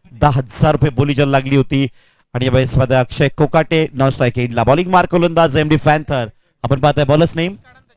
10,000 रुपये बोलीजल लागली होती आणि या वेळेस अक्षय कोकाटे नॉन स्ट्राइक एंडला बॉलिंग मार्क गोलंदाज एमडी पॅन्थर. आपण पाहताय bowlers name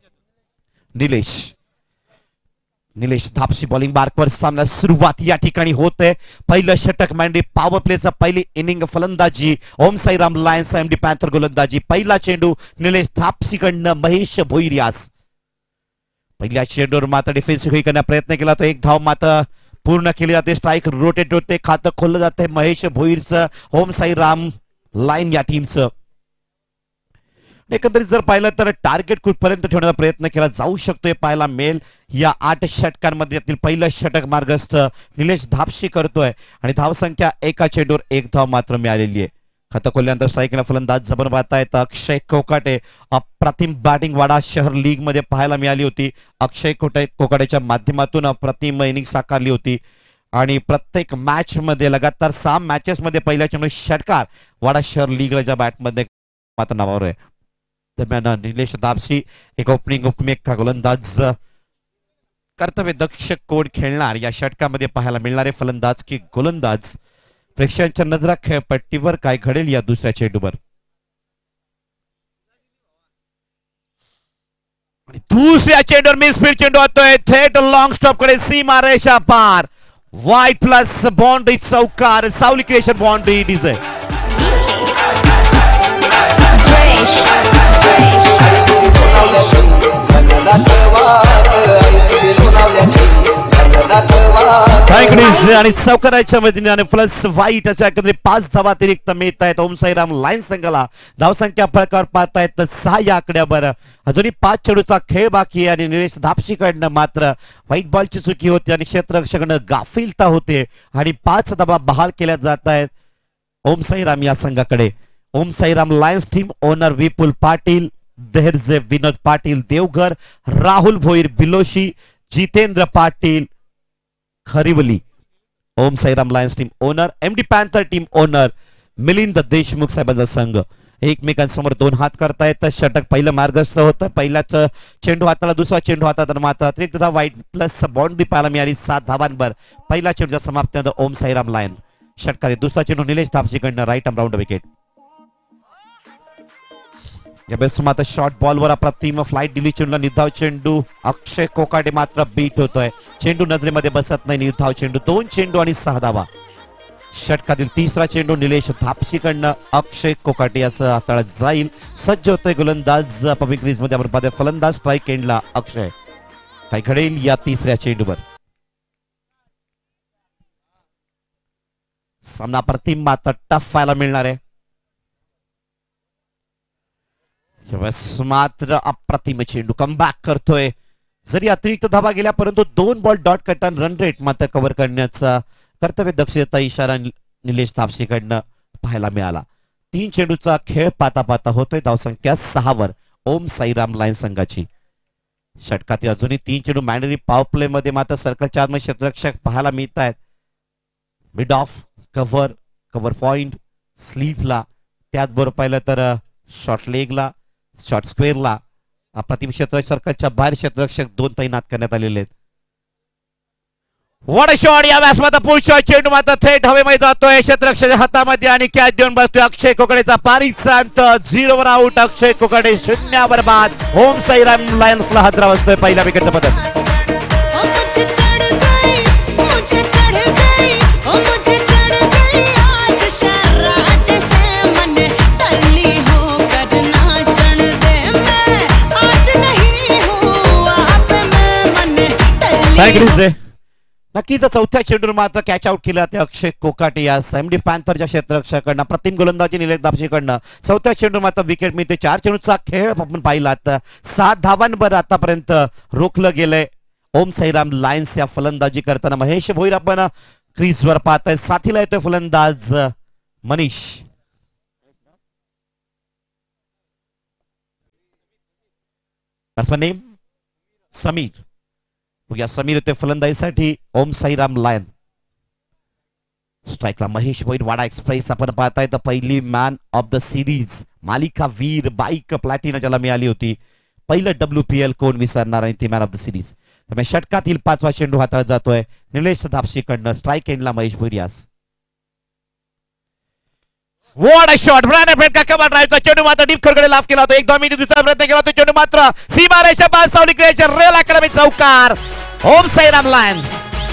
Nilesh Dhapshi bowling मार्कवर सामना सुरुवात या ठिकाणी होते. पहिलं षटक मॅन्डी पॉवर प्लेचं पहिली इनिंग फलंदाजी Om Sairam Lions MD Panther गोलंदाजी. पहिला चेंडू निलेश धापशीकडनं महेश भोईरियास. पहिल्या चेंडूवर मात्र डिफेन्सिव्ह करण्याचा प्रयत्न केला तो एक धाव मात्र पूर्ण केली जाते. स्ट्राइक रोटेट होते खातं खोललं जाते महेश भोईरचं ओम साईराम लाईन या टीमचं. एकंदरीत जर पाहिलं तर टार्गेट कुठपर्यंत ठेवण्याचा प्रयत्न केला जाऊ शकतोय पाहायला मिळेल. या 8 षटकांमध्ये यातील पहिलं षटक मार्गस्थ निलेश धापशी करतोय आणि धावसंख्या एका चेंडूवर एक धाव मात्र मिळालेली आहे. खातं खोलल्यानंतर स्ट्राईकला फलंदाज जबर पाहतायत अक्षय कोकाटे. अप्रतिम बॅटिंग वाडा शहर लीग मध्ये पाहायला मिळाली होती. अक्षय कोकाटेच्या माध्यमातून अप्रतिम इनिंग साकारली होती आणि प्रत्येक मॅच मध्ये लगातार 6 मॅचेस मध्ये पहिल्या चेंडू षटकार वाडा शहर लीगच्या बॅटमध्ये मात्र नावावर आहे. दरम्यान निलेश धापशी एक ओपनिंग उपमेक गोलंदाज कर्तव्य दक्ष कोण खेळणार या षटकामध्ये पाहायला मिळणारे फलंदाज की गोलंदाज. प्रेक्षकांच्या नजरा खेळपट्टीवर काय घडेल या दुसऱ्या चेंडूवर. दुसऱ्या चेंडूवर मिसफील्ड चेंडू होतोय थेट लॉंग स्टॉप कडे सीमा रेषा पार. वाईट प्लस बाउंड्री चौकार सावली क्रिएशन बाउंड्री डिझाईन. आणि चौकाराच्या मदतीने प्लस वाईट अशा एकंदरीत 5 धावा अतिरिक्त मिळत आहेत ओम साईराम लाईन संघाला. धावसंख्या फळकावर पाहतायत 6 या आकड्यावर. अजूनही 5 चेंडूचा खेळ बाकी आहे आणि निलेश धापशीकडनं मात्र व्हाईट बॉलची चुकी होती आणि क्षेत्ररक्षकांना गाफिलता होते आणि 5 धावा बहाल केल्या जात आहेत ओम साईराम या संघाकडे. Om Sairam Lions team owner Vipul Patil, Deharje Vinod Patil Deoghar, Rahul Bhoir Biloshi, Jitendra Patil Kharivali. Om Sairam Lions team owner MD Panther team owner Milind Deshmukh साहेबांचा संघ एकमेकांसमोर 2 हात करतायत. षटक पहिलं मार्गस्थ होतं. पहिल्याच चेंडू हाताला दुसरा चेंडू हातात मात्र अतिरिक्त धाव वाईट प्लस बाउंड्री पाहायला मिळाली 7 धावांवर. पहिला चेंडूच्या समाप्तीनंतर ओम साईराम लायन षटकारे. दुसरा चेंडू निलेश धापशीकडनं राईट आर्म राऊंड विकेट. या बेस्ट मात्र शॉर्ट बॉलवर अप्रतिम फ्लाइट दिली चेंडूला निर्धाव चेंडू अक्षय कोकाटे मात्र बीट होतोय. चेंडू नजरेमध्ये बसत नाही. निर्धाव चेंडू 2 चेंडू आणि 6 धावा. षटकातील तिसरा चेंडू निलेश धापशीकडनं अक्षय कोकाटे याचं हाताळत जाईल. सज्ज होतोय गोलंदाज पब्लिक क्रीज मध्ये. आपण पाहतोय फलंदाज स्ट्राइक एंडला अक्षय. काय घडेल या तिसऱ्या चेंडूवर. सामना अप्रतिम मात्र टफ व्हायला मिळणार आहे. मात्र अप्रतिम चेंडू कमबॅक करतोय. जरी अतिरिक्त धावा गेल्या परंतु 2 बॉल डॉट कटन रन रेट मात्र कव्हर करण्याचा कर्तव्य दक्षता इशारा निलेश धापशीकडनं पाहायला मिळाला. 3 चेंडूचा खेळ पाता पाता होतोय. धावसंख्या 6 वर ओम साईराम लायन संघाची. षटकातील अजूनही 3 चेंडू मॅन्डरी पॉवर प्ले मध्ये मात्र सर्कलच्या आतमध्ये क्षेत्ररक्षक पाहायला मिळत आहेत. मिड ऑफ कव्हर पॉइंट स्लीव्हला त्याचबरोबर पाहिलं तर शॉर्ट लेगला शॉर्ट स्क्वेअरला अप्रतिम क्षेत्र सर्कलच्या बाहेर क्षेत्ररक्षक 2 तैनात करण्यात आलेले आहेत. What a shot. या व्यासमाता पुढच्या चेंडू मात्र थेट हवेमध्ये जातोय क्षेत्ररक्षकाच्या हातामध्ये आणि कॅच देऊन बसतोय अक्षय कोकाटेचा पारीचा अंत. 0 वर आउट. अक्षय कोकाटे 0 वर बाद. ओम साईराम लायन्सला हादरा बसतोय पहिल्या विकेटचा पदक. नक्कीच चौथ्या चेंडूवर मात्र कॅच आउट केलं ते अक्षय कोकाटे या एमडी पॅन्थरच्या क्षेत्ररक्षकाकडनं. प्रतिम गोलंदाजी निलेश धापशीकडनं. चौथ्या चेंडूवर मात्र विकेट मिळते. 4 चेंडूचा खेळ आपण पाहिला. 7 धावांवर आतापर्यंत रोखलं गेलंय ओम साईराम लायन्स या फलंदाजी करताना. महेश भोईर आपण क्रीजवर पाहताय. साथीला येतोय फलंदाज मनीष. नेम समीर. या समीर येतोय फलंदाजीसाठी ओम साईराम लायन. स्ट्राइकला महेश भोईर. वाडा एक्सप्रेस आपण पाहताय तर पहिली मॅन ऑफ द सिरीज मालिका वीर बाईक प्लॅटिना ज्याला मिळाली होती. पहिलं WPL कोण विसरणार आणि ती मॅन ऑफ द सिरीज. त्यामुळे षटकातील 5वा चेंडू हाताळत जातोय निलेश धापशीकडनं. स्ट्राइक एंडला महेश भोईर यास. What a shot! ब्रॅन्डन फ्रेड का कमाल ड्राईव्हचा चेंडू मात्र डीप खोलकडे लाफ केला होता. 1-2 मिनिट दुसरा प्रयत्न केला होता. चेंडू मात्र सीमारेषा बाद सावली क्रिएशन रेल अकॅडमी चौकार. ओम साईराम लायन्स.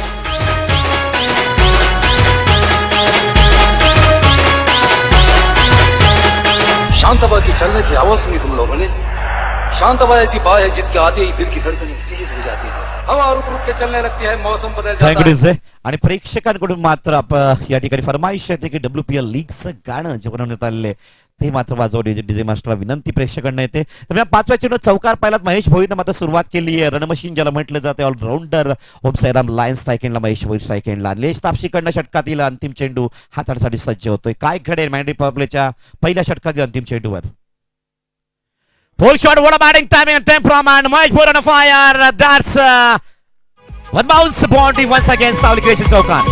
शांतबा की चलने की आवाज सुनी तुम लोगों ने. शांतबा ऐसी बात है जिसके आते ही दिल की धड़कनें तेज हो जाती है. हवा रुक रुक के चलने लगती है. मौसम बदल जाता है. आणि प्रेक्षकांकडून मात्र या ठिकाणी फरमाईश येते की WPL लीगचं गाणं जे बनवण्यात आलेले ते मात्र वाजवले. डीजे मास्टरला विनंती प्रेक्षकांना येते. तर पाचव्या चेंडू चौकार पाहिलात महेश भोईरनं मात्र सुरुवात केली आहे. रणमशीन ज्याला म्हटलं जाते. Allrounder Om Sairam Lions strike एंडला महेश भोईर स्ट्राईक एंडला. लेश तापशीकडनं षटकातील अंतिम चेंडू हाताळण्यासाठी सज्ज होतोय. काय घडेल मॅन्डी पॉवर प्लेच्या पहिल्या षटकातील अंतिम चेंडूवर. Full shot, what a batting timing and temperament. Mahesh Bhoir on a fire. That's one bounce boundary once again. Sauli creation Chaukan.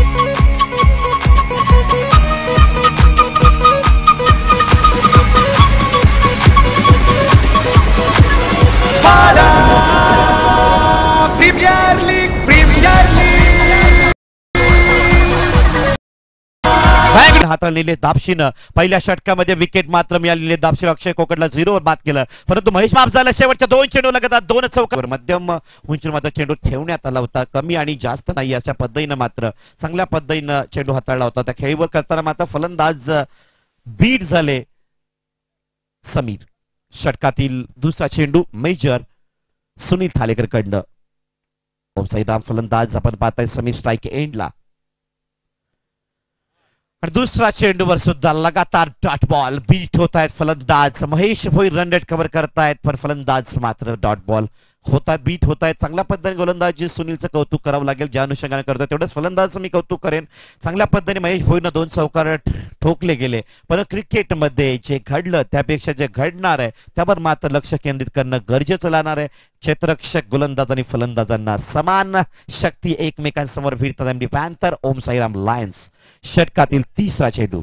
Wada Premier League. हाताळलेले दाबशीनं पहिल्या षटकामध्ये विकेट मात्र मिळालेले. दाबशीनं अक्षय कोकडला 0 बाद केलं. परंतु महेश माफ झाला. शेवटच्या 2 चेंडू लगातार 2 चौकार. मध्यम उंचीवर मात्र चेंडू ठेवण्यात आला होता. कमी आणि जास्त नाही अशा पद्धतीनं मात्र चांगल्या पद्धतीनं चेंडू हाताळला होता. त्या खेळीवर करताना मात्र फलंदाज बीट झाले समीर. षटकातील दुसरा चेंडू मेजर सुनील थालेकर कडनं. ओम साईराम फलंदाज आपण पाहताय. समीर स्ट्राईक एंडला. आणि दुसरा चेंडूवर सुद्धा लगातार डॉट बॉल. बीट होत आहेत फलंदाज. Mahesh Bhoir run rate cover करतायत पण फलंदाज मात्र डॉट बॉल होतात. बीट होत आहेत. चांगल्या पद्धतीने गोलंदाजी सुनीलचं कौतुक करावं लागेल. ज्या अनुषंगाने करतोय तेवढंच फलंदाजचं मी कौतुक करेन. चांगल्या पद्धतीने महेश भोईरनं 2 चौकार ठोकले गेले. पण क्रिकेटमध्ये जे घडलं त्यापेक्षा जे घडणार आहे त्यावर मात्र लक्ष केंद्रित करणं गरजेचं लागणार आहे. क्षेत्ररक्षक गोलंदाज आणि फलंदाजांना समान शक्ती एकमेकांसमोर भिडतात. MD Panther Om Sairam Lions. षटकातील तिसरा चेंडू.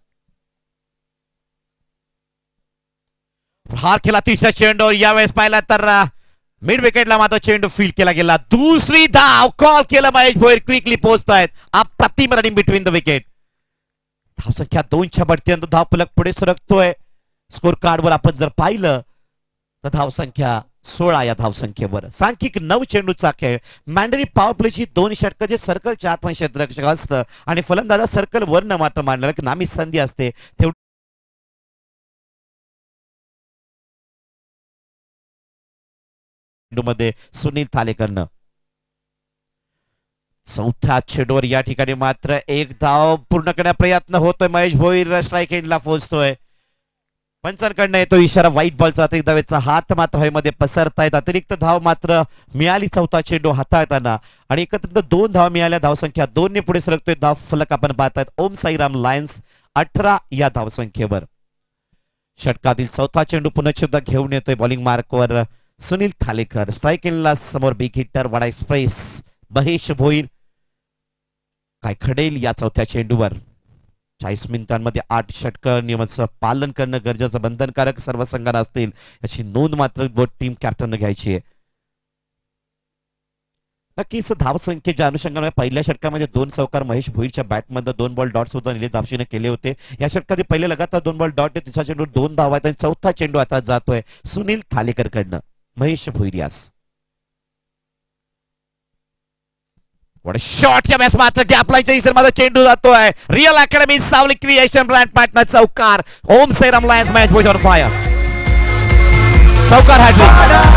हार केला तिसरा चेंडू. यावेळेस पाहिला तर मिड विकेटला मात्र चेंडू फील्ड केला गेला. दुसरी धाव कॉल केला महेश भोईर. क्विकली पोहोचतायत. अप्रतिम रनिंग बिटवीन द विकेट. धावसंख्या 2च्या बढतीनंतर धावफलक पुढे सरकतोय. स्कोर कार्डवर आपण जर पाहिलं तर धावसंख्या 16 या धावसंख्येवर. सांख्यिक 9 चेंडूचा खेळ. मॅन्डरी पॉवर प्लेची 2 षटकं जे सर्कलच्या आतमध्ये क्षेत्ररक्षक असतं आणि फलंदाजा सर्कल वरनं मात्र मांडलेलं की नामी संधी असते तेवढी मध्ये सुनील थालेकरनं. चौथ्या चेंडूवर या ठिकाणी मात्र 1 धाव पूर्ण करण्याचा प्रयत्न होतोय. महेश भोईर स्ट्राईक एंडला पोहोचतोय. पंचांकडनं येतो इशारा व्हाईट बॉलचा. अतिरिक्त धावेचा हात मात्र हवेमध्ये पसरतायत. अतिरिक्त धाव मात्र मिळाली चौथा चेंडू हाताळताना आणि एकत्रित 2 धाव मिळाल्या. धावसंख्या 2 ने पुढे सरकतोय. धाव फलक आपण पाहतायत. ओम साईराम लायन्स 18 या धावसंख्येवर. षटकातील चौथा चेंडू पुनश्च घेऊन येतोय बॉलिंग मार्कवर सुनील थालेकर. स्ट्राईक एंडला समोर big hitter Wada express Mahesh Bhoir. काय घडेल या चौथ्या चेंडूवर. 40 मिनिटांमध्ये 8 षटकं नियमाचं पालन करणं गरजेचं बंधनकारक सर्व संघांना असतील याची नोंद मात्र टीम कॅप्टननं घ्यायची आहे. नक्कीच धावसंख्येच्या अनुषंगाने पहिल्या षटकामध्ये 2 चौकार महेश भोईरच्या बॅटमध्ये 2 बॉल डॉट सुद्धा निलेश दाबशीने केले होते. या षटकात पहिले लगातार 2 बॉल डॉट. तिसरा चेंडू 2 धावा आहेत आणि चौथा चेंडू आता जातोय सुनील थालेकर कडनं महेश भोईर यास. शॉट या मॅच मात्र गॅपलाईनच्या दिशेने माझा चेंडू जातोय. रिअल अकॅडमी सावली क्रिएशन ब्रँड पार्टनर चौकार. ओम साईराम लायन्स मॅच भोईर ऑन फायर. चौकार hattrick.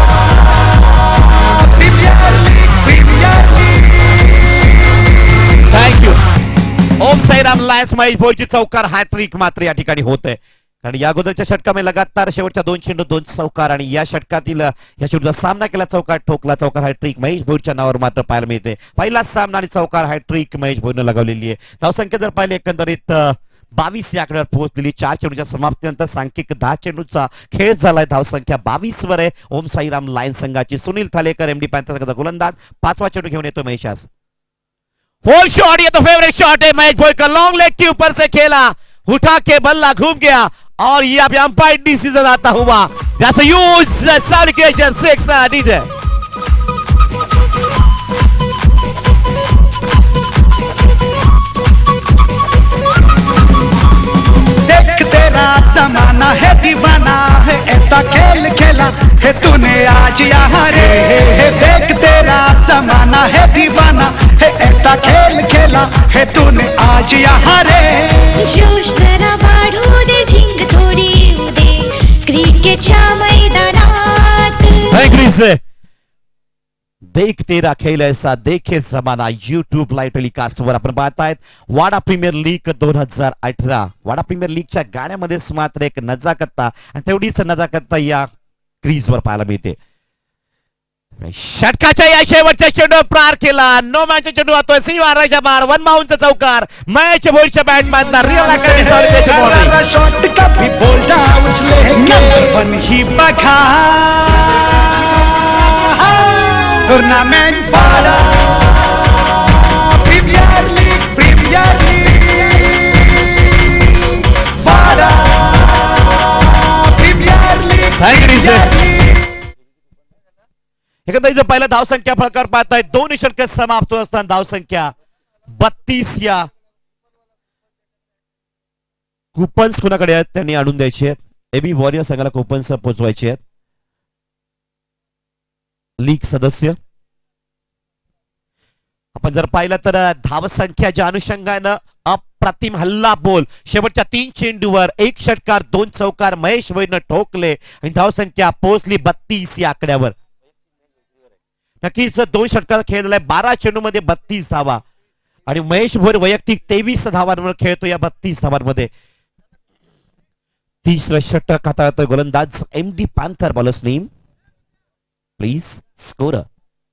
Thank you. Om Sairam Lions Mahesh भोईरची चौकार हॅट्रिक मात्र या ठिकाणी होत आहे. कारण या अगोदरच्या षटकामध्ये लगातार शेवटच्या 2 चेंडू 2 चौकार आणि या षटकातील या चेंडूचा सामना केला. चौकार ठोकला. चौकार हॅट्रिक महेश भोईरच्या नावावर मात्र पाहायला मिळते. पहिला सामना आणि चौकार हॅट्रिक महेश भोईरनं लगावलेली आहे. धावसंख्या जर पाहिले एकंदरीत 22 या आकड्यावर पोहोचलेली. 4 चेंडूच्या समाप्तीनंतर सांख्यिक 10 चेंडूचा खेळ झालाय. धावसंख्या 22 वर आहे ओम साईराम लायन्स संघाची. सुनील थालेकर एमडी पॅन्थर संघाचा गोलंदाज. 5वा चेंडू घेऊन येतो महेशास. Hole shot. ये तो फेवरेट शॉट है महेश भोईर का. लॉन्ग लेग के ऊपर से खेला. उठा के बल्ला घूम गया और ये अब अंपायर डिसीजन आता हुआ. That's a huge celebration. 6 DJ. ऐसा खेल खेला है तूने आज यहाँ रे, देख तेरा जमाना है दीवाना है, ऐसा खेल खेला है तूने आज यहाँ रे। जोश जरा वाढू दे, झिंग थोडी येऊ दे क्रिकेटच्या मैदानात। देख तेरा खेल ऐसा देखे जमाना YouTube लाईव्ह टेलिकास्ट वर आपण पाहतायत Wada premier League 2018। Wada Premier लीगच्या गाण्यामध्येच मात्र एक नजाकता आणि तेवढीच नजाकता या क्रीजवर पाहायला मिळते। षटकाच्या या शेवटच्या चेंडूवर प्रहार केला, नो मॅचचा चेंडू वाहतोय सी मारायच्या बार, वन माउंटचा चौकार, मॅच भोईच्या बॅट मारणार रिअल अकॅडमी सॉलिड शॉट कभी बोल्ड उचले नंबर 1 ही बघा tournament Wada premier league Wada premier League. एकंदरीत पहिला धावसंख्या प्रकार पाहताय, 2 षटक समाप्त असताना धावसंख्या 32 या कुपन्स कुणाकडे आहेत त्यांनी आणून द्यायचे आहेत, एबी वॉरियर संघाला कुपन्स पोहोचवायचे आहेत। लीग सदस्य आपण जर पाहिलं तर धावसंख्याच्या अनुषंगानं अप्रतिम हल्ला बोल, शेवटच्या 3 चेंडूवर 1 षटकार 2 चौकार महेश भोईरनं ठोकले आणि धावसंख्या पोहोचली 32 या आकड्यावर। नक्कीच 2 षटकार खेळलाय, 12 चेंडू मध्ये 32 धावा आणि महेश भोईर वैयक्तिक 23 धावांवर खेळतो या 32 धावांमध्ये। तिसरं षटक हाताळतोय गोलंदाज MD panther bowlers name please score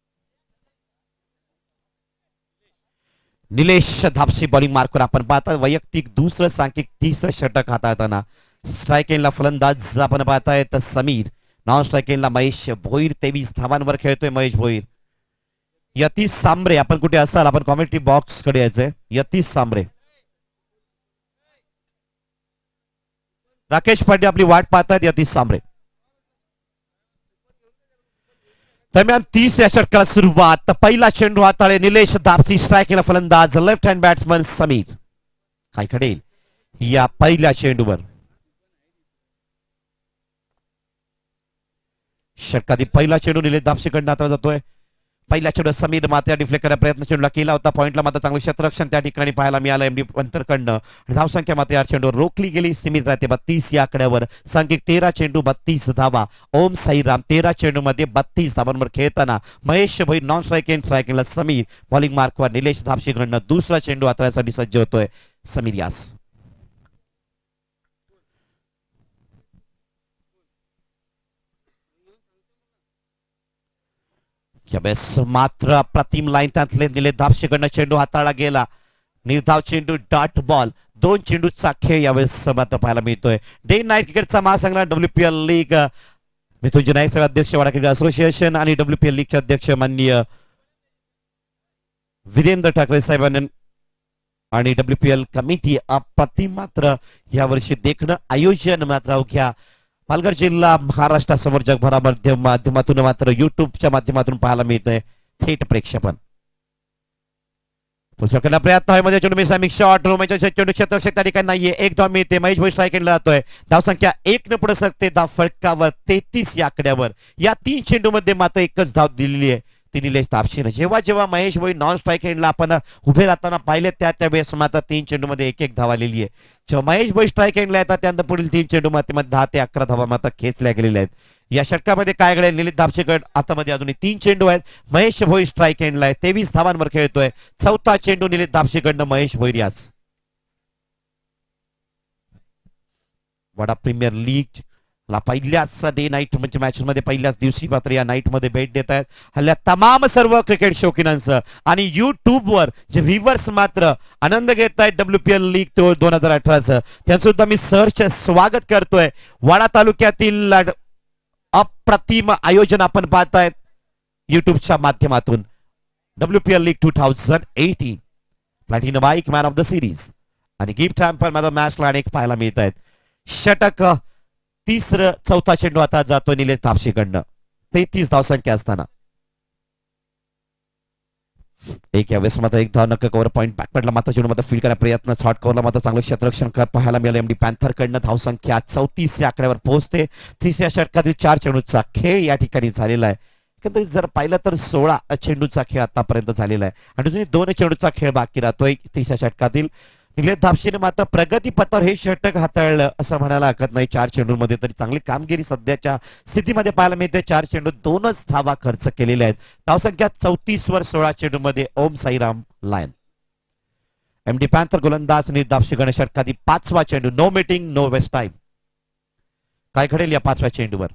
Nilesh Dhapse bowling मार्कवर आपण पाहता वैयक्तिक दुसरं सांख्यिक तिसरं षटक हाताळताना। स्ट्राइक एंडला फलंदाज आपण पाहताय तर समीर, नॉन स्ट्राइक एंडला महेश भोईर 23 धावांवर खेळतोय महेश भोईर। यतीश सांबरे आपण कुठे असाल आपण कॉमेंट्री बॉक्स कडे यायचंय, यतीश सांबरे। राकेश पांडे आपली वाट पाहतायत, यतीश सांबरे। दरम्यान 30 या षटकाला सुरुवात, पहिला चेंडू हाताळे निलेश धापसी, स्ट्राइक केला फलंदाज लेफ्ट हँड बॅट्समन समीर। काय घडेल या पहिल्या चेंडूवर? षटकातील पहिला चेंडू निलेश धापसीकडनं हाताळला जातोय, पहिल्या चेंडू समीर मात्र डिफ्लेक्ट करण्याचा प्रयत्न चेंडूला केला होता, पॉइंटला मात्र चांगलं क्षेत्ररक्षण त्या ठिकाणी पाहायला मिळालं MD पंतरकडनं आणि धावसंख्या मात्र या चेंडूवर रोखली गेली, सीमित राहते 32 या आकड्यावर। सांघिक 13 चेंडू 32 धावा, ओम साईराम 13 चेंडू मध्ये 32 धावांवर खेळताना Mahesh Bhoir non strike end स्ट्राइकला समीर बॉलिंग मार्कवर निलेश धापसीकडनं दुसरा चेंडू हाताळण्यासाठी सज्ज होतोय समीर यास। मात्र अप्रतिम लाईन त्यातले निलेश धापसीकडनं चेंडू हाताळला गेला, निर्धाव चेंडू डॉट बॉल, 2 चेंडूचा खेळ यावेळेस मात्र पाहायला मिळतोय। डे नाईट क्रिकेटचा महासंग्राम WPL लीग मिथुन नाईक अध्यक्ष वाडा क्रिकेट असोसिएशन आणि WPL लीगचे अध्यक्ष माननीय वीरेंद्र ठाकरे साहेबांनी आणि WPL कमिटी अप्रतिम मात्र यावर्षी देखणं आयोजन मात्र अवघ्या पालघर जिल्हा महाराष्ट्रासमोर जगभरा माध्यमातून मात्र युट्यूबच्या माध्यमातून पाहायला मिळतंय थेट प्रेक्षेपण। पुस्तकाला प्रयत्न आहे मध्ये चेंडू मिस शॉट रोमेच्या चेंडू क्षेत्ररक्षक त्या ठिकाणी नाहीये, 1 धाव मिळते, महेश भोईर स्ट्राइक एंडला जातोय, धावसंख्या 1 न पुढे सरकते, धाव फलकावर 33 या आकड्यावर। या 3 चेंडू मध्ये मात्र 1च धाव दिलेली आहे ती निलेश धापसीने। जेव्हा जेव्हा महेश भोईर नॉन स्ट्राइक एंडला आपण उभे राहताना पाहिले त्यावेळेस मात्र 3 चेंडू मध्ये 1-1 धाव आलेली आहे। जेव्हा महेश भोईर स्ट्राइक एंडला येतात त्यानंतर पुढील 3 चेंडू मध्ये 10 ते 11 धावा मात्र खेचल्या गेलेल्या आहेत। या षटकामध्ये काय घडेल? निलेश धापसीकडे आतामध्ये अजून 3 चेंडू आहेत, महेश भोईर स्ट्राइक एंडला आहे, 23 धावांवर खेळतोय, 4था चेंडू निलेश धापसीकडनं महेश भोईर यास। वडा प्रीमियर लीग ला पहिल्याच डे नाईट म्हणजे मॅचेस मध्ये पहिल्याच दिवशी मात्र या नाईट मध्ये भेट देत आहेत हल्ल्या तमाम सर्व क्रिकेट शौकीनांचं आणि YouTube वर जे व्ह्यूअर्स मात्र आनंद घेत आहेत WPL लीग 2018चं त्यांचं सुद्धा मी सहर्ष स्वागत करतोय। वाडा तालुक्यातील अप्रतिम आयोजन आपण पाहतायत YouTubeच्या माध्यमातून WPL league 2018 platinum bike man of the series आणि गिफ्ट हॅम्पर मॅन ऑफ मॅचला अनेक पाहायला मिळत आहेत। षटक तिसरं 4था चेंडू आता जातो निलेश धापसीकडनं 33 धावसंख्या असताना। एक यावेळेस मात्र एक धाव नक्की कव्हर पॉईंट बॅकवर्डला मात्र चेंडू मात्र फील्ड करण्याचा प्रयत्न, शॉर्ट कव्हरला मात्र चांगलं क्षेत्ररक्षण पाहायला मिळालं एमडी पॅन्थरकडनं. धावसंख्या 34 या आकड्यावर पोहोचते. 30 षटकातील 4 चेंडूचा खेळ या ठिकाणी झालेला आहे. एकंदरीत जर पाहिलं तर 16 चेंडूचा खेळ आतापर्यंत झालेला आहे आणि अजूनही 2 चेंडूचा खेळ बाकी राहतोय 30 षटकातील. निलेश धापशीने मात्र प्रगतीपथावर हे षटक हाताळलं असं म्हणायला हरकत नाही. 4 चेंडूंमध्ये तरी चांगली कामगिरी सध्याच्या स्थितीमध्ये पाहायला मिळते. 4 चेंडू 2च धावा खर्च केलेल्या आहेत. धावसंख्या 34 वर 16 चेंडूमध्ये Om Sairam lion. MD panther गोलंदाज निलेश धापशीकडे षटकातील 5वा चेंडू. No meeting no waste time. काय घडेल या 5व्या चेंडूवर?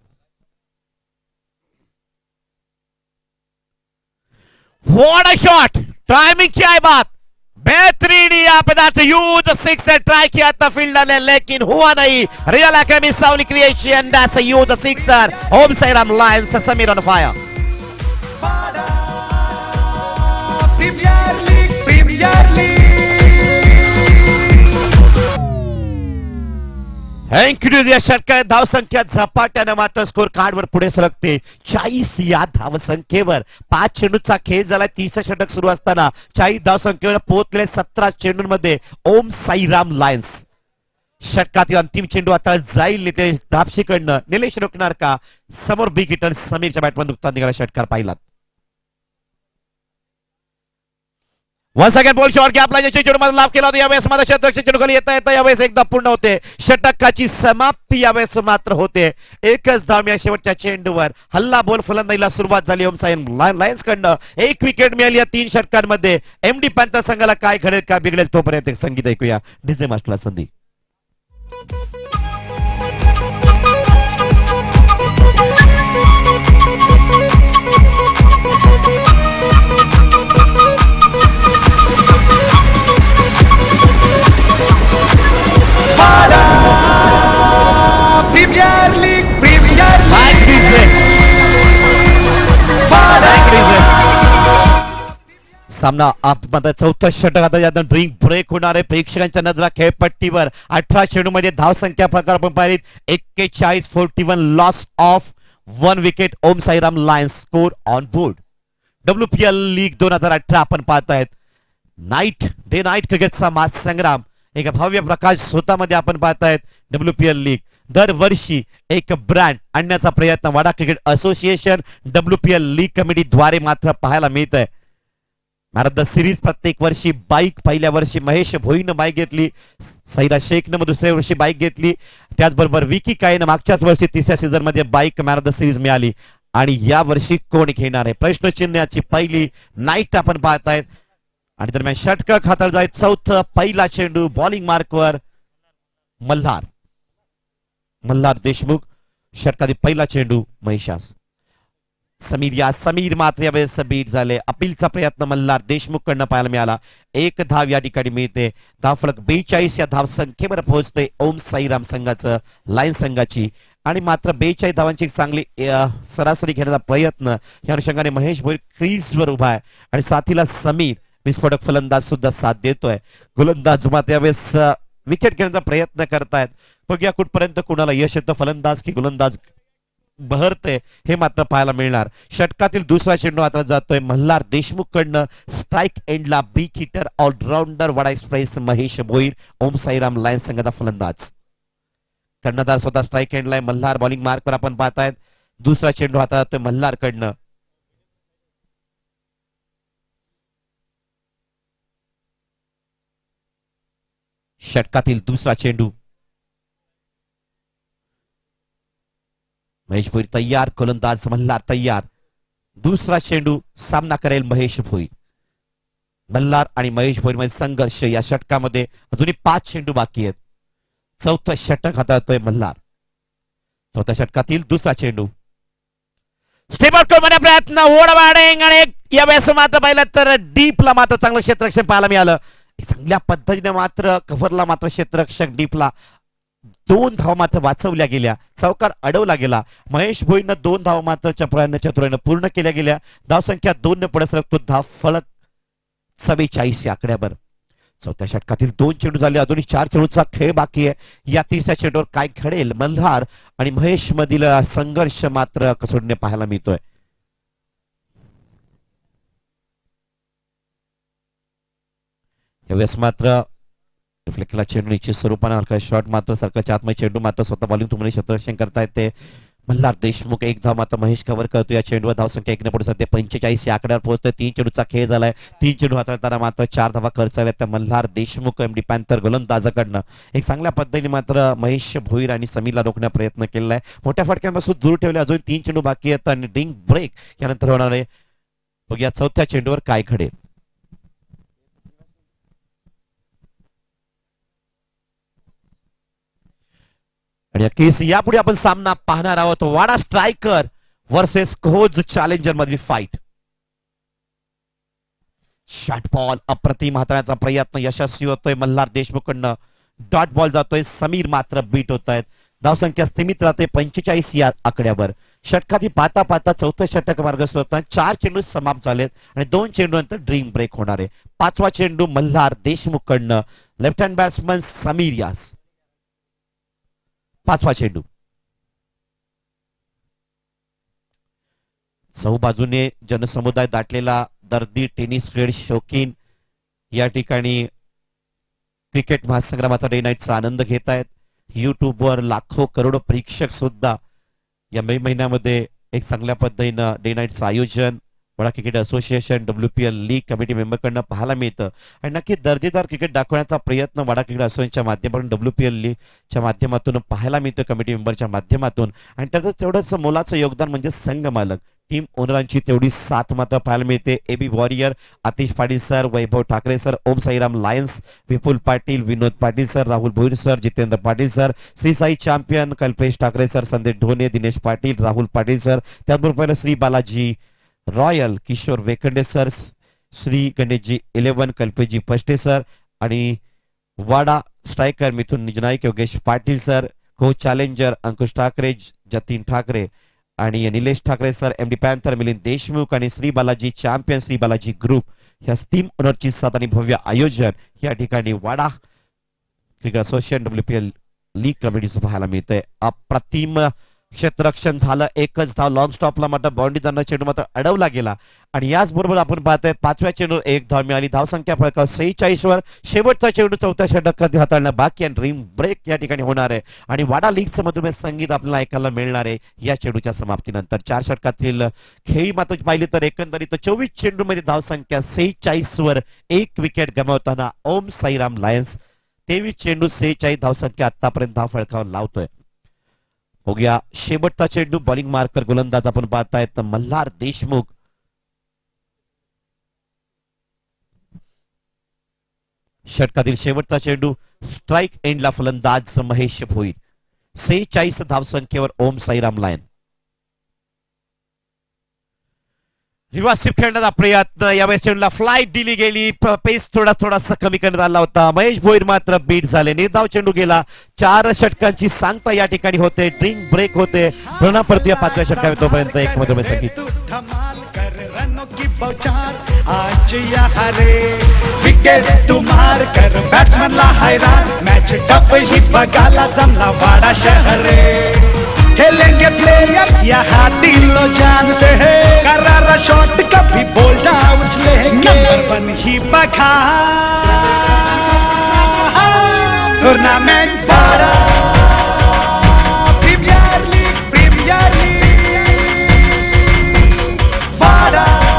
What a shot! टाइमिंग क्या है बात, बेहतरीन यहाँ पे यूज 6 ट्राई किया था फील्डर ने लेकिन हुआ नहीं. Real academy Sauli creation that's a huge 6 Om Sairam lions Sameer on fire. Premier league या षटकात धावसंख्या झपाट्याने मात्र स्कोर कार्डवर पुढे सरकते. 40 या धावसंख्येवर 5 चेंडूचा खेळ झाला. 30 षटक सुरू असताना 40 धावसंख्येवर पोहोचले 17 चेंडूंमध्ये ओम साईराम लायन्स. षटकातील अंतिम चेंडू आता जाईल निलेश धापशीकडनं. निलेश रोखणार का? समोर बिग हिटर समीरच्या बॅटमन नुकताच निघाला षटकार पाहिलात. वन्स अगेन बॉल शॉट गॅपला चेंडू मध्ये लाभ केला होता. यावेळेस मात्र क्षेत्ररक्षण चेंडू खाली येता यावेळेस एकदा पूर्ण होते. षटकाची समाप्ती यावेळेस मात्र होते. एकच धाव या शेवटच्या चेंडूवर. हल्ला बोल फलंदाजीला सुरुवात झाली ओम साईराम लायन्स कडनं. 1 विकेट मिळाली या 3 षटकांमध्ये. एमडी पॅन्थर संघाला काय घडेल का बिघडेल तोपर्यंत एक संगीत ऐकूया. डीजे मास्टरला संधी. सामना आतमध्ये 4थं षटक आता यातून ड्रिंक ब्रेक होणार आहे. प्रेक्षकांच्या नजरा खेळपट्टीवर. 18 चेंडूमध्ये धावसंख्या प्रकार आपण पाहिली 41 41 loss of 1 wicket Om Sairam lions score on board. WPL league 2018 आपण पाहतायत. डे नाईट क्रिकेटचा महासंग्राम एक भव्य प्रकाश स्वतःमध्ये आपण पाहतायत. WPL लीग दरवर्षी एक ब्रँड आणण्याचा प्रयत्न Wada cricket association WPL league committee द्वारे मात्र पाहायला मिळत आहे. मॅन ऑफ द सिरीज प्रत्येक वर्षी बाईक. पहिल्या वर्षी महेश भोईनं बाईक घेतली. सईरा शेखनं दुसऱ्या वर्षी बाईक घेतली. त्याचबरोबर विकी कायनं मागच्याच वर्षी 3ऱ्या सीझन मध्ये bike man of the series मिळाली. आणि या वर्षी कोण घेणार आहे प्रश्नचिन्हाची पहिली नाईट आपण पाहतायत. आणि दरम्यान षटक हाताळ जाईल 4थं. पहिला चेंडू बॉलिंग मार्कवर मल्हार देशमुख. षटकातील पहिला चेंडू महिषास. समीर मात्र यावेळेस बीट झाले. अपीलचा प्रयत्न मल्हार देशमुख कडनं पाहायला मिळाला. 1 धाव या ठिकाणी मिळते. धावफलक 42 या धाव संख्येवर पोहोचते ओम साईराम संघाचं लायन संघाची. आणि मात्र 42 धावांची चांगली सरासरी घेण्याचा प्रयत्न या अनुषंगाने महेश भोईर क्रीजवर उभा आहे आणि साथीला समीर विस्फोटक फलंदाज सुद्धा साथ देतोय. गोलंदाज मात्र यावेळेस विकेट घेण्याचा प्रयत्न करतायत. बघूया कुठपर्यंत कुणाला यश येतं. फलंदाज की गोलंदाज बहरते हे मात्र पाहायला मिळणार. षटकातील दुसरा चेंडू आता जातोय मल्हार देशमुख कडनं. स्ट्राईक एंडला big hitter allrounder Wada express Mahesh Bhoir Om Sairam lions संघाचा फलंदाज. कर्णधार स्वतः स्ट्राईक एंडला मल्हार. बॉलिंग मार्कवर आपण पाहतायत. दुसरा चेंडू हातात जातोय मल्हार कडनं. षटकातील दुसरा चेंडू. महेश भोईर तयार. गोलंदाज मल्हार तयार. दुसरा चेंडू सामना करेल महेश भोईर. मल्हार आणि महेश भोईर मध्ये संघर्ष या षटकामध्ये. अजूनही 5 चेंडू बाकी आहेत. 4थं षटक हाताळतोय मल्हार. 4थ्या षटकातील दुसरा चेंडू. स्टेप आउट करण्याचा प्रयत्न. ओढवाडिंग आणि यावेळेस मात्र पाहिलं तर डीपला मात्र चांगलं क्षेत्ररक्षण पाहायला मिळालं. चांगल्या पद्धतीने मात्र कव्हरला मात्र क्षेत्ररक्षक डीपला 2 धावा मात्र वाचवल्या गेल्या. चौकार अडवला गेला. महेश भोईरनं 2 धावा मात्र चतुराईनं पूर्ण केल्या गेल्या. धावसंख्या 2 ने पुढे सरकतो. धाव फलक 44 या आकड्यावर. 4थ्या षटकातील 2 चेंडू झाले. अजूनही 4 चेंडूचा खेळ बाकी आहे. या 3ऱ्या चेंडूवर काय घडेल? मल्हार आणि महेश मधील संघर्ष मात्र कसोटीने पाहायला मिळतोय. यावेळेस मात्र रिफ्लेक्टला चेंडू निश्चित स्वरूपाने हलका शॉट मात्र सरकारच्या आतमध्ये चेंडू मात्र स्वतः बॉलिंग तुम्हाला क्षेत्ररक्षण करतायत ते मल्हार देशमुख. एक धाव मात्र महेश कव्हर करतो या चेंडूवर. धावसंख्या 1 ने पुढे सध्या 45 या आकड्यावर पोहोचतोय. 3 चेंडूचा खेळ झालाय. 3 चेंडू हाताळताना मात्र 4 धावा खर्चल्या त्या मल्हार देशमुख एमडी पॅन्थर गोलंदाजाकडनं. एक चांगल्या पद्धतीने मात्र महेश भोईर आणि समीरला रोखण्याचा प्रयत्न केलेला आहे. मोठ्या फटक्यांपासून दूर ठेवले. अजून 3 चेंडू बाकी आहेत आणि ड्रिंक ब्रेक यानंतर होणार आहे. बघूया चौथ्या चेंडूवर काय घडेल. आणि नक्कीच यापुढे आपण सामना पाहणार आहोत. Wada striker versus Kohoj challenger मधील फाईट. शॉट बॉल अप्रतिम हाताळण्याचा प्रयत्न यशस्वी होतोय मल्हार देशमुखकडनं. डॉट बॉल जातोय. समीर मात्र बीट होत आहेत. धावसंख्या स्थिमित राहते 45 या आकड्यावर. षटकाधी पाहता पाहता चौथं षटक मार्गस्थ होताना 4 चेंडू समाप्त झालेत आणि 2 चेंडू नंतर ड्रीम ब्रेक होणार आहे. 5वा चेंडू मल्हार देशमुखकडनं. लेफ्ट हँड बॅट्समन समीर यास. 5वा चेंडू. चहूबाजूने जनसमुदाय दाटलेला दर्दी टेनिस खेळ शौकीन या ठिकाणी क्रिकेट महासंग्रामाचा डे नाईटचा आनंद घेत आहेत. युट्यूबवर लाखो करोडो प्रेक्षक सुद्धा या मे महिन्यामध्ये एक चांगल्या पद्धतीनं डे नाईटचं आयोजन Wada cricket association WPL league committee मेंबरकडनं पाहायला मिळतं. आणि नक्की दर्जेदार क्रिकेट दाखवण्याचा प्रयत्न वडा क्रिकेट असोसिएशनच्या माध्यमातून WPL लीगच्या माध्यमातून पाहायला मिळतं कमिटी मेंबरच्या माध्यमातून. आणि त्याचं तेवढंच मोलाचं योगदान म्हणजे संघ मालक टीम ओनरांची तेवढी साथ मात्र पाहायला मिळते. AB warrior Atish Patil sir, Vaibhav Thackeray sir, Om Sairam lions, Vipul Patil, Vinod Patil sir, Rahul Bhoir sir, Jitendra Patil sir, Shri Sai champion, Kalpesh Thackeray sir, Sandesh Dhone, Dinesh Patil, Rahul Patil sir, त्याचबरोबर Shri Balaji royal, Kishor Vekhande sir, Shri Ganeshji 11, Kalpeshji Pashte sir आणि वाडा स्ट्रायकर मिथुन निजनाईक, योगेश पाटील सर, कोच चॅलेंजर अंकुश ठाकरे, जतीन ठाकरे आणि Nilesh Thackeray sir, MD panther Milind Deshmukh आणि श्री बालाजी चॅम्पियन, श्री बालाजी ग्रुप या टीम ओनरची साथ आणि भव्य आयोजन या ठिकाणी Wada cricket association WPL league कमिटीचं पाहायला मिळतंय. अप्रतिम क्षेत्ररक्षण झालं. एकच धाव लॉंग स्टॉपला मात्र बाउंड्री जाणार चेंडू मात्र अडवला गेला. आणि याचबरोबर आपण पाहतोय 5व्या चेंडूवर 1 धाव मिळाली. धावसंख्या फळकाव 46 वर. शेवटचा चेंडू 4थ्या षटकात हाताळणं बाकी आणि ड्रीम ब्रेक या ठिकाणी होणार आहे. आणि वाडा लीगचं मधुमेह संगीत आपल्याला ऐकायला मिळणार आहे या चेंडूच्या समाप्तीनंतर. 4 षटकातील खेळी मात्र पाहिली तर एकंदरीत 24 चेंडूमध्ये धावसंख्या 46 वर. 1 विकेट गमावताना ओम साईराम लायन्स 23 चेंडू 46 धावसंख्या आतापर्यंत धाव फळकावर लावतोय. बघूया शेवटचा चेंडू. बॉलिंग मार्कर गोलंदाज आपण पाहतायत मल्हार देशमुख. षटकातील शेवटचा चेंडू. स्ट्राईक एंडला फलंदाज महेश भोईर. 46 धावसंख्येवर ओम साईराम लायन. रिव्हर्स खेळण्याचा प्रयत्न. यावेळेस चेंडूला फ्लाईट दिली गेली. पेस थोडासा कमी करण्यात आला होता. महेश भोईर मात्र बीट झाले. निर्धाव चेंडू गेला. 4 षटकांची सांगता या ठिकाणी होते. ड्रिंक ब्रेक होते. पुन्हा परत या 5व्या षटकावर तोपर्यंत एक मधुमेह संगीत. आज यहाँ रे विकेट तू मार कर बॅट्समनला हैरान. मॅच टप ही बघायला जमला वाडा शहर रे. खेलेंगे प्लेयर्स यहाँ दिलो जान से है. करारा शॉट कभी बोल्ड आउट लेंगे. नंबर 1 ही बघा tournament Wada premier league Wada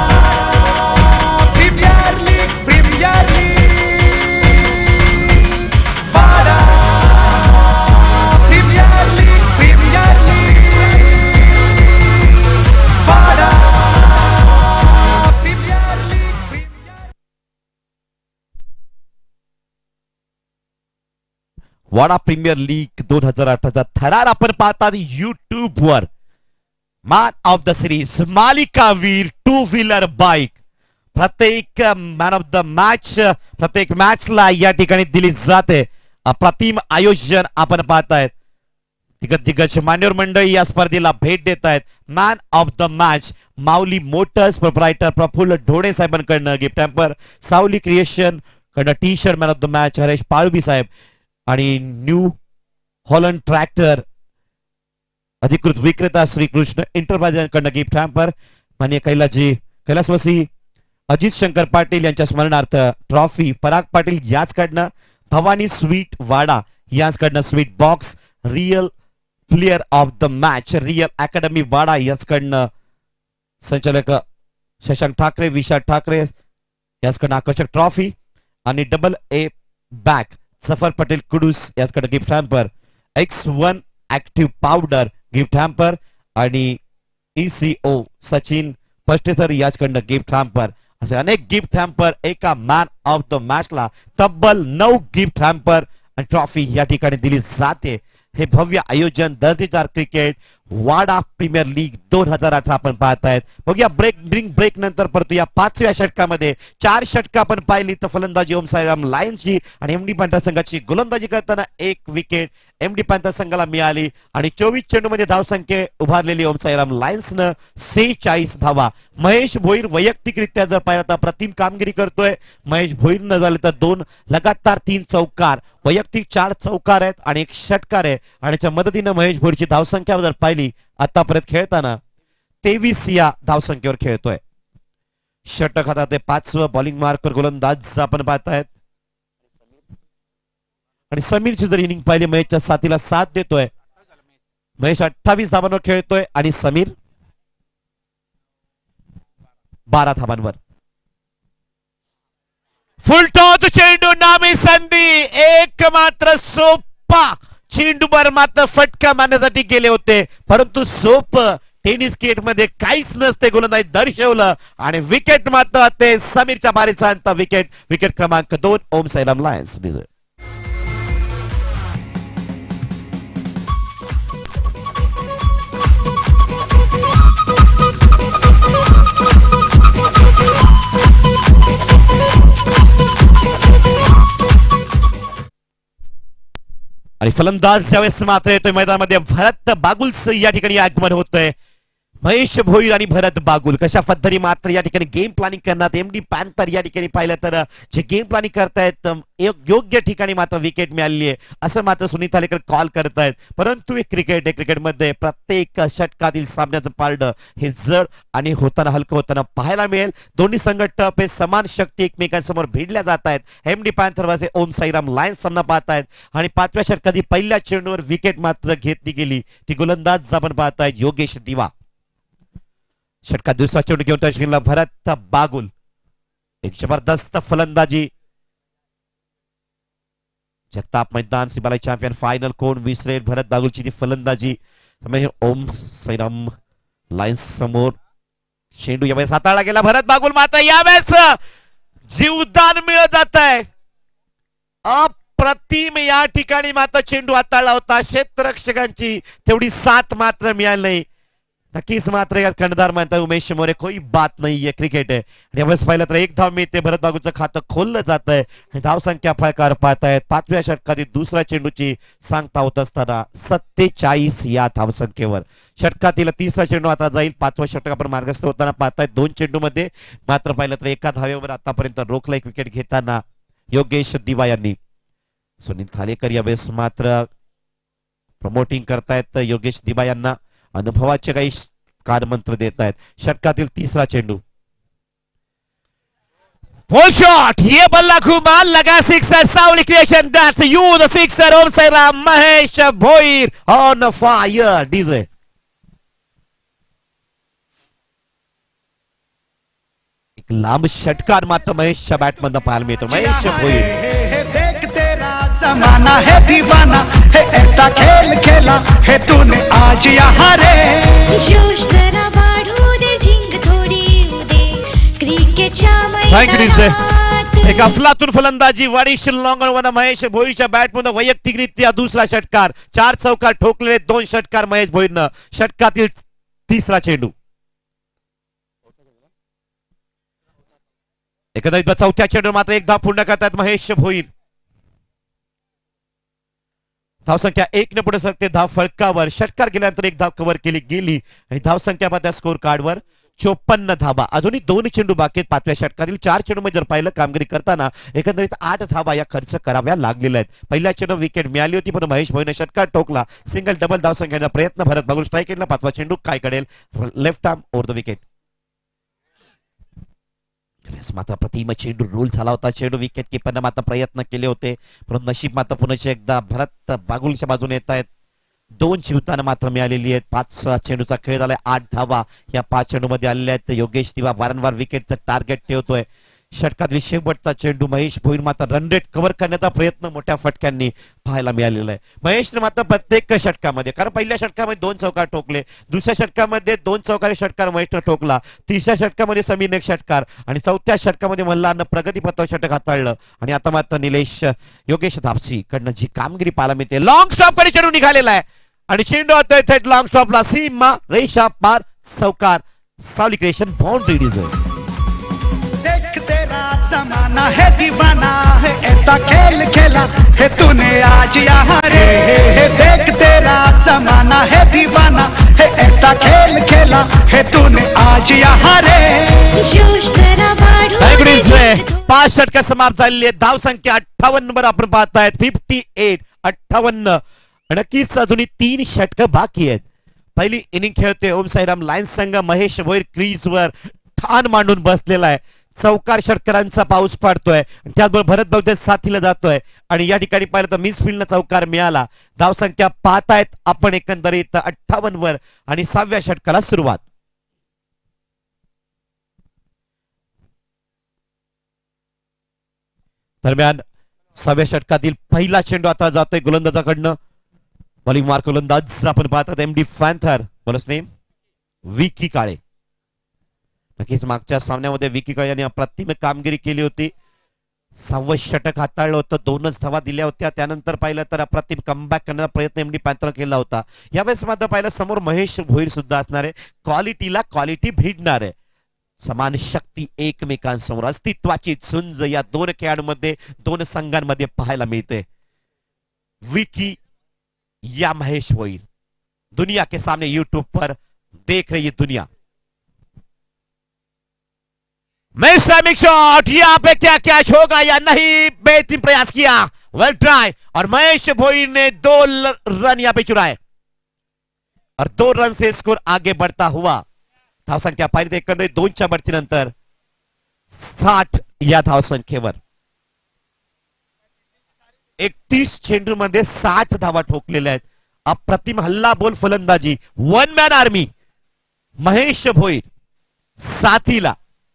premier league Wada premier league Wada premier league. Wada premier league 2018चा थरार आपण पाहतात युट्यूब वर. मॅन ऑफ द सिरीज मालिकावीर 2 व्हीलर बाईक प्रत्येक मॅन ऑफ द मॅच प्रत्येक मॅचला या ठिकाणी दिली जाते. अप्रतिम आयोजन आपण पाहतायत. दिग्गज मान्यवर मंडळी या स्पर्धेला भेट देत आहेत. Man of the match Mauli motors proprietor Praful Dhone साहेबांकडनं गिफ्ट हॅम्पर. सावली क्रिएशन कडनं T shirt man of the match Haresh Palvi साहेब. आणि न्यू हॉलंड ट्रॅक्टर अधिकृत विक्रेता श्रीकृष्ण एंटरप्राइजेसकडनं गिफ्ट हॅम्पर. माननीय कैलासवासी अजित शंकर पाटील यांच्या स्मरणार्थ ट्रॉफी पराग पाटील याचकडनं, भवानी स्वीट वाडा याचकडनं sweet box, real player of the match real academy Wada याचकडनं संचालक शशांक ठाकरे, विशाल ठाकरे याचकडनं आकर्षक ट्रॉफी आणि double A back Safar Patel Kudus याचकडे gift hamper, X1 active powder gift hamper आणि ECO सचिन पष्टेसर याचकडनं गिफ्ट हॅम्पर. असे अनेक गिफ्ट हॅम्पर एका मॅन ऑफ द मॅचला तब्बल 9 गिफ्ट हॅम्पर आणि ट्रॉफी या ठिकाणी दिली जाते. हे भव्य आयोजन दर्जेदार क्रिकेट वाडा प्रीमियर लीग 2018 आपण पाहतायत. बघूया ब्रेक नंतर परत या 5व्या षटकामध्ये 4 षटक आपण पाहिली तर फलंदाजी ओम साईराम लायन्सची आणि एमडी पॅन्थर संघाची गोलंदाजी करताना 1 विकेट एमडी पॅन्थर संघाला मिळाली आणि 24 चेंडूमध्ये धावसंख्या उभारलेली ओम साईराम लायन्सनं 46 धावा. महेश भोईर वैयक्तिकरित्या जर पाहिलं तर प्रतिम कामगिरी करतोय. महेश भोईर न झाले तर 2 लगातार 3 चौकार, वैयक्तिक 4 चौकार आहेत आणि 1 षटकार आहे आणि त्याच्या मदतीनं महेश भोईरची धावसंख्या जर पाहिली आतापर्यंत खेळताना 23 या धावसंख्येवर खेळतोय. षटक हातात ते 5वं बॉलिंग मार्कर गोलंदाज आपण पाहतायत आणि समीरची जर इनिंग पाहिली महेशच्या साथीला साथ देतोय. महेश 28 धावांवर खेळतोय आणि समीर 12 धावांवर. फुलटॉस चेंडू नामी संधी एक मात्र सोपा चेंडूवर मात्र फटका मारण्यासाठी गेले होते परंतु सोप टेनिस किट मध्ये काहीच नसते गोलंदाजी दर्शवलं आणि विकेट मात्र ते समीरच्या बारीचा विकेट क्रमांक 2 ओम साईराम लायन्स. आणि फलंदाज ज्यावेळेस मात्र येतोय मैदानामध्ये भरत बागुलचं या ठिकाणी आगमन होतंय. महेश भोईर आणि भरत बागुल कशा पद्धतीने मात्र या ठिकाणी गेम प्लॅनिंग करणार. एमडी पॅन्थर या ठिकाणी पाहिलं तर जे गेम प्लॅनिंग करतायत योग्य ठिकाणी मात्र विकेट मिळाली आहे असं मात्र सुनील थालेकर कॉल करतायत. परंतु क्रिकेट क्रिकेटमध्ये प्रत्येक षटकातील सामन्याचं पारड हे जड आणि होताना हलकं होताना पाहायला मिळेल. दोन्ही संघ टप हे समान शक्ती एकमेकांसमोर भिडल्या जात आहेत. एमडी पॅन्थर वरचे ओम साईराम लायन्स सामना पाहतायत आणि 5व्या षटकातील पहिल्या चेंडूवर विकेट मात्र घेतली गेली. ती गोलंदाज आपण पाहतायत योगेश दिवा. षटकात दुसरा चेंडू घेऊन त्या भरत बागुल एक जबरदस्त फलंदाजी. जगताप मैदान सिबालाई चॅम्पियन फायनल कोण विसरेल भरत बागुलची ती फलंदाजी. ओम साईराम लायन्स समोर चेंडू यावेळेस हाताळला गेला. भरत बागुल मात्र यावेळेस जीवदान मिळत जात आहे. अप्रतिम या ठिकाणी मात्र चेंडू हाताळला होता. क्षेत्ररक्षकांची तेवढी साथ मात्र मिळाली नाही. नक्कीच मात्र या कर्णधार म्हणतात उमेश मोरे कोई बात नाहीये क्रिकेट आहे. यावेळेस पाहिलं तर 1 धाव मिळते. भरत बागुलचं खातं खोललं जात आहे. धावसंख्या फळकार पाहतायत. 5व्या षटकातील दुसऱ्या चेंडूची सांगता होत असताना 47 या धावसंख्येवर षटकातील तिसरा चेंडू आता जाईल. 5वं षटक आपण मार्गस्थ होताना पाहतायत. 2 चेंडूमध्ये मात्र पाहिलं तर 1 धावेवर आतापर्यंत रोखला विकेट घेताना योगेश दिवा यांनी. सुनील थालेकर यावेळेस मात्र प्रमोटिंग करतायत योगेश दिवा यांना. अनुभवाचे काही कानमंत्र देत आहेत. षटकातील तिसरा चेंडू Full shot. ये बल्ला घुमाल लगा sixer. Sauli creation. That's you the sixer. Om Sairam Mahesh Bhoir on fire. DJ एक लांब षटकार मात्र महेशच्या बॅटमधून पाहायला मिळतो. महेश भोईर जमाना है दीवाना है ऐसा खेल खेला है तूने आज यहाँ रे. जोश जरा वाढू दे जिंग थोडी येऊ दे क्रिकेटच्या मैदानात. एक अफलातून फलंदाजी वाडी शिल्लॉंगण महेश भोईरच्या बॅटमधून वैयक्तिकरित्या दुसरा षटकार. 4 चौकार ठोकलेले 2 षटकार महेश भोईरनं. षटकातील तिसरा चेंडू एकंदरीत 4थ्या चेंडू मात्र 1 धाव पूर्ण करतात महेश भोईर. धावसंख्या 1 ने पुढे सरकते. धाव फळकावर. षटकार गेल्यानंतर 1 धाव कव्हर केली गेली आणि धावसंख्या पाहता स्कोर कार्डवर 54 धावा. अजूनही 2 चेंडू बाकी आहेत. 5व्या षटकातील 4 चेंडूमध्ये जर पाहिलं कामगिरी करताना एकंदरीत 8 धावा या खर्च कराव्या लागलेल्या आहेत. पहिल्या चेंडू विकेट मिळाली होती पण महेश भोईरने षटकार ठोकला. सिंगल डबल धावसंख्येचा प्रयत्न. भरत बागुल स्ट्राईक केला. 5वा चेंडू काय करेल. Left arm over the wicket. मात्र प्रतिम चेंडू रोल झाला होता. चेंडू विकेट किपरने मात्र प्रयत्न केले होते, परंतु नशीब मात्र पुन्हा एकदा भरत बागुलच्या बाजूने येत आहेत. 2 जीवताना मात्र मिळालेली आहेत. 5 चेंडूचा खेळ झालाय. 8 धावा या 5 चेंडू मध्ये आलेल्या आहेत. योगेश दिवा वारंवार विकेटचं टार्गेट ठेवतोय. षटकातील शेवटचा चेंडू महेश भोईर मात्र रन रेट कव्हर करण्याचा प्रयत्न मोठ्या फटक्यांनी पाहायला मिळालेला आहे. महेशने मात्र प्रत्येक षटकामध्ये, कारण पहिल्या षटकामध्ये 2 चौकार ठोकले, दुसऱ्या षटकामध्ये 2 चौकारी षटकार महेशने ठोकला, तिसऱ्या षटकामध्ये समीरने एक षटकार आणि चौथ्या षटकामध्ये मल्हारनं प्रगतीपथावर षटक हाताळलं. आणि आता मात्र योगेश धापसी कडनं जी कामगिरी पाहायला मिळते. लॉंग स्टॉप कडे चेंडू निघालेला आहे आणि चेंडू आता थेट लॉंग स्टॉपला, सीमा रेषा पार, चौकार, सावली क्रिएशन, बाउंड्री डिझर्व. जमाना है दीवाना है, ऐसा खेल खेला है तूने आज यहाँ रे. देख तेरा जमाना है दीवाना है, ऐसा खेल खेला है तूने आज यहाँ रे. जोश जरा वाढू दे जिंक 5 षटक समाप्त झालेली आहेत. धाव संख्या 58 वर आपण पाहतायत. 58. नक्कीच अजूनही 3 षटक बाकी आहेत. पहिली इनिंग खेळते ओम साईराम लायन्स संघ. महेश भोईर क्रीजवर ठाण मांडून बसलेला आहे. चौकार षटकारांचा पाऊस पडतोय, त्याचबरोबर भरत बौद्धे साथीला जातोय आणि या ठिकाणी पाहिलं तर मिस फील्डला चौकार मिळाला. धाव संख्या पाहतायत आपण एकंदरीत 58 वर आणि 6व्या षटकाला सुरुवात. दरम्यान 6व्या षटकातील पहिला चेंडू आता जातोय गोलंदाजाकडनं. बॉलिंग मार्क गोलंदाज आपण पाहतात MD panther, bowler's name Vicky Kale. नक्कीच मागच्या सामन्यामध्ये विकी काळे यांनी अप्रतिम कामगिरी केली होती. 6वं षटक हाताळलं होतं, 2च धावा दिल्या होत्या. त्यानंतर पाहिलं तर अप्रतिम कमबॅक करण्याचा प्रयत्न एमडी पॅन्थर केला होता. यावेळेस मात्र पाहिलं समोर महेश भोईर सुद्धा असणार आहे. क्वालिटीला क्वालिटी भिडणार आहे. समान शक्ती एकमेकांसमोर, अस्तित्वाची झुंज या 2 खेळाडूंमध्ये 2 संघांमध्ये पाहायला मिळते. विकी या महेश भोईर, दुनिया के सामने यूट्यूब पर देख रही है दुनिया. मिस्टर शॉट, यहाँ पे क्या कैच होगा या नहीं, बेहतरीन प्रयास किया, वेल ट्राई. और महेश भोईर ने 2 रन यहाँ पे चुराए और 2 रन से स्कोर आगे बढ़ता हुआ. धाव संख्या पाहिली एकंदरीत 2च्या बढतीनंतर 60 या धाव संख्येवर. 31 चेंडू मध्ये 60 धावा ठोकलेल्या आहेत. अप्रतिम हल्ला बोल फलंदाजी, 1 मॅन आर्मी. महेश भोईर साथीला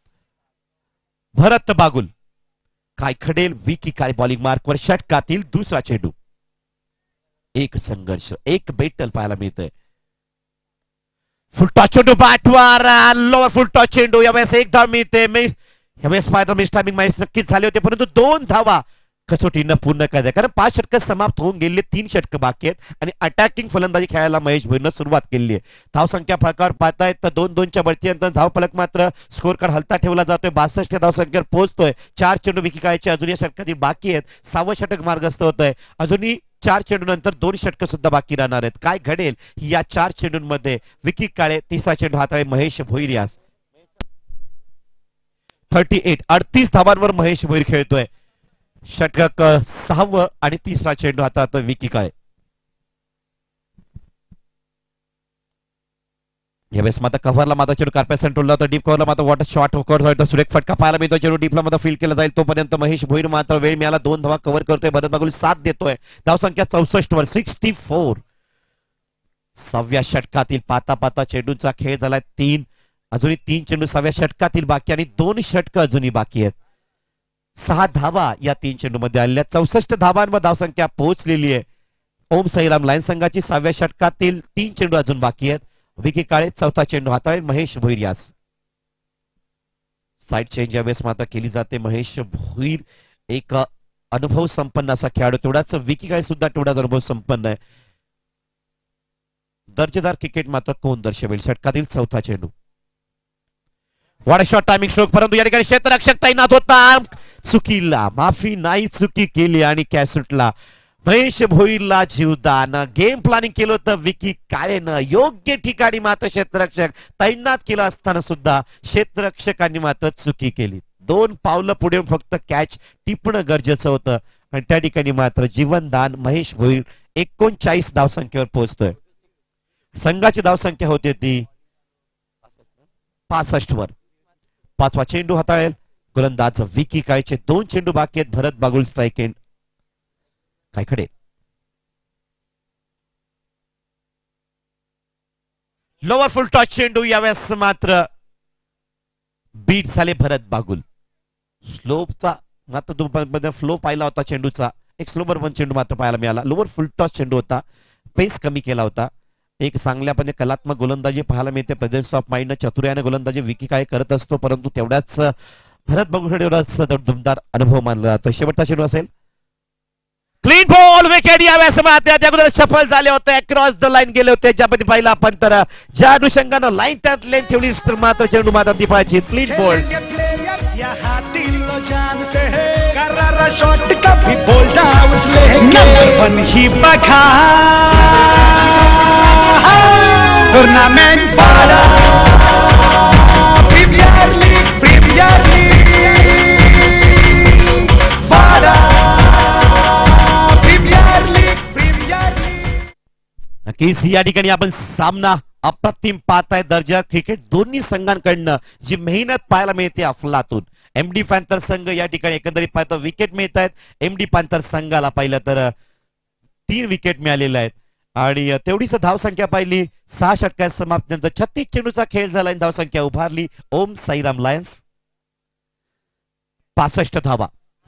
भरत बागुल. काय खडेल विकी काळे बॉलिंग मार्कवर. षटकातील दुसरा चेंडू. एक संघर्ष, एक बेटल पाहायला मिळतंय. फुल टॉस चेंडू बॅटवर, लोअर फुल टॉस चेंडू. यावेळेस 1 धाव मिळते. यावेळेस पाहिलं मिस टायमिंग मॅच नक्कीच झाले होते, परंतु 2 धावा कसोटीनं पूर्ण करायचं, कारण 5 षटक समाप्त होऊन गेले, 3 षटक बाकी आहेत आणि अटॅकिंग फलंदाजी खेळायला महेश भोईरनं सुरुवात केली आहे. धाव संख्या फलकावर पाहतायत तर 2-2च्या बढतीनंतर धाव फलक मात्र स्कोर कार्ड हलता ठेवला जातोय. 62 धाव संख्येवर पोहोचतोय. 4 चेंडू विकी काळेचे अजून या षटकातील बाकी आहेत. 6वं षटक मार्गस्थ होतंय. अजूनही 4 चेंडू नंतर 2 षटक सुद्धा बाकी राहणार आहेत. काय घडेल या 4 चेंडूंमध्ये. विकी काळे 3रा चेंडू हाताळे महेश भोईर यास. 38 धावांवर महेश भोईर खेळतोय. षटक 6वं आणि 3रा चेंडू हातात विकी काळे. यावेळेस मात्र कव्हरला मात्र चेंडू कार्पेट सेंटरला होता. डीप कव्हरला मात्र वॉटर शॉट कव्हर सुरेख फटका पाहायला मिळतो. चेंडू डीपला मात्र फील केला जाईल तोपर्यंत महेश भोईर मात्र वेळ मिळाला 2 धावा कव्हर करतोय. भरत बागुल साथ देतोय. धाव संख्या 64 वर 64. 6व्या षटकातील पाता चेंडूचा खेळ झालाय 3. अजूनही 3 चेंडू 6व्या षटकातील बाकी आणि 2 षटक अजूनही बाकी आहेत. 6 धावा या 3 चेंडू मध्ये आलेल्या. 64 धावांवर धाव संख्या पोहोचलेली आहे ओम साईराम लायन्स संघाची. 6व्या षटकातील 3 चेंडू अजून बाकी आहेत. विकी काळे 4था चेंडू हाताळेल महेश भोईर यास. साइड चेंज यावेळेस मात्र केली जाते. महेश भोईर एक अनुभव संपन्न असा खेळाडू, तेवढाच विकी काळे सुद्धा तेवढाच अनुभव संपन्न आहे. दर्जेदार क्रिकेट मात्र कोण दर्शवेल. षटकातील 4था चेंडू. वाडा शॉट टायमिंग स्ट्रोक, परंतु या ठिकाणी क्षेत्ररक्षक तैनात होता. चुकीला माफी नाही, चुकी केली आणि कॅच सुटला. महेश भोईरला जीवदान. गेम प्लॅनिंग केलं होतं विकी काळेनं. योग्य ठिकाणी मात्र क्षेत्ररक्षक तैनात केलं असताना सुद्धा क्षेत्ररक्षकांनी मात्र चुकी केली. 2 पावलं पुढे येऊन फक्त कॅच टिपणं गरजेचं होतं आणि त्या ठिकाणी मात्र जीवनदान. महेश भोईर 39 धावसंख्येवर पोहोचतोय. संघाची धावसंख्या होती ती 65 वर. 5वा चेंडू हाताळेल गोलंदाज विकी काळेचे 2 चेंडू बाकी आहेत. भरत बागुल स्ट्राइक एंड काय खडे. लोअर फुल टॉच चेंडू यावेळेस मात्र बीट झाले भरत बागुल. स्लोपचा मात्र फ्लो पाहिला होता चेंडूचा. एक स्लोवर पण चेंडू मात्र पाहायला मिळाला. लोअर फुल टॉच चेंडू होता. पेस कमी केला होता. एक चांगल्यापणे कलात्मक गोलंदाजी पाहायला मिळते. प्रेझेन्स ऑफ माइंड चतुर्याने गोलंदाजी विकी काळे करत असतो, परंतु तेवढ्याच भरत बागुल एवढाच दमदार अनुभव मानला जातो. शेवटचा चेंडू असेल. क्लीन बॉल विकेट यावेळेस मात्र अगोदर सफल झाले होते. क्रॉस द लाईन गेले होते. ज्यामध्ये पाहिला आपण तर ज्या अनुषंगानं लाईन त्यात लेन ठेवली तर मात्र चेंडू मात्र दिपायची. क्लीन बॉल शॉट कभी बोल्ड आउट नंबर 1 ही बघा tournament Wada premier league Wada premier league. नक्कीच या ठिकाणी आपण सामना अप्रतिम पाहताय. दर्जा क्रिकेट दोन्ही संघांकडनं जी मेहनत पाहायला मिळते अफलातून. एमडी पॅन्थर संघ या ठिकाणी एकंदरीत पाहतो विकेट मिळत आहेत. एमडी पॅन्थर संघाला पाहिलं तर 3 विकेट मिळालेल्या आहेत आणि तेवढीच धावसंख्या पाहिली. 6 षटकात समाप्तीनंतर 36 चेंडूचा खेळ झाला. धावसंख्या उभारली ओम साईराम लायन्स 65 धावा.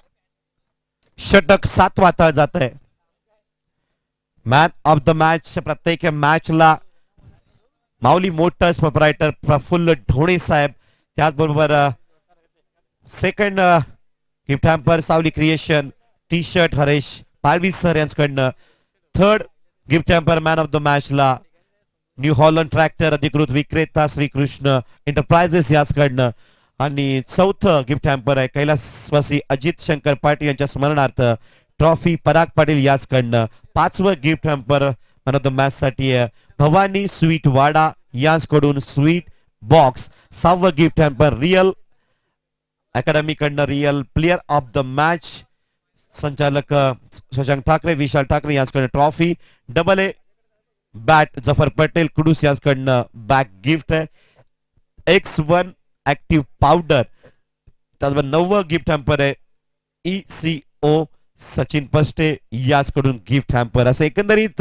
षटक 7 वाताळ जात आहे. मॅन ऑफ द मॅच प्रत्येक मॅचला माऊली मोटर्स प्रोप्रायटर प्रफुल्ल ढोणे साहेब, त्याचबरोबर second gift hamper Sawali creation T shirt Haresh Palvi sir यांच्याकडनं. Third gift hamper man of the मॅचला न्यू हॉलंड ट्रॅक्टर अधिकृत विक्रेता श्रीकृष्ण एंटरप्राइजेस याचकडनं. आणि चौथं गिफ्ट हॅम्पर आहे कैलासवासी अजित शंकर पाटील यांच्या स्मरणार्थ ट्रॉफी पराग पाटील याचकडनं. 5वं gift hamper man of the match साठी भवानी स्वीट वाडा यांच्याकडून स्वीट बॉक्स. 6वं गिफ्ट हॅम्पर रियल अकॅडमी कडनं real player of the match संचालक शशांक ठाकरे विशाल ठाकरे यांच्याकडनं trophy. Double A bat Zafar Patel Kudus यांच्याकडनं बॅक गिफ्ट आहे. X1 active powder. त्याचबरोबर 9वं गिफ्ट हॅम्पर आहे ECO सचिन पस्टे याचकडून गिफ्ट हॅम्पर. असं एकंदरीत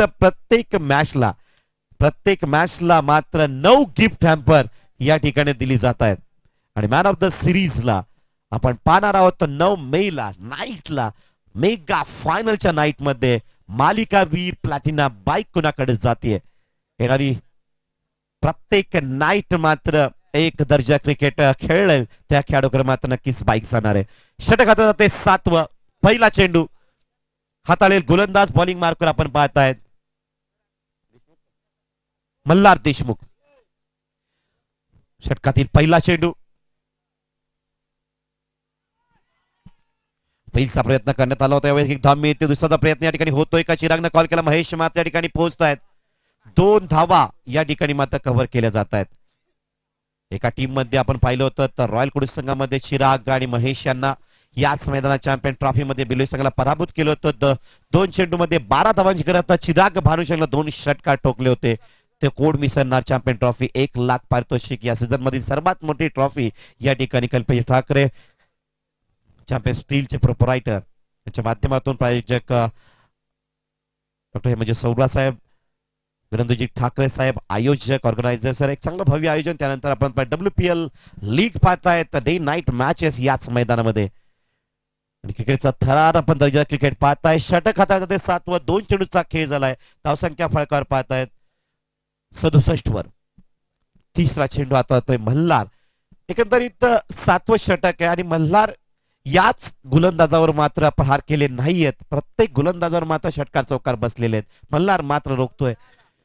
प्रत्येक मॅचला मात्र 9 गिफ्ट हॅम्पर या ठिकाणी दिली जात आहेत. आणि मॅन ऑफ द सिरीजला आपण पाहणार आहोत 9 मेला नाईटला मेगा फायनलच्या नाईट मध्ये मालिकावीर प्लॅटिना बाईक कुणाकडे जाते. येणारी प्रत्येक नाईट मात्र एक दर्जा क्रिकेट खेळेल त्या खेळाडूकडे मात्र नक्कीच बाईक जाणार आहे. षटक हातात जाते 7वं. पहिला चेंडू हाताळेल गोलंदाज. बॉलिंग मार्कर आपण पाहतायत मल्हार देशमुख. षटकातील पहिला चेंडू. पहिला प्रयत्न करण्यात आला होता यावेळी एक धाव मिळते. दुसरा प्रयत्न या ठिकाणी होतोय का? चिरागनं कॉल केला. महेश मात्र या ठिकाणी पोहोचतायत. 2 धावा या ठिकाणी मात्र कव्हर केल्या जात आहेत. एका टीम मध्ये आपण पाहिलं होतं तर रॉयल कुडूस संघामध्ये चिराग आणि महेश यांना याच मैदानात चॅम्पियन ट्रॉफी मध्ये बिलोई संघाला पराभूत केलं होतं. 2 चेंडू मध्ये 12 धावांची गरज. चिराग भानुशाला 2 षटकार ठोकले होते. ते कोड मिसळणार चॅम्पियन ट्रॉफी 1 लाख पारितोषिक. या सीझन मधील सर्वात मोठी ट्रॉफी या ठिकाणी कल्पेश ठाकरे चॅम्पियन स्टीलचे प्रोपरायटर यांच्या माध्यमातून प्रायोजक डॉक्टर म्हणजे सौरा साहेब वीरेंद्रजी ठाकरे साहेब आयोजक ऑर्गनायझर. सर एक चांगलं भव्य आयोजन. त्यानंतर आपण WPL लीग पाहतायत डे नाईट मॅचेस याच मैदानामध्ये. आणि क्रिकेटचा थरार आपण दर्जा क्रिकेट पाहताय. षटक हातात ते 7वं. 2 चेंडूचा खेळ झालाय. धावसंख्या फळकावर पाहतायत 67 वर. तिसरा चेंडू हातात मल्हार. एकंदरीत 7वं षटक आहे आणि मल्हार याच गोलंदाजावर मात्र प्रहार केले नाहीयेत. प्रत्येक गोलंदाजावर मात्र षटकार चौकार बसलेले आहेत. मल्हार मात्र रोखतोय.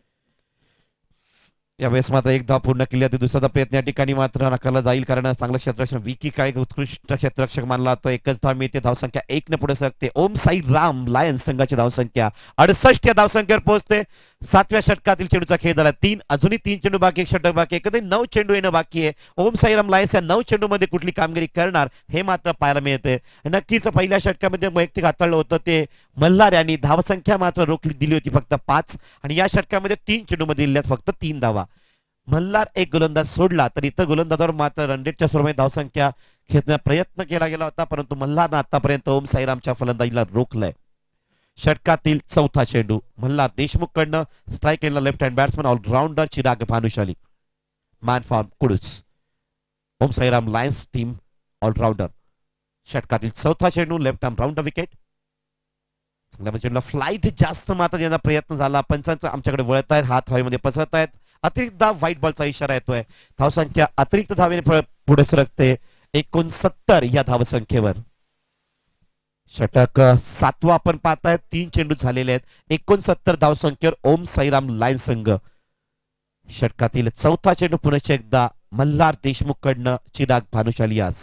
यावेळेस मात्र 1 धाव पूर्ण केली होती. दुसरा प्रयत्न या ठिकाणी मात्र नाकारला जाईल कारण चांगलं क्षेत्ररक्षण विकी काळे उत्कृष्ट क्षेत्ररक्षक मानला जातो. 1च धाव मिळते. धावसंख्या 1 ने पुढे सरकते. ओम साई राम लायन्स संघाची धावसंख्या 68 या धावसंख्येवर पोहोचते. 7व्या षटकातील चेंडूचा खेळ झाला. 3 अजूनही 3 चेंडू बाकी. 1 षटक बाकी. एकंदरीत 9 चेंडू येणं बाकी आहे. ओम साईराम लायन्स या 9 चेंडू मध्ये कुठली कामगिरी करणार हे मात्र पाहायला मिळते. नक्कीच पहिल्या षटकामध्ये वैयक्तिक हाताळलं होतं ते मल्हार यांनी. धावसंख्या मात्र रोखली दिली होती फक्त 5 आणि या षटकामध्ये 3 चेंडू मध्ये दिल्यात फक्त 3 धावा. मल्हार एक गोलंदाज सोडला तर इतर गोलंदाजावर मात्र रनरेटच्या स्वरूपात धावसंख्या खेचण्याचा प्रयत्न केला गेला होता, परंतु मल्हारनं आतापर्यंत ओम साईरामच्या फलंदाजीला रोखलंय. षटकातील चौथा चेंडू मल्हार देशमुखकडनं. स्ट्राईक एंडला left hand batsman allrounder Chirag Bhanushali. Man from Kudus. Om Sairam Lions team allrounder. षटकातील चौथा चेंडू लेफ्ट आर्म राऊंड विकेट. चेंडूला फ्लाईट जास्त मात्र देण्याचा प्रयत्न झाला. पंचांचं आमच्याकडे वळत आहेत, हात हवेमध्ये पसरत आहेत. अतिरिक्त धाव व्हाईट बॉलचा इशारा येतोय. धावसंख्या अतिरिक्त धावेने पुढे सरकते 69 या धावसंख्येवर. षटक 7वा आपण पाहताय. 3 चेंडू झालेले आहेत. 69 धावसंख्येवर ओम साईराम लायन्स संघ. षटकातील चौथा चेंडू पुन्हा एकदा मल्हार देशमुखकडनं चिराग भानुशाली आज.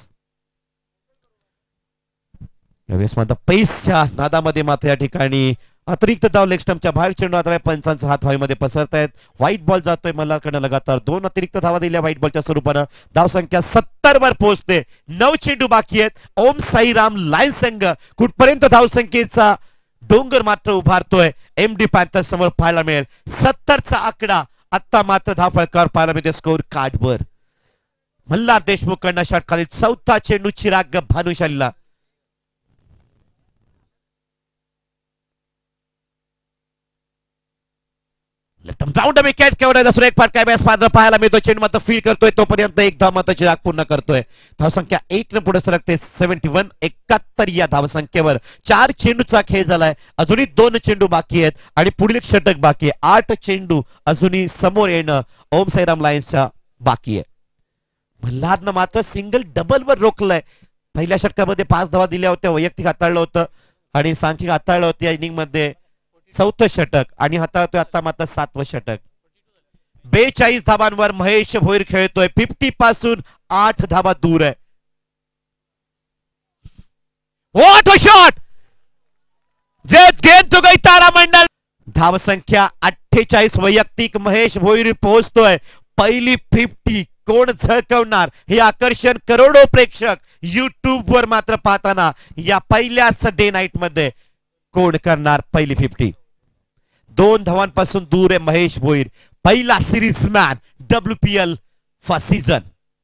यावेळेस मात्र पेसच्या नादामध्ये मात्र या ठिकाणी अतिरिक्त धाव लेग स्टंपच्या बाहेर चेंडू आता पंचांचा हात हवेमध्ये पसरत आहेत. व्हाईट बॉल जातोय मल्हारकडनं. लगातार 2 अतिरिक्त धावा दिल्या व्हाईट बॉलच्या स्वरूपानं. धावसंख्या 70 वर पोहोचते. 9 चेंडू बाकी आहेत. ओम साईराम लायन्स संघ कुठपर्यंत धावसंख्येचा डोंगर मात्र उभारतोय एमडी पॅन्थर्स समोर पाहायला मिळेल. 70चा आकडा आता मात्र धावफलकावर पाहायला मिळते स्कोर कार्डवर. मल्हार देशमुखकडनं षटकातील चौथा चेंडू चिराग भानुशालीला. राऊंड विकेट केवढा दुसरा एक फटका बॅस पात्र पाहायला मिळतो. चेंडू मात्र फील करतोय तोपर्यंत एक धाव मात्र चिराग पूर्ण करतोय. धावसंख्या 1 ने पुढे सरकते 71 71 या धावसंख्येवर. 4 चेंडूचा खेळ झालाय. अजूनही 2 चेंडू बाकी आहेत आणि पुढील षटक बाकी आहे. 8 चेंडू अजूनही समोर येणं ओम साईराम लायन्सच्या बाकी आहे. मल्हारनं मात्र सिंगल डबल वर रोखलंय. पहिल्या षटकामध्ये 5 धावा दिल्या होत्या. वैयक्तिक हाताळलं होतं आणि सांख्यिक हाताळलं होतं या इनिंग मध्ये. 4थं षटक आणि हाताळतोय आता मात्र 7वं षटक. 42 धावांवर महेश भोईर खेळतोय. 50 पासून 8 धावा दूर आहे. What a shot! जे गेंद तो गई तारामंडल. धावसंख्या 48 वैयक्तिक महेश भोईर पोहोचतोय. पहिली 50 कोण झळकवणार हे आकर्षण करोडो प्रेक्षक युट्यूब वर मात्र पाहताना या पहिल्याच डे नाईट मध्ये कोण करणार पहिली 50. 2 धावांपासून दूर आहे महेश भोईर. पहिला series man WPL first season.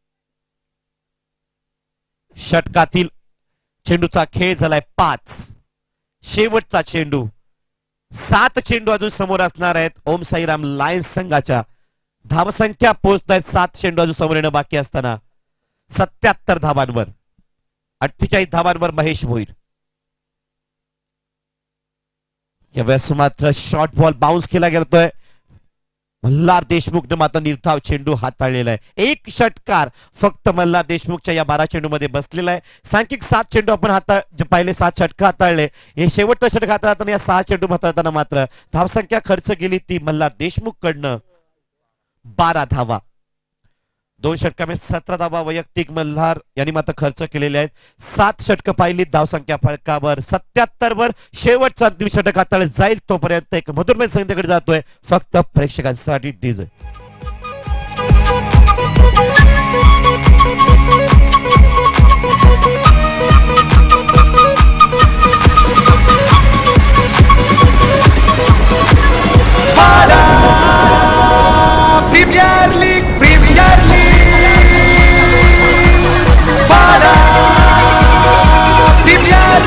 षटकातील चेंडूचा खेळ झालाय 5. शेवटचा चेंडू. 7 चेंडू अजून समोर असणार आहेत ओम साईराम लायन्स संघाच्या. धावसंख्या पोहोचत आहेत 7 चेंडू अजून समोर येणं बाकी असताना 77 धावांवर. 48 धावांवर महेश भोईर. यावेळेस मात्र शॉर्ट बॉल बाउन्स केला गेलोय. मल्हार देशमुखने मात्र निर्धाव चेंडू हाताळलेला आहे. एक षटकार फक्त मल्हार देशमुखच्या या 12 चेंडू मध्ये बसलेला आहे. सांख्यिक 7 चेंडू आपण पहिले 7 षटक हाताळले. हे शेवटचं षटक हाताळताना या 6 चेंडू हाताळताना मात्र धावसंख्या खर्च केली ती मल्हार देशमुखकडनं 12 धावा. 2 षटकामध्ये 17 धावा वैयक्तिक मल्हार यांनी मात्र खर्च केलेले आहेत. 7 षटक पाहिली. धावसंख्या फलकावर 77 वर. शेवटचा अंतिम षटक हाताळले जाईल तोपर्यंत एक मधुरमय संगीताकडे जातोय फक्त प्रेक्षकांसाठी DJ. Premier league premier league Wada premier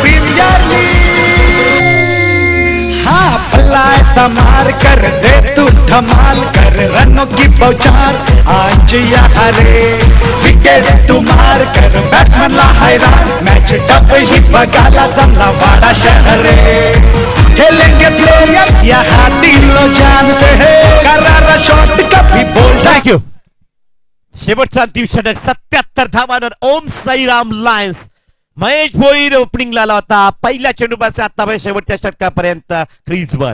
league हाँ भला ऐसा मार कर दे तू धमाल कर रनों की बौछार आज यहाँ रे विकेट तू मार कर बैट्समैन ला हैरान मैच टप ही बगाला जमला वाडा शहर रे खेलेंगे प्लेयर्स यहाँ दिलो जान से है करारा शॉट कभी बोल. Thank you. शेवटचा अंतिम षटक 77 धावांवर ओम साईराम लायन्स. महेश भोईर ओपनिंगला आला होता. पहिल्या चेंडूपासून आतापर्यंत शेवटच्या षटकापर्यंत क्रीजवर.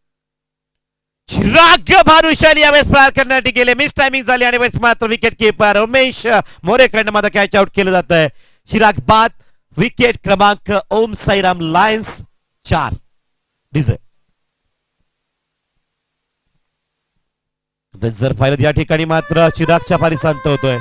चिराग भानुशाली यावेळेस प्रहार करण्यासाठी गेले. मिस टायमिंग झाली आणि मात्र विकेट कीपर उमेश मोरेकडनं मात्र कॅच आउट केलं जात आहे. चिराग बाद. विकेट क्रमांक ओम साईराम लायन्स 4. डीजे. जर पाहिलं या ठिकाणी मात्र चिरागच्या पारी शांत होतोय.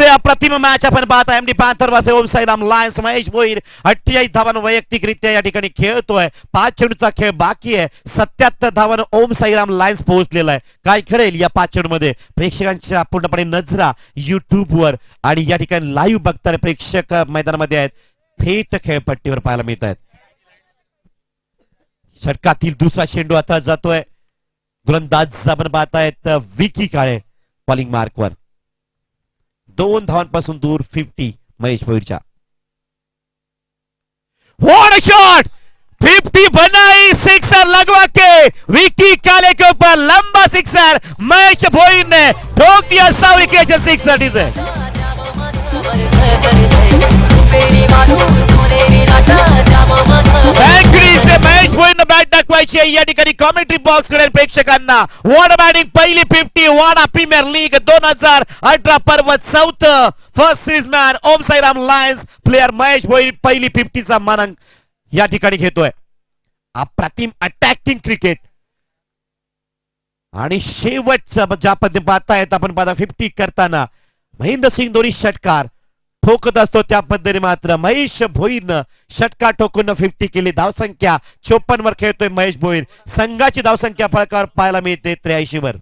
अप्रतिम मॅच आपण पाहता MD panther versus Om Sairam Lions. Mahesh Bhoir 48 धावांवर वैयक्तिकरित्या या ठिकाणी खेळतोय. 5 चेंडूचा खेळ बाकी आहे. 77 धावांवर ओम साईराम लायन्स पोहोचलेला आहे. काय खेळेल या 5 चेंडूमध्ये प्रेक्षकांच्या पूर्णपणे नजरा युट्यूबवर आणि या ठिकाणी लाईव्ह बघताना प्रेक्षक मैदानामध्ये आहेत. थेट खेळपट्टीवर पाहायला मिळत आहेत. षटकातील दुसरा चेंडू आता जातोय. गोलंदाज आपण पाहतायत विकी काळे बॉलिंग मार्कवर. 2 धावांपासून दूर 50 महेश भोईरच्या. व्हाट अ शॉट, 50 बनाई, सिक्सर लगवा के विकी काले के ऊपर लंबा सिक्सर महेश भोईर ने ठोक दिया. सावरी के सिक्सर डीजे. महेश भोईरने बॅट दाखवायची या ठिकाणी कॉमेंट्री बॉक्स कडे प्रेक्षकांना. वाडा बॅटिंग पहिली 50 वाडा प्रीमियर लीग 2018 पर्व 4th first series man Om Sairam lions player Mahesh Bhoir पहिली 50चा मानांक या ठिकाणी घेतोय. अप्रतिम अटॅकिंग क्रिकेट आणि शेवटचं ज्या पद्धतीने पाहतायत आपण पाहता 50 करताना महेंद्र सिंग धोनी षटकार ठोकत असतो त्या पद्धतीने मात्र महेश भोईरनं षटकार ठोकून 50 केली. धावसंख्या 54 वर खेळतोय महेश भोईर. संघाची धावसंख्या फळकावर पाहायला मिळते 83 वर.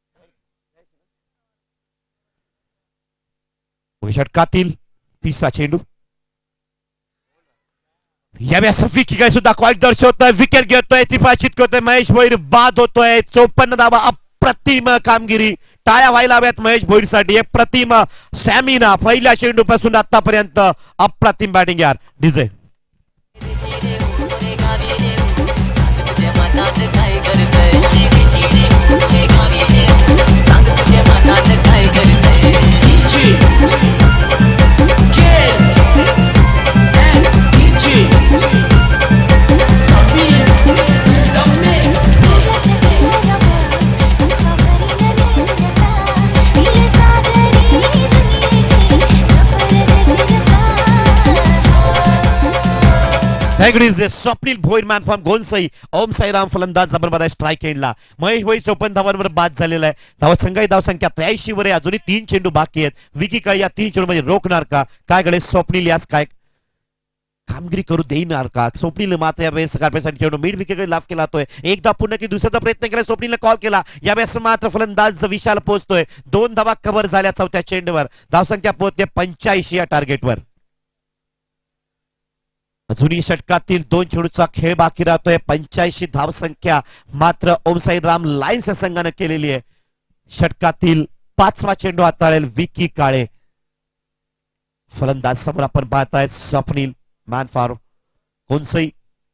षटकातील तिसरा चेंडू यावेळेस विकी काय सुद्धा क्वालिटी दर्शवतोय. विकेट घेतोय, त्रिफळाचीत करतोय महेश भोईर. बाद होतोय. 54 धावा. अप्रतिम कामगिरी. टाळ्या व्हायला हव्यात महेश भोईरसाठी. एक प्रतिम स्टॅमिना पहिल्या चेंडू पासून आतापर्यंत. अप्रतिम बॅटिंग यार DJ. Swapnil Bhoir man from Gonsai. Om Sairam फलंदाज जबरदस्त स्ट्राइक एंडला. महेश भोईर 54 धावांवर बाद झालेला आहे. धावसंख्या धावसंख्या 83 वर आहे. अजूनही 3 चेंडू बाकी आहेत. विकी काळे या 3 चेंडू मध्ये रोखणार का काय गळे स्वप्नील यास काय कामगिरी करू देणार का. स्वप्नील मात्र यावेळेस कारपेसाठी चेंडू मिड विकेटकडे लाभ केला जातोय. एकदा पुन्हा की दुसऱ्याचा प्रयत्न केला. स्वप्नीलने कॉल केला. यावेळेस मात्र फलंदाज विशाल पोहोचतोय. 2 धावा कव्हर झाल्या 4थ्या चेंडूवर. धावसंख्या पोहोचते 85 या टार्गेटवर. अजूनही षटकातील 2 चेंडूचा खेळ बाकी राहतोय. 85 धावसंख्या मात्र ओम साईराम लायन्स या संघाने केलेली आहे. षटकातील 5वा चेंडू हाताळेल विकी काळे. फलंदाज समोर आपण पाहताय Swapnil man for Gonsai.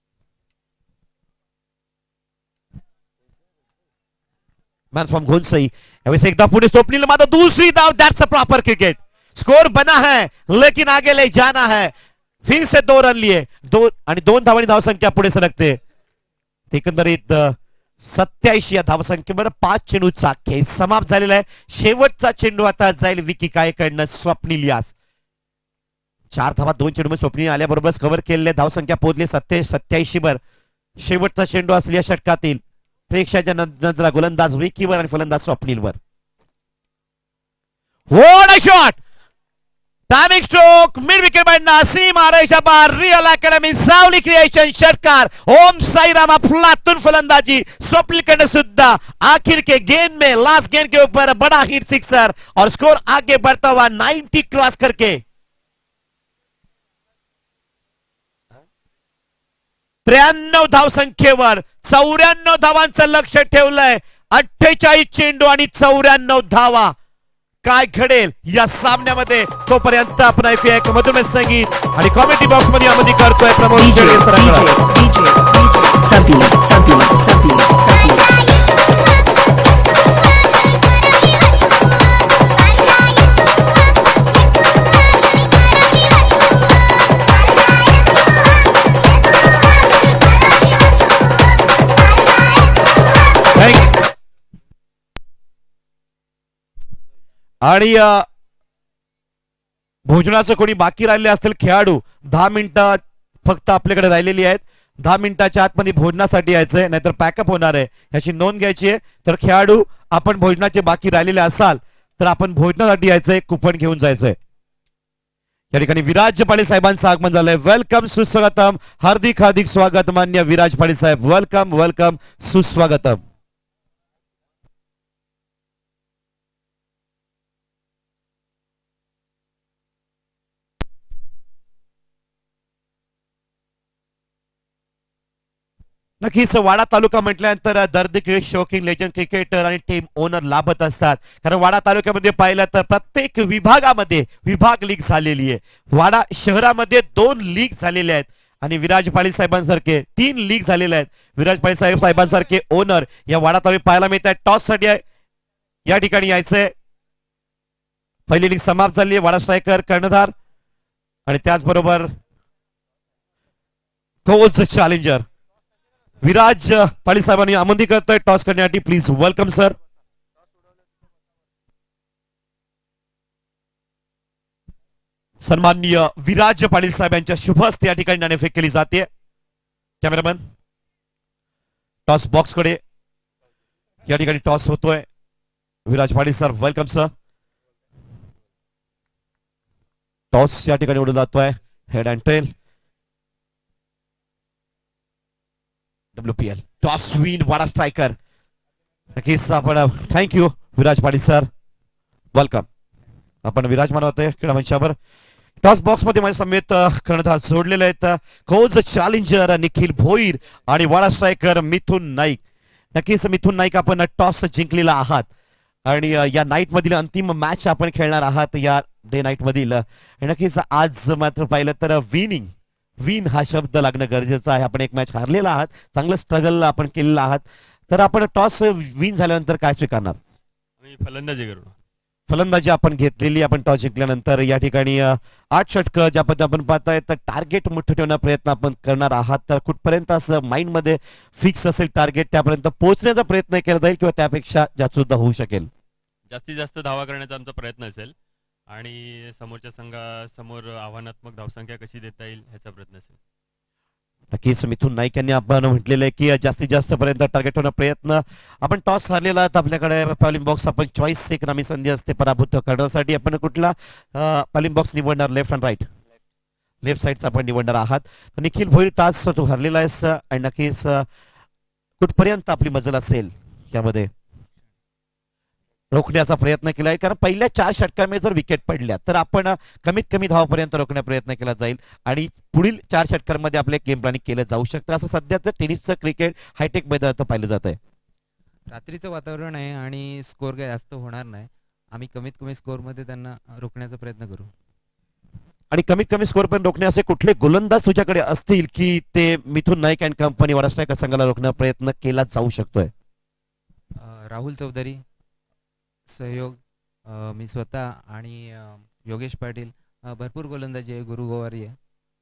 Man from Gonsai. यावेळेस एकदा पुढे स्वप्नील मात्र दूसरी दाव. That's a proper cricket. Score बना है लेकिन आगे ले जाना है. फिर से 2 रन लिए. 2 धावांनी धावसंख्या पुढे सरकते. एकंदरीत 87 या धावसंख्येवर 5 चेंडूचा खेळ समाप्त झालेला आहे. शेवटचा चेंडू आता जाईल विकी काळेकडनं स्वप्नील यास. 4 धावा 2 चेंडू स्वप्नील आल्याबरोबर कव्हर केलेले. धावसंख्या पोहोचली 87 वर. शेवटचा चेंडू असलेल्या षटकातील प्रेक्षकाच्या नजरा गोलंदाज विकीवर आणि फलंदाज स्वप्नीलवर. What a shot, timing stroke mid wicket बाहेर नासीम आरेशा बार. रियल अकॅडमी सावली क्रिएशन षटकार. ओम साईराम अफलातून फलंदाजी. स्वप्नील कडे सुद्धा आखिर के गेंद में लास्ट गेंद के ऊपर बड़ा हिट सिक्सर और स्कोर आगे बढ़ता हुआ 90 क्रॉस करके 93 धावसंख्येवर 94 धावांचं लक्ष ठेवलंय. 48 चेंडू आणि 94 धावा. काय घडेल या सामन्यामध्ये तोपर्यंत आपण ऐकूया एक मधुमेह संगीत आणि कॉमेडी बॉक्स मध्ये यामध्ये करतोय प्रमोद शेळके सरांकडे. आणि भोजनाचं कोणी बाकी राहिले असतील खेळाडू 10 मिनिटं फक्त आपल्याकडे राहिलेली आहेत. 10 मिनिटाच्या आतमध्ये भोजनासाठी यायचंय नाहीतर पॅकअप होणार आहे याची नोंद घ्यायची आहे. तर खेळाडू आपण भोजनाचे बाकी राहिलेले असाल तर आपण भोजनासाठी यायचंय, कुपन घेऊन जायचंय. या ठिकाणी विराज पाटील साहेबांचं आगमन झालंय. वेलकम, सुस्वागतम, हार्दिक हार्दिक स्वागत मान्य विराज पाटील साहेब. वेलकम वेलकम, सुस्वागतम. नक्कीच वाडा तालुका म्हटल्यानंतर दर्दीकीळ शौकीन लेजंड क्रिकेटर आणि टीम ओनर लाभत असतात. कारण वाडा तालुक्यामध्ये पाहिलं तर प्रत्येक विभागामध्ये विभाग लीग झालेली आहे. वाडा शहरामध्ये 2 लीग झालेले आहेत आणि विराज पाटील साहेबांसारखे 3 लीग झालेले आहेत. विराज पाटील साहेबांसारखे ओनर या वाडा तालुक्यात पाहायला मिळत आहेत. टॉस साठी या ठिकाणी यायचंय. पहिली लीग समाप्त झाली आहे. वाडा स्ट्रायकर कर्णधार आणि त्याचबरोबर कोच चॅलेंजर विराज पाटील साहेबांनी आमंत्रित करतोय टॉस करण्यासाठी. Please welcome sir. सन्माननीय विराज पाटील साहेब यांच्या शुभ हस्ते या ठिकाणी नाणेफेक केली जाते. कॅमेरामॅन टॉस बॉक्स कडे या ठिकाणी टॉस होतोय. Viraj Patil sir welcome sir. Toss या ठिकाणी उडला जातोय. Head and tail. WPL toss win Wada striker. नक्कीच आपण thank you Viraj Patil sir. Welcome. आपण विराजमान होते क्रीडा मंचावर. टॉस बॉक्स मध्ये माझ्या समेत कर्णधार जोडलेले आहेत. कोच चॅलेंजर निखिल भोईर आणि वाडा स्ट्रायकर मिथुन नाईक. नक्कीच मिथुन नाईक आपण टॉस जिंकलेला आहात आणि या नाईट मधील अंतिम मॅच आपण खेळणार आहात या डे नाईट मधील. नक्कीच आज मात्र पाहिलं तर विन हा शब्द लागणं गरजेचं आहे. आपण एक मॅच हारलेला आहात, चांगलं स्ट्रगल आपण केलेलं आहात. तर आपण टॉस विन झाल्यानंतर काय स्वीकारणार? फलंदाजी करू. फलंदाजी आपण घेतलेली. आपण टॉस जिंकल्यानंतर या ठिकाणी 8 षटकं ज्या पद्धतीने आपण पाहताय तर टार्गेट मोठं ठेवण्याचा प्रयत्न आपण करणार आहात. तर कुठपर्यंत असं माइंड मध्ये फिक्स असेल टार्गेट त्यापर्यंत पोहोचण्याचा प्रयत्न केला जाईल किंवा त्यापेक्षा जास्त सुद्धा होऊ शकेल? जास्तीत जास्त धावा करण्याचा आमचा प्रयत्न असेल आणि समोरच्या संघासमोर आव्हानात्मक धावसंख्या कशी देता येईल ह्याचा प्रयत्न असेल. नक्कीच मिथुन नाईक यांनी आपण म्हटलेलं आहे की जास्तीत जास्त पर्यंत टार्गेट होण्याचा प्रयत्न. आपण टॉस हारलेला आहात. आपल्याकडे पॉलिंग बॉक्स आपण चॉईस एक नामी संधी असते पराभूत करण्यासाठी. आपण कुठला पॉलिंग बॉक्स निवडणार? Left and right? लेफ्ट साईडचा आपण निवडणार आहात. निखिल भोईर टॉस तू हरलेला आहेस आणि नक्कीच कुठपर्यंत आपली मजल असेल यामध्ये रोखण्याचा प्रयत्न केला आहे. कारण पहिल्या 4 षटकांमध्ये जर विकेट पडल्या तर आपण कमीत कमी धावापर्यंत रोखण्याचा प्रयत्न केला जाईल आणि पुढील 4 षटकांमध्ये आपले गेम प्लॅनिंग केलं जाऊ शकतं. असं सध्याचं टेनिसचं क्रिकेट हायटेक मैदानात पाहिलं जात आहे. रात्रीचं वातावरण आहे आणि स्कोर काही जास्त होणार नाही. आम्ही कमीत कमी स्कोरमध्ये त्यांना रोखण्याचा प्रयत्न करू. आणि कमीत कमी स्कोर पण रोखणे असे कुठले गोलंदाज तुझ्याकडे असतील की ते Mithun Naik and company Wada striker संघाला रोखण्याचा प्रयत्न केला जाऊ शकतोय? राहुल चौधरी, सहयोग मी स्वतः आणि योगेश पाटील. भरपूर गोलंदाजी आहे. गुरु गोवारी आहे.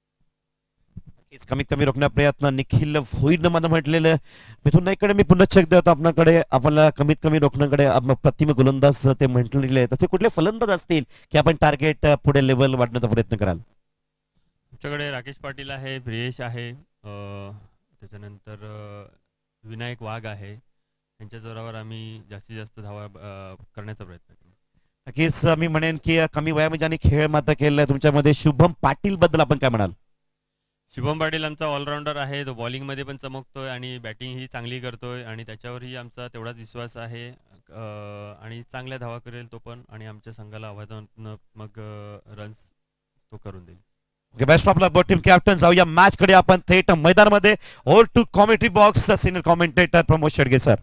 कमीत कमी रोखण्याचा प्रयत्न निखिल भोईरनं मला म्हटलेलं. मिथुन नाईककडे मी पुन्हा चेक देतो आपल्याकडे. आपल्याला कमीत कमी रोखण्याकडे प्रतिम गोलंदाज ते म्हटलेले आहेत. असे कुठले फलंदाज असतील की आपण टार्गेट पुढे लेवल वाढण्याचा प्रयत्न कराल? आमच्याकडे राकेश पाटील आहे, प्रियेश आहे, त्याच्यानंतर विनायक वाघ आहे. त्यांच्या जोरावर आम्ही जास्तीत जास्त धावा करण्याचा प्रयत्न करू. नक्कीच मी म्हणेन की कमी वयामध्ये ज्यांनी खेळ मात्र केलेला तुमच्यामध्ये शुभम पाटील बद्दल आपण काय म्हणाल? शुभम पाटील आमचा ऑलराऊंडर आहे. तो बॉलिंगमध्ये पण चमकतोय आणि बॅटिंग ही चांगली करतोय आणि त्याच्यावरही आमचा तेवढाच विश्वास आहे आणि चांगल्या धावा करेल तो पण आणि आमच्या संघाला आव्हानात्मक रन्स तो करून देईल. Best of luck team captain. जाऊया मॅच कडे आपण थेट मैदानामध्ये. All to commentary box senior commentator Pramod Shedge sir.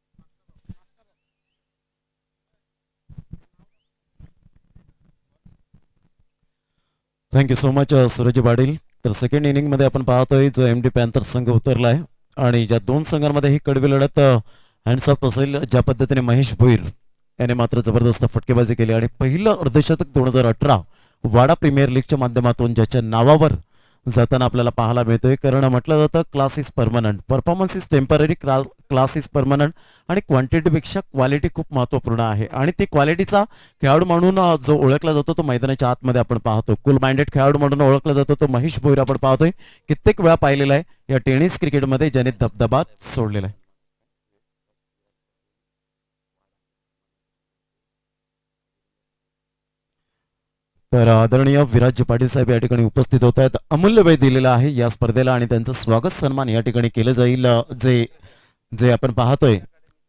Thank you so much Suraj Patil. तर सेकंड इनिंगमध्ये आपण पाहतोय जो MD पॅन्थर्स संघ उतरला आहे आणि ज्या 2 संघांमध्ये ही कडवी लढत हँड्स ऑफ असेल. ज्या पद्धतीने महेश भोईर याने मात्र जबरदस्त फटकेबाजी केली आणि पहिलं अर्धशतक 2018 वाडा प्रीमियर लीगच्या माध्यमातून ज्याच्या नावावर जाताना आपल्याला पाहायला मिळतोय. कारण म्हटलं जातं class is permanent, performance is temporary, class is permanent आणि क्वांटिटीपेक्षा क्वालिटी खूप महत्त्वपूर्ण आहे. आणि ते क्वालिटीचा खेळाडू म्हणून जो ओळखला जातो तो मैदानाच्या आतमध्ये आपण पाहतो. कूल माइंडेड खेळाडू म्हणून ओळखला जातो तो महेश भोईर आपण पाहतोय. कित्येक वेळा पाहिलेला आहे या टेनिस क्रिकेटमध्ये ज्याने दबदबा सोडलेला आहे. तर आदरणीय विराज पाटील साहेब या ठिकाणी उपस्थित होत आहेत. अमूल्य वेळ दिलेला आहे या स्पर्धेला आणि त्यांचं स्वागत सन्मान या ठिकाणी केलं जाईल. जे जे आपण पाहतोय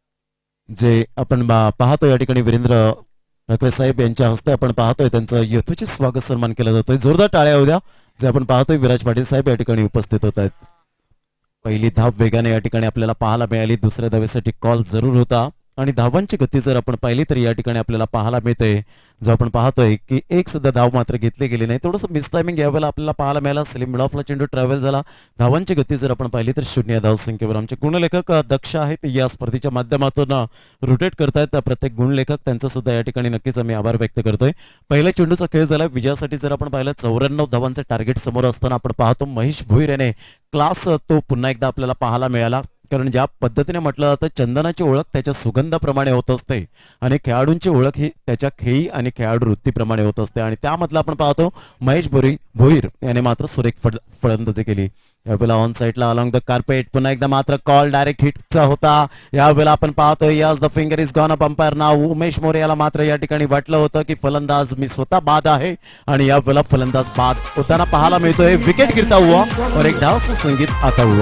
या ठिकाणी वीरेंद्र ठाकरे साहेब यांच्या हस्ते आपण पाहतोय त्यांचं यथोचित स्वागत सन्मान केला जातोय. जोरदार टाळ्या होऊ द्या. जे आपण पाहतोय विराज पाटील साहेब या ठिकाणी उपस्थित होत आहेत. पहिली धाव वेगाने या ठिकाणी आपल्याला पाहायला मिळाली. दुसऱ्या धावेसाठी कॉल जरूर होता आणि धावांची गती जर आपण पाहिली तर या ठिकाणी आपल्याला पाहायला मिळते. जो आपण पाहतोय की एक सुद्धा धाव मात्र घेतली गेली नाही. थोडंसं मिस टायमिंग यावेळेला आपल्याला पाहायला मिळाला. स्लिम मिड ऑफला चेंडू ट्रॅव्हल झाला. धावांची गती जर आपण पाहिली तर 0 धावसंख्येवर आमचे गुणलेखक दक्ष आहेत. या स्पर्धेच्या माध्यमातून रोटेट करतायत प्रत्येक गुणलेखक. त्यांचं सुद्धा या ठिकाणी नक्कीच आम्ही आभार व्यक्त करतोय. पहिल्या चेंडूचा खेळ झाला. विजयासाठी जर आपण पाहिलं 94 धावांचं टार्गेट समोर असताना आपण पाहतो महेश भोईर याने क्लास तो पुन्हा एकदा आपल्याला पाहायला मिळाला. कारण ज्या पद्धतीने म्हटलं जातं चंदनाची ओळख त्याच्या सुगंधाप्रमाणे होत असते आणि खेळाडूंची ओळख ही त्याच्या खेळी आणि खेळाडू वृत्तीप्रमाणे होत असते आणि त्यामधलं आपण पाहतो महेश भोईर याने मात्र सुरेख फलंदाजी केली. यावेळेला ऑन साईडला अलॉंग द कार्पेट पुन्हा एकदा मात्र कॉल डायरेक्ट हिटचा होता. यावेळेला आपण पाहतोय as the finger is gone up umpire नाव उमेश मोरे याला मात्र या ठिकाणी वाटलं होतं की फलंदाज मी स्वतः बाद आहे आणि यावेळेला फलंदाज बाद होताना पाहायला मिळतोय. विकेट गिरता हुआ और एक डाव से संगीत आता हुआ.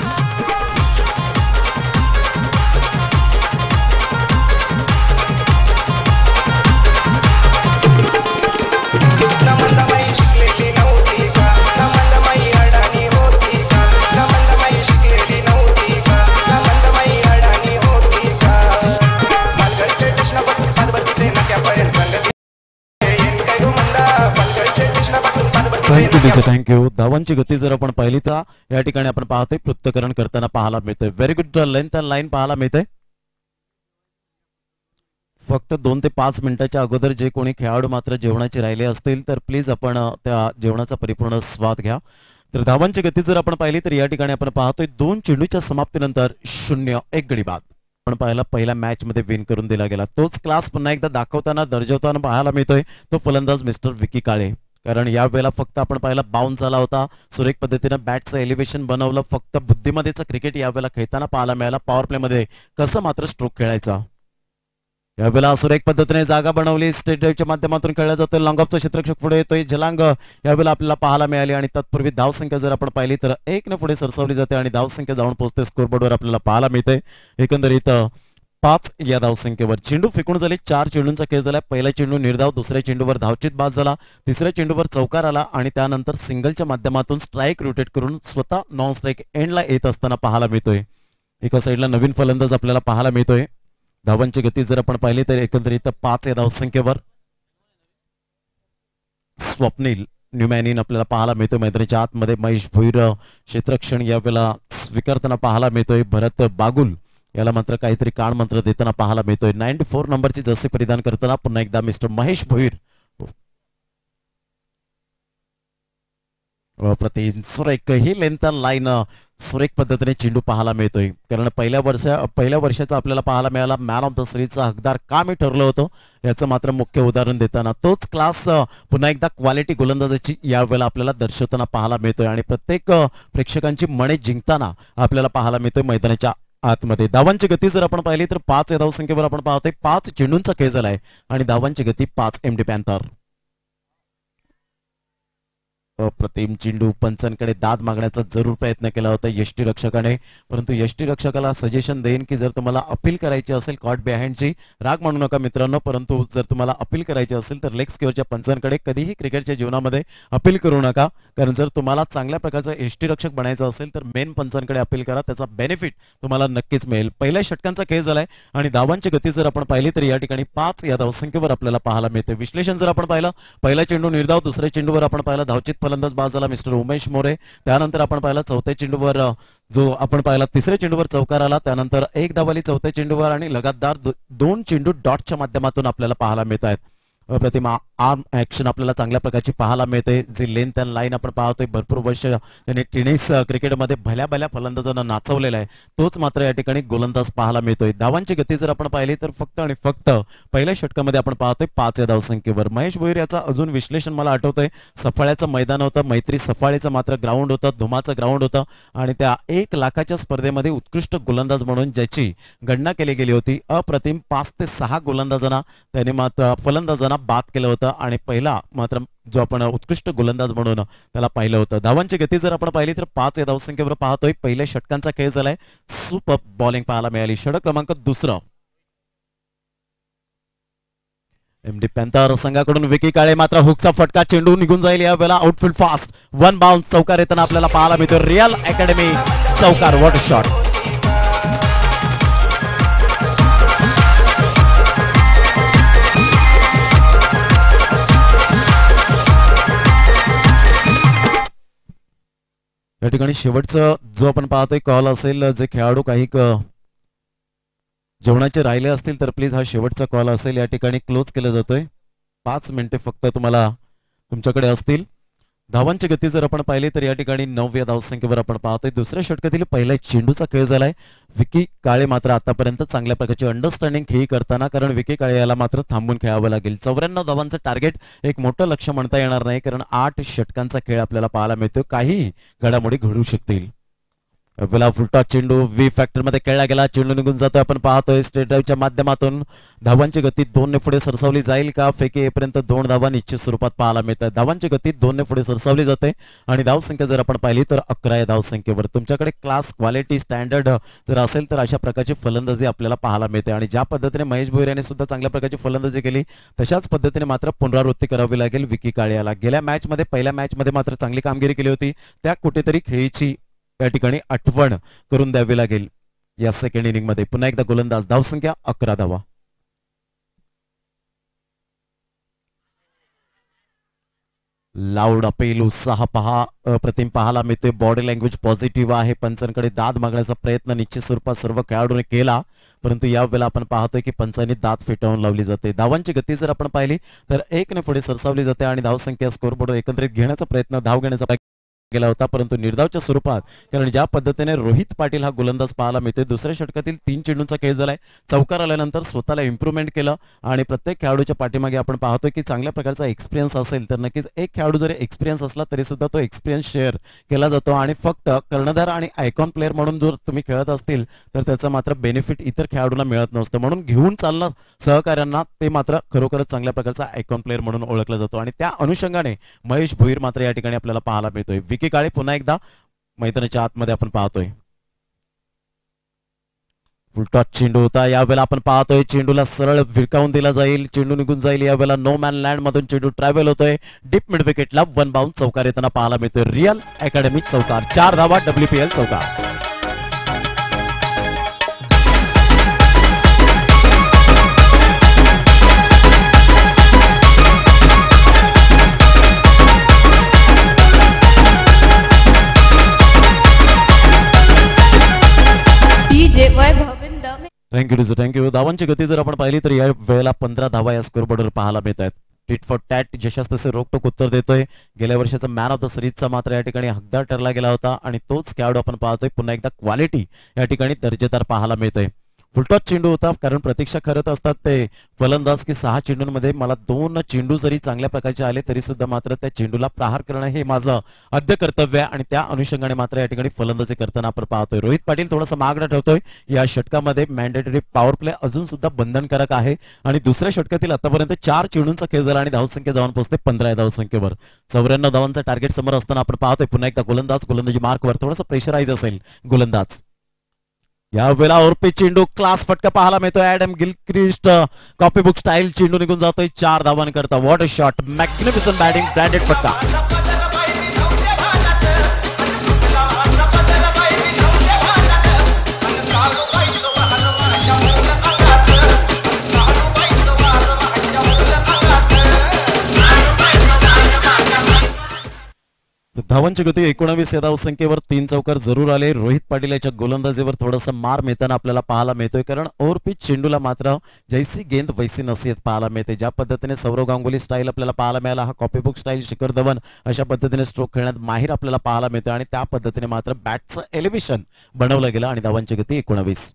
थँक्यू. धावांची गती जर आपण पाहिली तर या ठिकाणी आपण पाहतोय पृथक्करण करताना पाहायला मिळतंय. Very good length and line पाहायला मिळतंय. फक्त 2 ते 5 मिनिटाच्या अगोदर जे कोणी खेळाडू मात्र जेवणाचे राहिले असतील तर प्लीज आपण त्या जेवणाचा परिपूर्ण स्वाद घ्या. तर धावांची गती जर आपण पाहिली तर या ठिकाणी आपण पाहतोय 2 चेंडूच्या समाप्तीनंतर 0-1 गडी बाद आपण पाहिला पहिल्या मॅच मध्ये विन करून दिला गेला. तोच क्लास पुन्हा एकदा दाखवताना दर्जवताना पाहायला मिळतोय तो फलंदाज मिस्टर विकी काळे. कारण या वेळेला फक्त आपण पाहिला बाउन्स झाला होता. सुरेख पद्धतीनं बॅटचं एलिव्हेशन बनवलं. फक्त बुद्धिमत्तेचं क्रिकेट यावेळेला खेळताना पाहायला मिळाला. पॉवर प्ले मध्ये कसं मात्र स्ट्रोक खेळायचा यावेळेला सुरेख पद्धतीने जागा बनवली. स्टेट ड्राईव्हच्या माध्यमातून खेळला जातो. लॉंग ऑफचा क्षेत्ररक्षक पुढे येतोय. जलांग यावेळेला आपल्याला पाहायला मिळाली आणि तत्पूर्वी धावसंख्या जर आपण पाहिली तर 1 पुढे सरसावली जाते आणि धावसंख्या जाऊन पोहोचते स्कोरबोर्डवर आपल्याला पाहायला मिळते. एकंदरीत 5 या धावसंख्येवर चेंडू फेकून झाले. 4 चेंडूंचा खेळ झाला. पहिला चेंडू निर्धाव, दुसऱ्या चेंडूवर धावचित बाद झाला, तिसऱ्या चेंडूवर चौकार आला आणि त्यानंतर सिंगलच्या माध्यमातून स्ट्राईक रोटेट करून स्वतः नॉन स्ट्राईक एंडला येत असताना पाहायला मिळतोय. एका साईडला नवीन फलंदाज आपल्याला पाहायला मिळतोय. धावांची गती जर आपण पाहिली तर एकंदरीत 5 या धावसंख्येवर स्वप्नील न्यूमॅनिन आपल्याला पाहायला मिळतोय. मैदानाच्या आतमध्ये महेश भोईर क्षेत्ररक्षण यावेळेला स्वीकारताना पाहायला मिळतोय. भरत बागुल याला मात्र काहीतरी कान मंत्र देताना पाहायला मिळतोय. 94 नंबरची जर्सी परिधान करताना पुन्हा एकदा मिस्टर महेश भोईर. प्रतिम सुरेख ही लेंथ लाईन सुरेख पद्धतीने चेंडू पाहायला मिळतोय. कारण पहिल्या वर्षाचा आपल्याला पाहायला मिळाला मॅन ऑफ द सिरीजचा हकदार का मी ठरलो होतो याचं मात्र मुख्य उदाहरण देताना तोच क्लास पुन्हा एकदा क्वालिटी गोलंदाजाची यावेळेला आपल्याला दर्शवताना पाहायला मिळतोय आणि प्रत्येक प्रेक्षकांची मने जिंकताना आपल्याला पाहायला मिळतोय मैदानाच्या आतमध्ये. धावांची गती जर आपण पाहिली तर 5 या धावसंख्येवर आपण पाहतोय. 5 चेंडूंचा खेळ झालाय आणि धावांची गती 5 MD पॅन्थर. अप्रतिम चेंडू. पंचांकडे दाद मागण्याचा जरूर प्रयत्न केला होता यष्टी रक्षकाने, परंतु यष्टी रक्षकाला सजेशन देईन की जर तुम्हाला अपील करायची असेल कॉट बिहाइंडची, राग मानू नका मित्रांनो, परंतु जर तुम्हाला अपील करायची असेल तर लेग स्क्वेअरच्या पंचांकडे कधीही क्रिकेटच्या जीवनामध्ये अपील करू नका. कारण जर तुम्हाला चांगल्या प्रकारचा यष्टी रक्षक बनायचं असेल तर मेन पंचांकडे अपील करा. त्याचा बेनिफिट तुम्हाला नक्कीच मिळेल. पहिल्या षटकांचा खेळ झालाय आणि धावांची गती जर आपण पाहिली तर या ठिकाणी 5 या धावसंख्येवर आपल्याला पाहायला मिळते. विश्लेषण जर आपण पाहिलं, पहिला चेंडू निर्धाव, दुसऱ्या चेंडूवर आपण पाहिला धावचित फलंदाज बाद झाला मिस्टर उमेश मोरे. त्यानंतर आपण पाहिला चौथ्या चेंडूवर जो आपण पाहिला तिसऱ्या चेंडूवर चौकार आला. त्यानंतर 1 धाव आली चौथ्या चेंडूवर आणि लगातार 2 चेंडू डॉटच्या माध्यमातून आपल्याला पाहायला मिळत आहेत. प्रतिमा आर्म ऍक्शन आपल्याला चांगल्या प्रकारची पाहायला मिळते. जी लेंथ अँड लाईन आपण पाहतोय, भरपूर वर्ष त्यांनी टेनिस क्रिकेटमध्ये भल्या फलंदाजांना नाचवलेला आहे, तोच मात्र या ठिकाणी गोलंदाज पाहायला मिळतोय. धावांची गती जर आपण पाहिली तर फक्त आणि फक्त पहिल्या षटकामध्ये आपण पाहतोय 5 या धावसंख्येवर. महेश भोईर याचा अजून विश्लेषण मला आठवतंय. सफाळ्याचं मैदान होतं, मैत्री सफाळेचं मात्र ग्राउंड होतं, धुमाचं ग्राउंड होतं आणि त्या 1 लाखाच्या स्पर्धेमध्ये उत्कृष्ट गोलंदाज म्हणून ज्याची गणना केली गेली होती. अप्रतिम 5 ते 6 गोलंदाजांना त्याने मात्र फलंदाजांना बाद केलं होतं होतं आणि पहिला मात्र जो आपण उत्कृष्ट गोलंदाज म्हणून त्याला पाहिलं होतं. धावांची गती जर आपण पाहिली तर 5 या धावसंख्येवर पाहतोय. पहिल्या षटकांचा खेळ झालाय. सुपर बॉलिंग पाहायला मिळाली. षटक क्रमांक 2. एमडी पॅन्थर संघाकडून विकी काळे मात्र हुकचा फटका, चेंडू निघून जाईल. या वेळेला आउटफील्ड फास्ट 1 बाउन्स चौकार येताना आपल्याला पाहायला मिळतो. रियल अकॅडमी चौकार. What a shot. या ठिकाणी शेवटचं जो आपण पाहतोय कॉल असेल, जे खेळाडू काही जेवणाचे राहिले असतील तर प्लीज हा शेवटचा कॉल असेल. या ठिकाणी क्लोज केलं जातोय. 5 मिनिटे फक्त तुम्हाला तुमच्याकडे असतील. धावांची गती जर आपण पाहिली तर या ठिकाणी 9 या धावसंख्येवर आपण पाहतोय. दुसऱ्या षटकातील पहिल्या चेंडूचा खेळ झालाय. विकी काळे मात्र आतापर्यंत चांगल्या प्रकारची अंडरस्टँडिंग खेळी करताना, कारण विकी काळे याला मात्र थांबून खेळावं लागेल. 94 धावांचं टार्गेट एक मोठं लक्ष म्हणता येणार नाही, कारण 8 षटकांचा खेळ आपल्याला पाहायला मिळतो. काही घडामोडी घडू शकतील. फुलटॉस चेंडू व्ही फॅक्टर मध्ये खेळला गेला. चेंडू निघून जातोय. आपण पाहतोय स्ट्रेट ड्राईव्हच्या माध्यमातून धावांची गती 2 ने पुढे सरसावली जाईल का? फेके येईपर्यंत 2 धावा निश्चित स्वरूपात पाहायला मिळतात. धावांची गती 2 ने पुढे सरसावली जाते आणि धावसंख्या जर आपण पाहिली तर 11 या धावसंख्येवर. तुमच्याकडे क्लास, क्वालिटी, स्टँडर्ड जर असेल तर अशा प्रकारची फलंदाजी आपल्याला पाहायला मिळते. आणि ज्या पद्धतीने महेश भोईर यांनी सुद्धा चांगल्या प्रकारची फलंदाजी केली, तशाच पद्धतीने मात्र पुनरावृत्ती करावी लागेल विकी काळे याला. गेल्या मॅचमध्ये, पहिल्या मॅचमध्ये मात्र चांगली कामगिरी केली होती. त्या कुठेतरी खेळीची या ठिकाणी आठवण करून द्यावी लागेल. या सेकंड इनिंग मध्ये पुन्हा एकदा गोलंदाज. धावसंख्या 11 धावा. लाऊड अपील, उत्साह पहा, अप्रतिम पाहायला मिळते. बॉडी लँग्वेज पॉझिटिव्ह आहे. पंचांकडे दाद मागण्याचा प्रयत्न निश्चित स्वरूपात सर्व खेळाडूंनी केला, परंतु यावेळेला आपण पाहतोय की पंचांनी दाद फेटाळून लावली जाते. धावांची गती जर आपण पाहिली तर 1 ने पुढे सरसावली जाते आणि धावसंख्या स्कोरबोर्ड एकत्रित घेण्याचा प्रयत्न, धाव घेण्याचा गेला होता, परंतु निर्धावच्या स्वरूपात, कारण ज्या पद्धतीने रोहित पाटील हा गोलंदाज पाहायला मिळतोय. दुसऱ्या षटकातील 3 चेंडूंचा खेळ झालाय. चौकार आल्यानंतर स्वतःला इम्प्रूव्हमेंट केलं आणि प्रत्येक खेळाडूच्या पाठीमागे आपण पाहतोय की चांगल्या प्रकारचा एक्सपिरियन्स असेल तर नक्कीच एक खेळाडू जरी एक्सपिरियन्स असला तरी सुद्धा तो एक्सपिरियन्स शेअर केला जातो. आणि फक्त कर्णधार आणि आयकॉन प्लेअर म्हणून जर तुम्ही खेळत असतील तर त्याचा मात्र बेनिफिट इतर खेळाडूंना मिळत नसतं. म्हणून घेऊन चालणं सहकार्यांना ते मात्र खरोखरच चांगल्या प्रकारचा आयकॉन प्लेअर म्हणून ओळखला जातो. आणि त्या अनुषंगाने महेश भोईर मात्र या ठिकाणी आपल्याला पाहायला मिळतोय. विकी काळे पुन्हा एकदा मैदानाच्या आतमध्ये आपण पाहतोय. फुलटॉस चेंडू होता. यावेळेला आपण पाहतोय चेंडूला सरळ विळकावून दिला जाईल. चेंडू निघून जाईल. यावेळेला नो मॅन लँड मधून चेंडू ट्रॅव्हल होतोय. डीप मिड विकेटला 1 बाउन्स चौकार येताना पाहायला मिळतोय. रियल अकॅडमी चौकार. 4 धावा. WPL चौकार. थँक्यू. धावांची गती जर आपण पाहिली तर या वेळेला 15 धावा या स्कोरबोर्डवर पाहायला मिळत आहेत. टिट फॉर टॅट जशास तसे रोकटोक उत्तर देतोय. गेल्या वर्षाचा मॅन ऑफ द सिरीजचा मात्र या ठिकाणी हकदार ठरला गेला होता आणि तोच खेळाडू आपण पाहतोय. पुन्हा एकदा क्वालिटी या ठिकाणी दर्जेदार पाहायला मिळतोय. फुलटॉस चेंडू होता, कारण प्रतीक्षा करत असतात ते फलंदाज की 6 चेंडूंमध्ये मला 2 चेंडू जरी चांगल्या प्रकारचे आले तरी सुद्धा मात्र त्या चेंडूला प्रहार करणं हे माझं आद्य कर्तव्य आहे. आणि त्या अनुषंगाने मात्र या ठिकाणी फलंदाजी करताना आपण पाहतोय. रोहित पाटील थोडासा मागणं ठेवतोय. या षटकामध्ये मॅन्डेटरी पॉवर प्ले अजून सुद्धा बंधनकारक आहे आणि दुसऱ्या षटकातील आतापर्यंत 4 चेंडूंचा खेळ झाला आणि धावसंख्या जाऊन पोहोचते 15 या धावसंख्येवर. 94 धावांचा टार्गेट समोर असताना आपण पाहतोय पुन्हा एकदा गोलंदाजी मार्कवर थोडासा प्रेशराईज असेल गोलंदाज. यावेळेला ओरपी चेंडू क्लास फटका पाहायला मिळतोय. Adam Gilchrist copy book style चेंडू निघून जातोय 4 धावांकरता. What a shot. Magnificent batting. Branded फटका. धावांची गती 19 या धावसंख्येवर 3 चौकार जरूर आले. रोहित पाटील याच्या गोलंदाजीवर थोडासा मार मिळताना आपल्याला पाहायला मिळतोय, कारण ओव्हरपिच चेंडूला मात्र जैसी गेंद वैसी नसीहत पाहायला मिळते. ज्या पद्धतीने सौरव गांगुली स्टाईल आपल्याला पाहायला मिळाला, हा कॉपीबुक स्टाईल शिखर धवन अशा पद्धतीने स्ट्रोक खेळण्यात माहिर आपल्याला पाहायला मिळतं आणि त्या पद्धतीने मात्र बॅटचं एलिव्हेशन बनवलं गेलं आणि धावांची गती 19.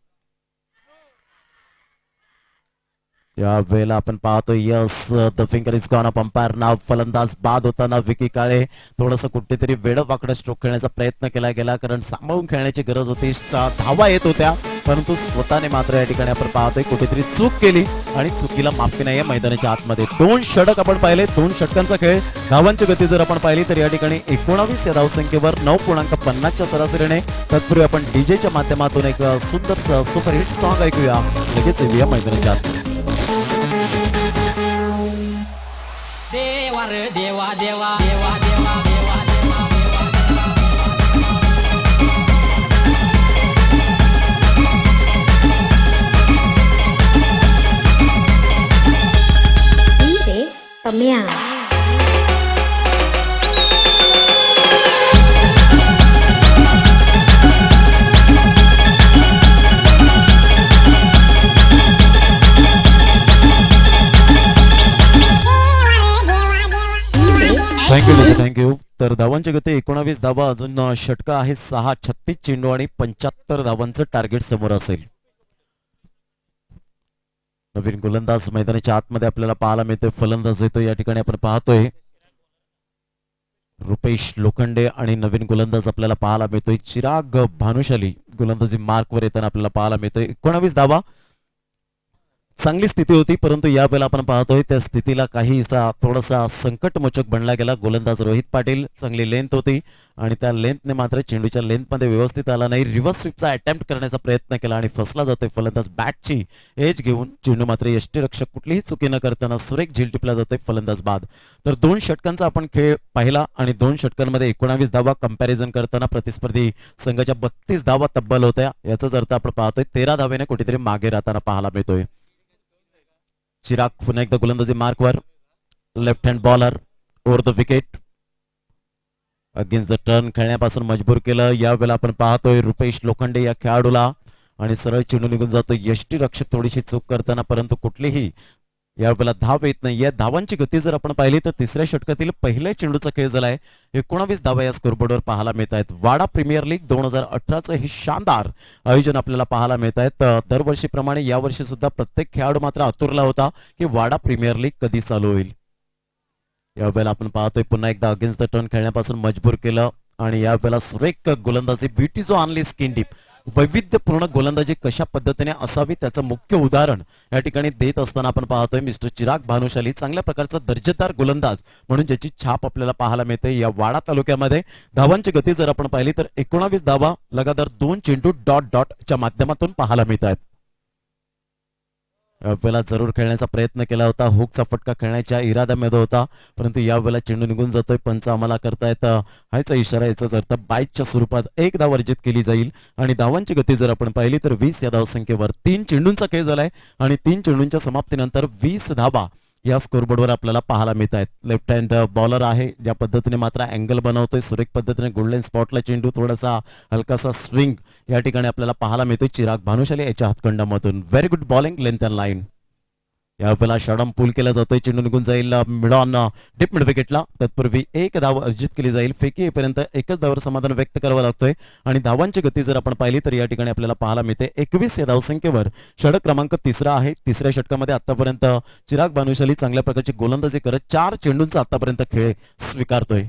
या वेळेला आपण पाहतो yes the finger is gone up. Umpire नाव फलंदाज बाद होताना विकी काळे थोडंसं कुठेतरी वेडं वाकडं स्ट्रोक खेळण्याचा प्रयत्न केला गेला, कारण सांभाळून खेळण्याची गरज होती. धावा येत होत्या परंतु स्वतःने मात्र या ठिकाणी आपण पाहतोय कुठेतरी चूक केली आणि चुकीला माफी नाही आहे मैदानाच्या आतमध्ये. 2 षटक आपण पाहिले, 2 षटकांचा खेळ. धावांची गती जर आपण पाहिली तर या ठिकाणी 19 या धावसंख्येवर 9.50च्या सरासरीने. तत्पूर्वी आपण डीजेच्या माध्यमातून एक सुंदर सुपरहिट सॉन्ग ऐकूया, लगेच येऊया मैदानाच्या आत. देवा रे देवा देवा देवा देवा देवा देवा DJ Pemia. थँक्यू. तर धावांची गती 19 धावा, अजून षटक आहे 6, 36 चेंडू आणि 75 धावांचं टार्गेट समोर असेल. नवीन गोलंदाज मैदानाच्या आतमध्ये आपल्याला पाहायला मिळतोय, फलंदाज येतो या ठिकाणी आपण पाहतोय रुपेश लोखंडे आणि नवीन गोलंदाज आपल्याला पाहायला मिळतोय चिराग भानुशाली. गोलंदाजी मार्कवर येताना आपल्याला पाहायला मिळतोय 19 धावा. चांगली स्थिती होती, परंतु यावेळेला आपण पाहतोय त्या स्थितीला काहीसा थोडासा संकटमोचक बनला गेला. गोलंदाज रोहित पाटील, चांगली लेंथ होती आणि त्या लेंथने मात्र चेंडूच्या लेंथमध्ये व्यवस्थित आला नाही. रिव्हर्स स्वीपचा अटेम्प्ट करण्याचा प्रयत्न केला आणि फसला जातोय. फलंदाज बॅटची एज घेऊन चेंडू मात्र यष्टीरक्षक कुठलीही चुकी न करताना सुरेख झेल टिपला जातोय, फलंदाज बाद. तर 2 षटकांचा आपण खेळ पाहिला आणि 2 षटकांमध्ये 19 धावा. कंपॅरिझन करताना प्रतिस्पर्धी संघाच्या 32 धावा तब्बल होत्या. याचाच अर्थ आपण पाहतोय 13 धावेने कुठेतरी मागे राहताना पाहायला मिळतोय. चिराग पुन्हा एकदा गोलंदाजी मार्कवर. Left hand bowler over the wicket, against the turn खेळण्यापासून मजबूर केलं. यावेळेला आपण पाहतोय रुपेश लोखंडे या खेळाडूला आणि सरळ चेंडू निघून जातो. यष्टीरक्षक थोडीशी चूक करताना, परंतु कुठलीही यावेळेला धाव येत नाही. या धावांची गती जर आपण पाहिली तर तिसऱ्या षटकातील पहिल्या चेंडूचा खेळ झालाय. 19 धावा या स्कोरबोर्डवर पाहायला मिळत आहेत. वाडा प्रीमियर लीग 2018चं हे शानदार आयोजन आपल्याला पाहायला मिळत आहेत. दरवर्षीप्रमाणे यावर्षी सुद्धा प्रत्येक खेळाडू मात्र आतुरला होता की वाडा प्रीमियर लीग कधी चालू होईल. यावेळेला आपण पाहतोय पुन्हा एकदा अगेन्स्ट द टर्न खेळण्यापासून मजबूर केलं आणि यावेळेला सुरेख गोलंदाजी, ब्युटी जो आणली स्किन डीप, वैविध्यपूर्ण गोलंदाजी कशा पद्धतीने असावी त्याचं मुख्य उदाहरण या ठिकाणी देत असताना आपण पाहतोय मिस्टर चिराग भानुशाली. चांगल्या प्रकारचा दर्जेदार गोलंदाज म्हणून ज्याची छाप आपल्याला पाहायला मिळते या वाडा तालुक्यामध्ये. धावांची गती जर आपण पाहिली तर 19 धावा लगातार 2 चेंडू डॉटच्या माध्यमातून पाहायला मिळत आहेत. यावेळेला जरूर खेळण्याचा प्रयत्न केला होता, हुकचा फटका खेळण्याच्या इराद्यामध्ये होता, परंतु यावेळेला चेंडू निघून जातोय. पंच आम्हाला करतायत हायचा इशारा, याचाच अर्थ बाईटच्या स्वरूपात 1 धाव अर्जित केली जाईल. आणि धावांची गती जर आपण पाहिली तर 20 या धावसंख्येवर 3 चेंडूंचा खेळ झालाय आणि 3 चेंडूंच्या समाप्तीनंतर 20 धावा या स्कोरबोर्डवर आपल्याला पाहायला मिळत आहेत. लेफ्ट हँड बॉलर आहे, ज्या पद्धतीने मात्र अँगल बनवतोय सुरेख पद्धतीने. गोल्डन स्पॉटला चेंडू, थोडासा हलकासा स्विंग या ठिकाणी आपल्याला पाहायला मिळतोय चिराग भानुशाली याच्या हातखंडामधून. Very good bowling, length and line. यावेळेला शॉर्टआर्म पूल केला जातोय, चेंडू निघून जाईल मिड ऑन डिप मिड विकेटला. तत्पूर्वी 1 धाव अर्जित केली जाईल. फेकी येईपर्यंत 1च धावावर समाधान व्यक्त करावं लागतोय. आणि धावांची गती जर आपण पाहिली तर या ठिकाणी आपल्याला पाहायला मिळते 21 या धावसंख्येवर. षटक क्रमांक 3 आहे. तिसऱ्या षटकामध्ये आतापर्यंत चिराग भानुशाली चांगल्या प्रकारची गोलंदाजी करत 4 चेंडूंचा आतापर्यंत खेळ स्वीकारतोय.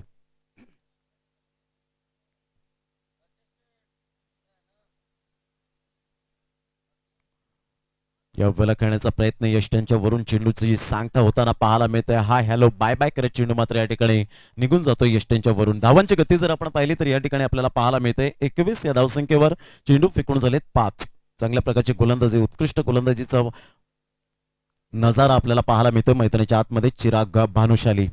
यावेळेला खेळण्याचा प्रयत्न यष्ट्यांच्या वरून चेंडूची सांगता होताना पाहायला मिळते. हाय हॅलो बाय बाय करत चेंडू मात्र या ठिकाणी निघून जातो यष्ट्यांच्या वरून. धावांची गती जर आपण पाहिली तर या ठिकाणी आपल्याला पाहायला मिळते 21 या धावसंख्येवर चेंडू फेकून झालेत 5. चांगल्या प्रकारची गोलंदाजी, उत्कृष्ट गोलंदाजीचा नजारा आपल्याला पाहायला मिळतोय मैदानाच्या आतमध्ये चिराग भानुशाली.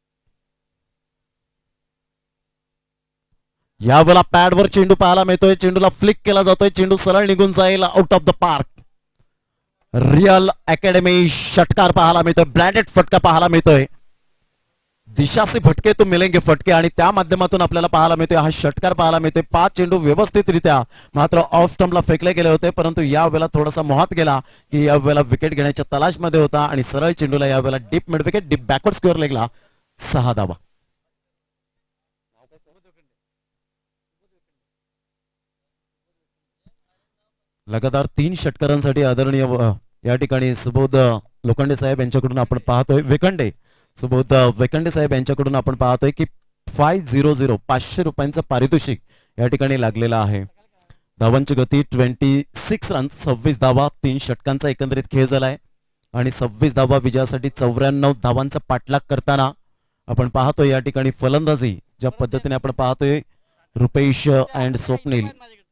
यावेळेला पॅडवर चेंडू पाहायला मिळतोय, चेंडूला फ्लिक केला जातोय, चेंडू सरळ निघून जाईल out of the park. Real academy षटकार पाहायला मिळतोय, ब्रँडेड फटका पाहायला मिळतोय. दिशा से फटके तो मिलेंगे फटके आणि त्या माध्यमातून आपल्याला पाहायला मिळतोय हा षटकार पाहायला मिळतोय. 5 चेंडू व्यवस्थितरित्या मात्र ऑफ स्टंपला फेकले गेले होते, परंतु यावेळेला थोडासा मोहात गेला की यावेळेला विकेट घेण्याच्या तलाशमध्ये होता आणि सरळ चेंडूला यावेळेला deep mid wicket, deep backward square लेगला 6 धावा. लगातार 3 षटकारांसाठी आदरणीय या ठिकाणी सुबोध लोखंडे साहेब यांच्याकडून आपण पाहतोय, वेखंडे सुबोध वेखंडे साहेब यांच्याकडून आपण पाहतोय की 500 500 रुपयांचं पारितोषिक या ठिकाणी लागलेलं आहे. धावांची गती 26 रन, 26 धावा, 3 षटकांचा एकंदरीत खेळ झालाय आणि 26 धावा विजयासाठी 94 धावांचा पाठलाग करताना आपण पाहतोय या ठिकाणी फलंदाजी ज्या पद्धतीने आपण पाहतोय रुपेश अँड स्वप्नील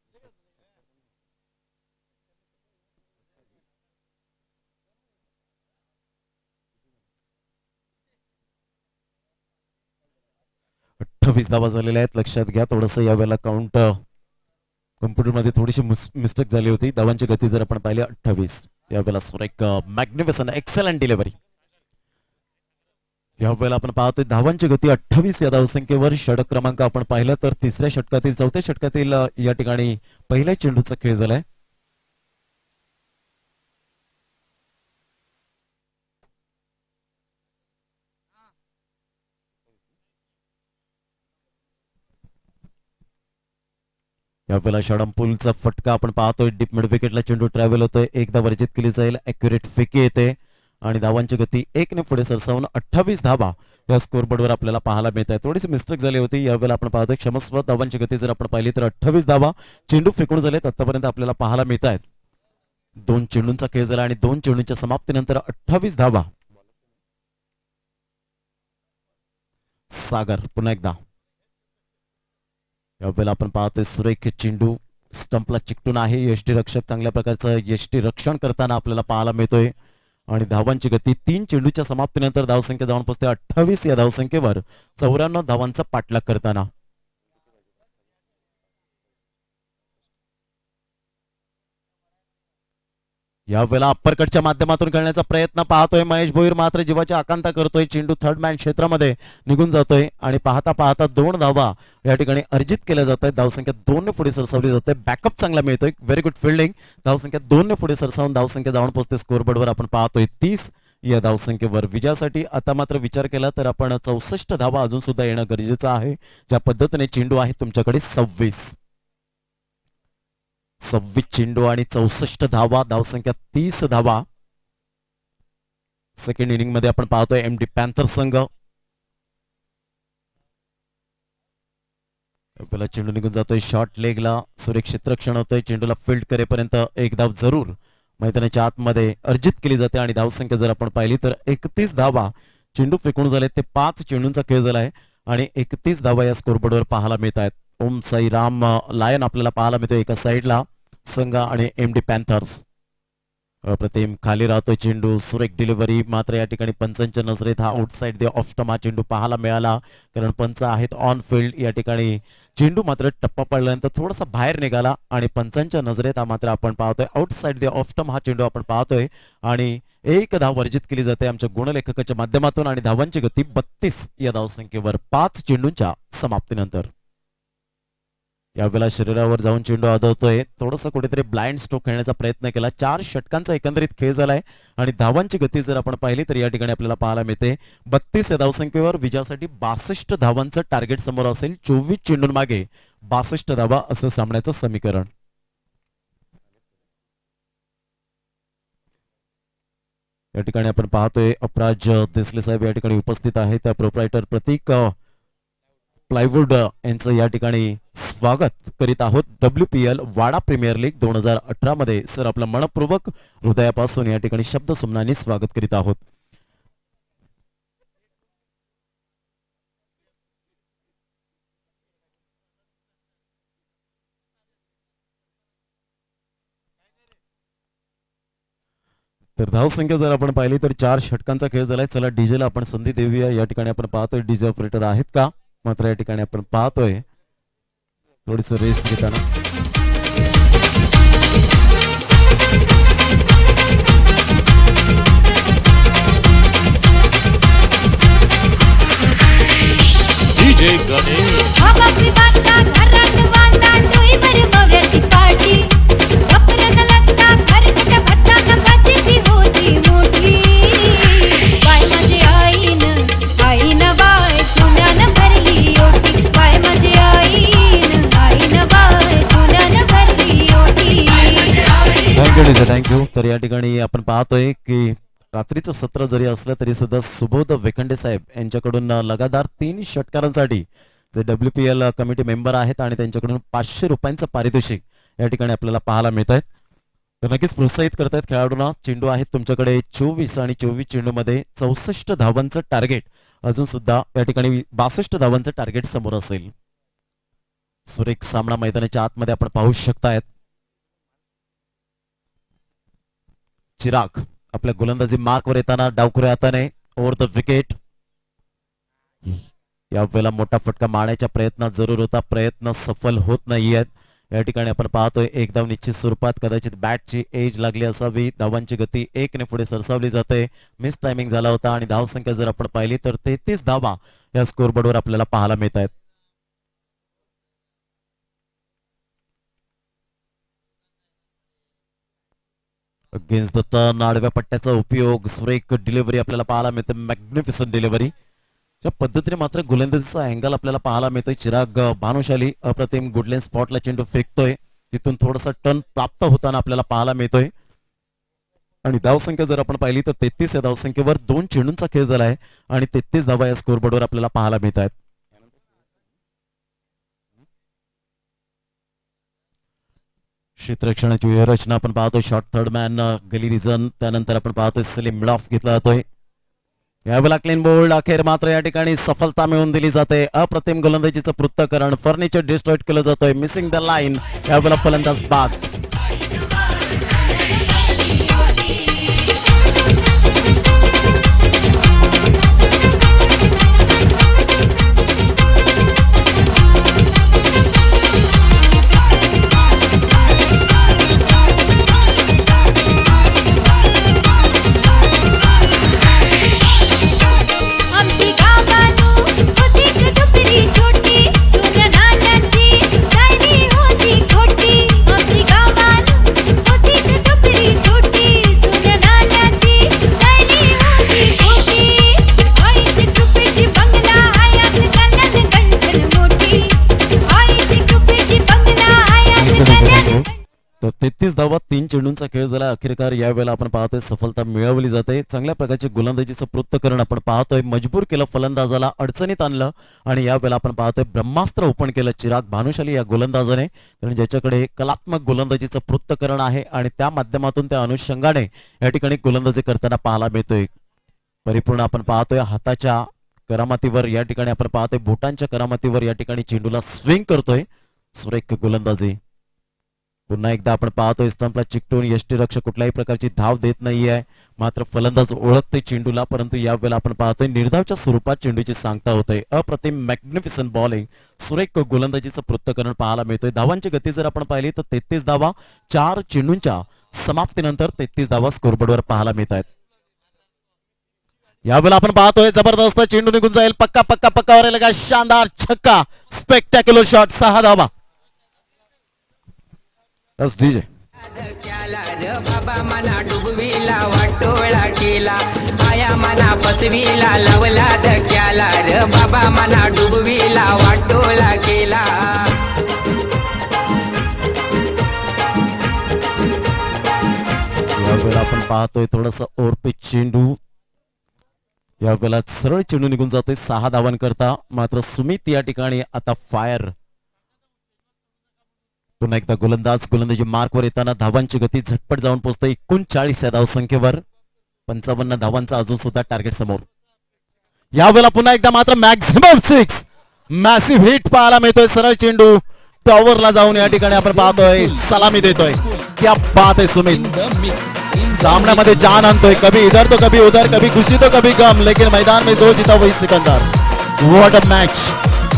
अठ्ठावीस धावा झालेल्या आहेत. लक्षात घ्या थोडंसं यावेळेला काउंट कम्प्युटरमध्ये थोडीशी मिस्टेक झाली होती. धावांची गती जर आपण पाहिली 28. यावेळेला सुरेख मॅग्निफिसंट एक्सलंट डिलिव्हरी. यावेळेला आपण पाहतोय धावांची गती 28 या धावसंख्येवर. षटक क्रमांक आपण पाहिलं तर तिसऱ्या षटकातील चौथ्या षटकातील या ठिकाणी पहिल्या चेंडूचा खेळ झालाय. यावेळेला षडंपूलचा फटका आपण पाहतोय. डीप मिड विकेटला चेंडू ट्रॅव्हल होतोय. एकदा वर्जित केली जाईल. ॲक्युरेट फेकी येते आणि धावांची गती 1 ने पुढे सरसावून 28 धावा या स्कोरबोर्डवर आपल्याला पाहायला मिळत आहे. थोडीशी मिस्टेक झाली होती. यावेळेला आपण पाहतोय क्षमस्व. धावांची गती जर आपण पाहिली तर 28 धावा. चेंडू फेकून झालेत आतापर्यंत आपल्याला पाहायला मिळत आहेत. 2 चेंडूंचा खेळ झाला आणि 2 चेंडूंच्या समाप्तीनंतर 28 धावा. सागर पुन्हा एकदा. यावेळेला आपण पाहतोय सुरेख चेंडू स्टंपला चिकटून आहे. यष्टीरक्षक चांगल्या प्रकारचं यष्टीरक्षण करताना आपल्याला पाहायला मिळतोय आणि धावांची गती 3 चेंडूच्या समाप्तीनंतर धावसंख्या जाऊन पोहोचते 28 या धावसंख्येवर 94 धावांचा पाठलाग करताना. यावेळेला अप्परकटच्या माध्यमातून खेळण्याचा प्रयत्न पाहतोय महेश भोईर, मात्र जीवाची आकांक्षा करतोय. चेंडू थर्ड मॅन क्षेत्रामध्ये निघून जातोय आणि पाहता पाहता 2 धावा या ठिकाणी अर्जित केल्या जात आहेत. धावसंख्या 2 ने पुढे सरसावली जाते. बॅकअप चांगला मिळतोय. Very good fielding. धावसंख्या 2 ने पुढे सरसावून धावसंख्या जाऊन पोहोचते स्कोरबोर्डवर आपण पाहतोय 30 या धावसंख्येवर. विजयासाठी आता मात्र विचार केला तर आपण 64 धावा अजून सुद्धा येणं गरजेचं आहे. ज्या पद्धतीने चेंडू आहे तुमच्याकडे 26 चेंडू आणि 64 धावा. धावसंख्या 30 धावा. सेकंड इनिंग मध्ये आपण पाहतोय एमडी पॅन्थर संघ. आपल्याला चेंडू निघून जातोय शॉर्ट लेगला. सुरक्षित रक्षण होतोय. चेंडूला फील्ड करेपर्यंत एक धाव जरूर मैदानाच्या आतमध्ये अर्जित केली जाते आणि धावसंख्या जर आपण पाहिली तर 31 धावा. चेंडू फेकून झाले ते 5 चेंडूंचा खेळ झालाय आणि 31 धावा या स्कोरबोर्डवर पाहायला मिळत आहेत. ओम साई राम लायन आपल्याला पाहायला मिळतो एका साईडला संघ आणि एमडी पॅन्थर्स. अप्रतिम खाली राहतोय चेंडू. सुरेख डिलिव्हरी. मात्र या ठिकाणी पंचांच्या नजरेत हा आउटसाइड द ऑफ स्टंप हा चेंडू पाहायला मिळाला कारण पंच आहेत ऑन फील्ड. या ठिकाणी चेंडू मात्र टप्पा पडल्यानंतर थोडासा बाहेर निघाला आणि पंचांच्या नजरेत हा मात्र आपण पाहतोय आउटसाइड द ऑफ स्टंप हा चेंडू आपण पाहतोय आणि एक धाव वर्जित केली जाते आमच्या गुणलेखकाच्या माध्यमातून आणि धावांची गती 32 या धावसंख्येवर 5 चेंडूंच्या समाप्तीनंतर. यावेळेला शरीरावर जाऊन चेंडू आदळतोय. थोडंसं कुठेतरी ब्लाइंड स्ट्रोक खेळण्याचा प्रयत्न केला. 4 षटकांचा एकंदरीत खेळ झालाय आणि धावांची गती जर आपण पाहिली तर या ठिकाणी आपल्याला पाहायला मिळते 32 या धावसंख्येवर. विजयासाठी 62 धावांचं टार्गेट समोर असेल. 24 चेंडूंमागे 62 धावा असं सामन्याचं समीकरण. या ठिकाणी आपण पाहतोय अपराज देसले साहेब या ठिकाणी उपस्थित आहेत. प्रोप्रायटर प्रतीक प्लायवूड यांचं या ठिकाणी स्वागत करीत आहोत. WPL वाडा प्रीमियर लीग 2018 मध्ये सर आपलं मनपूर्वक हृदयापासून या ठिकाणी शब्द सुमनाने स्वागत करीत आहोत. तर धावसंख्या जर आपण पाहिली तर 4 षटकांचा खेळ झालाय. चला डीजेला आपण संधी देऊया. या ठिकाणी आपण पाहतोय डीजे ऑपरेटर आहेत का. मात्र या ठिकाणी आपण पाहतोय थोडीस रेस्ट घेताना. DJ Ganesh thank you. तर या ठिकाणी आपण पाहतोय की रात्रीचं सत्र जरी असलं तरी सुद्धा सुबोध वेखंडे साहेब यांच्याकडून लगातार 3 षटकारांसाठी जे WPL कमिटी मेंबर आहेत आणि त्यांच्याकडून 500 रुपयांचं पारितोषिक या ठिकाणी आपल्याला पाहायला मिळत आहेत. तर नक्कीच प्रोत्साहित करतायत खेळाडूंना. चेंडू आहेत तुमच्याकडे 24 आणि 24 चेंडूमध्ये 64 धावांचं टार्गेट. अजून सुद्धा या ठिकाणी 62 धावांचं टार्गेट समोर असेल. सुरेख सामना मैदानाच्या आतमध्ये आपण पाहू शकतायत. चिराग आपल्या गोलंदाजी मार्कवर येताना डावखुऱ्या हाताने ओव्हर द विकेट. यावेळेला मोठा फटका मारण्याचा प्रयत्न जरूर होता, प्रयत्न सफल होत नाहीयेत. या ठिकाणी आपण पाहतोय एक धाव निश्चित स्वरूपात. कदाचित बॅटची एज लागली असावी. धावांची गती 1 ने पुढे सरसावली जाते. मिस टायमिंग झाला होता आणि धावसंख्या जर आपण पाहिली तर 33 धावा या स्कोरबोर्डवर आपल्याला पाहायला मिळत आहेत. अगेन्स्ट द टर्न आडव्या पट्ट्याचा उपयोग. सुरेख डिलिव्हरी आपल्याला पाहायला मिळते. Magnificent delivery. ज्या पद्धतीने मात्र गोलंदाजीचा अँगल आपल्याला पाहायला मिळतोय. चिराग भानुशाली अप्रतिम गुडलेन स्पॉटला चेंडू फेकतोय. तिथून थोडासा टर्न प्राप्त होताना आपल्याला पाहायला मिळतोय. आणि धावसंख्या जर आपण पाहिली तर 33 या धावसंख्येवर 2 चेंडूंचा खेळ झाला आहे आणि 33 धावा या स्कोरबोर्डवर आपल्याला पाहायला मिळत आहेत. क्षेत्ररक्षणाची व्यूहरचना आपण पाहतोय. Short third man gully region. त्यानंतर आपण पाहतोय स्लिम मिड ऑफ घेतला जातोय. यावेळेला क्लीन बोल्ड. अखेर मात्र या ठिकाणी सफलता मिळवून दिली जाते. अप्रतिम गोलंदाजीचं पृथक्करण. फर्निचर डिस्ट्रॉइट केलं जातोय. Missing the line. यावेळेला फलंदाज बाद. तर 33 धावा 3 चेंडूंचा खेळ झाला. अखेरकार यावेळेला आपण पाहतोय सफलता मिळवली जाते. चांगल्या प्रकारचे गोलंदाजीचं पृथक्करण आपण पाहतोय. मजबूर केलं फलंदाजाला, अडचणीत आणलं आणि यावेळेला आपण पाहतोय ब्रह्मास्त्र ओपन केलं चिराग भानुशाली या गोलंदाजाने. कारण ज्याच्याकडे कलात्मक गोलंदाजीचं पृथक्करण आहे आणि त्या माध्यमातून त्या अनुषंगाने या ठिकाणी गोलंदाजी करताना पाहायला मिळतोय. परिपूर्ण आपण पाहतोय हाताच्या करामातीवर या ठिकाणी आपण पाहतोय बोटांच्या करामातीवर या ठिकाणी चेंडूला स्विंग करतोय. सुरेख गोलंदाजी. पुन्हा एकदा आपण पाहतोय स्टंपला चिकटून यष्टीरक्षक कुठल्याही प्रकारची धाव देत नाहीये. मात्र फलंदाज ओळखते चेंडूला. परंतु यावेळेला आपण पाहतोय निर्धावच्या स्वरूपात चेंडूची सांगता होते. अप्रतिम मॅग्निफिसंट बॉलिंग. सुरेख गोलंदाजीचं पृथक्करण पाहायला मिळतोय. धावांची गती जर आपण पाहिली तर 33 धावा 4 चेंडूंच्या समाप्तीनंतर 33 धावा स्कोरबोर्डवर पाहायला मिळत आहेत. यावेळेला आपण पाहतोय जबरदस्त चेंडू निघून जाईल. पक्का पक्का पक्कावर लगा शानदार छक्का. Spectacular shot. 6 धावा. डीजे बाबा मना डुबवीला वाटोळा केला. आया मना फसवीला लवला धक्याला र बाबा मना डुबवीला वाटोळा केला. यावेळेला आपण पाहतोय थोडासा ओव्हरपिच चेंडू. यावेळेला सरळ चेंडू निघून जातोय 6 धावांकरता. मात्र सुमित या ठिकाणी आता फायर. पुन्हा एकदा गोलंदाजी मार्कवर येताना धावांची गती झटपट जाऊन पोहोचते 39 या धावसंख्येवर. 55 धावांचा अजून सुद्धा टार्गेट समोर. यावेळेला पुन्हा एकदा मात्र मॅक्झिमम 6 मॅसिव्ह हिट पाहायला मिळतोय. सरळ चेंडू टॉवरला जाऊन या ठिकाणी आपण पाहतोय सलामी देतोय. क्या बात आहे सुमित. सामन्यामध्ये जान आणतोय. कभी इधर तो कभी उधर, कभी खुशी तो कभी गम, लेकिन मैदान में जो जीता वही Sikandar. What a match.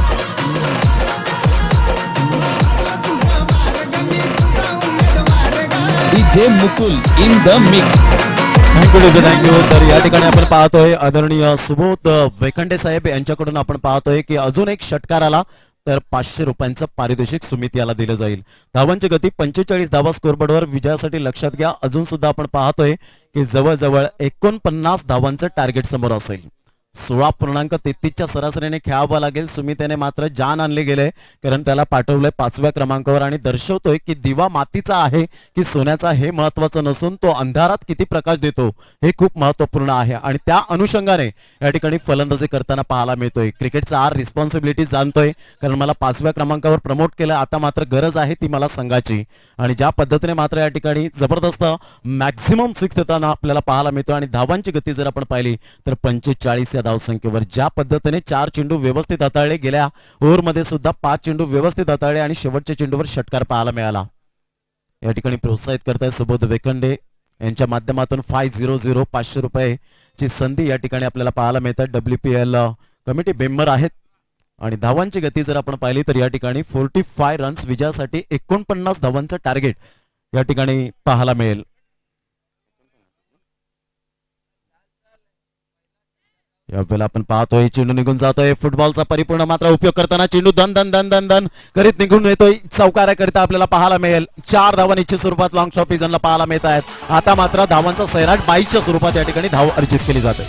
DJ Mukul in the mix. Thank you. तर या ठिकाणी आपण पाहतोय आदरणीय सुबोध वेखंडे साहेब यांच्याकडून आपण पाहतोय की अजून एक षटकार आला तर 500 रुपयांचं पारितोषिक सुमित याला दिलं जाईल. धावांची गती 45 धावा स्कोरबोर्डवर. विजयासाठी लक्षात घ्या अजून सुद्धा आपण पाहतोय की जवळजवळ 49 धावांचं टार्गेट समोर असेल. 16.33च्या सरासरीने खेळावं लागेल. सुमितेने मात्र जान आणले गेले, कारण त्याला पाठवलंय 5व्या क्रमांकावर आणि दर्शवतोय की दिवा मातीचा आहे की सोन्याचा हे महत्वाचं नसून तो अंधारात किती प्रकाश देतो हे खूप महत्वपूर्ण आहे. आणि त्या अनुषंगाने या ठिकाणी फलंदाजी करताना पाहायला मिळतोय. क्रिकेटचा आर रिस्पॉन्सिबिलिटी जाणतोय, कारण मला 5व्या क्रमांकावर प्रमोट केलं, आता मात्र गरज आहे ती मला संघाची. आणि ज्या पद्धतीने मात्र या ठिकाणी जबरदस्त मॅक्झिमम 6 देताना आपल्याला पाहायला मिळतो. आणि धावांची गती जर आपण पाहिली तर 45 धावसंख्येवर ज्या पद्धतीने 4 चेंडू व्यवस्थित हाताळले, गेल्या ओव्हरमध्ये सुद्धा 5 चेंडू व्यवस्थित हाताळले आणि शेवटच्या चेंडूवर षटकार पाहायला मिळाला. या ठिकाणी प्रोत्साहित करताय सुबोध वेखंडे यांच्या माध्यमातून 500 500 रुपयाची संधी या ठिकाणी आपल्याला पाहायला मिळतात. WPL कमिटी मेंबर आहेत. आणि धावांची गती जर आपण पाहिली तर या ठिकाणी 45 रन्स विजयासाठी 49 धावांचं टार्गेट या ठिकाणी पाहायला मिळेल. यावेळेला आपण पाहतोय चेंडू निघून जातोय. फुटबॉलचा परिपूर्ण मात्र उपयोग करताना चेंडू धन धन धन धन धन करीत निघून येतोय. चौकाराकरिता आपल्याला पाहायला मिळेल 4 धावा निश्चित स्वरूपात लॉंग शॉट रिझनला पाहायला मिळत आहेत. आता मात्र धावांचा सैराट 22च्या स्वरूपात या ठिकाणी धाव अर्जित केली जाते.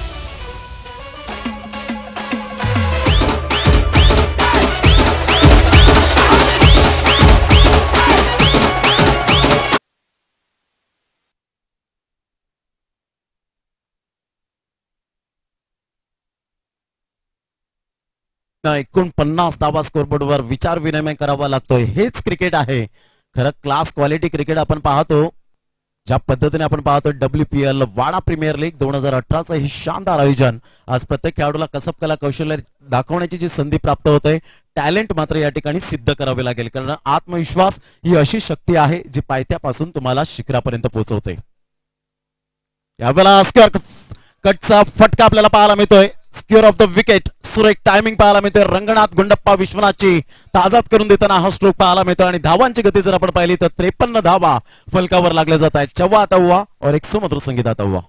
ना 49 धावा स्कोरबोर्डवर विचार विनिमय करावा लागतोय. हेच क्रिकेट आहे खरं. क्लास क्वालिटी क्रिकेट आपण पाहतो. ज्या पद्धतीने आपण पाहतो WPL वाडा प्रीमियर लीग 2018चं हे शानदार आयोजन. आज प्रत्येक खेळाडूला कसब कला कौशल्य दाखवण्याची जी संधी प्राप्त होते, टॅलेंट मात्र या ठिकाणी सिद्ध करावे लागेल, कारण आत्मविश्वास ही अशी शक्ती आहे जी पायथ्यापासून तुम्हाला शिखरापर्यंत पोहोचवते. यावेळेला स्क्वेअर कटचा फटका आपल्याला पाहायला मिळतोय. स्क्वेअर ऑफ द विकेट सुरेख टायमिंग पाहायला मिळतोय. रंगनाथ गुंडप्पा विश्वनाथची ताजाद करून देताना हा स्ट्रोक पाहायला मिळतो. आणि धावांची गती जर आपण पाहिली तर 53 धावा फलकावर लागल्या जात आहेत. चव्वा आता हुआ और 100 मधुर संगीत आता हुआ.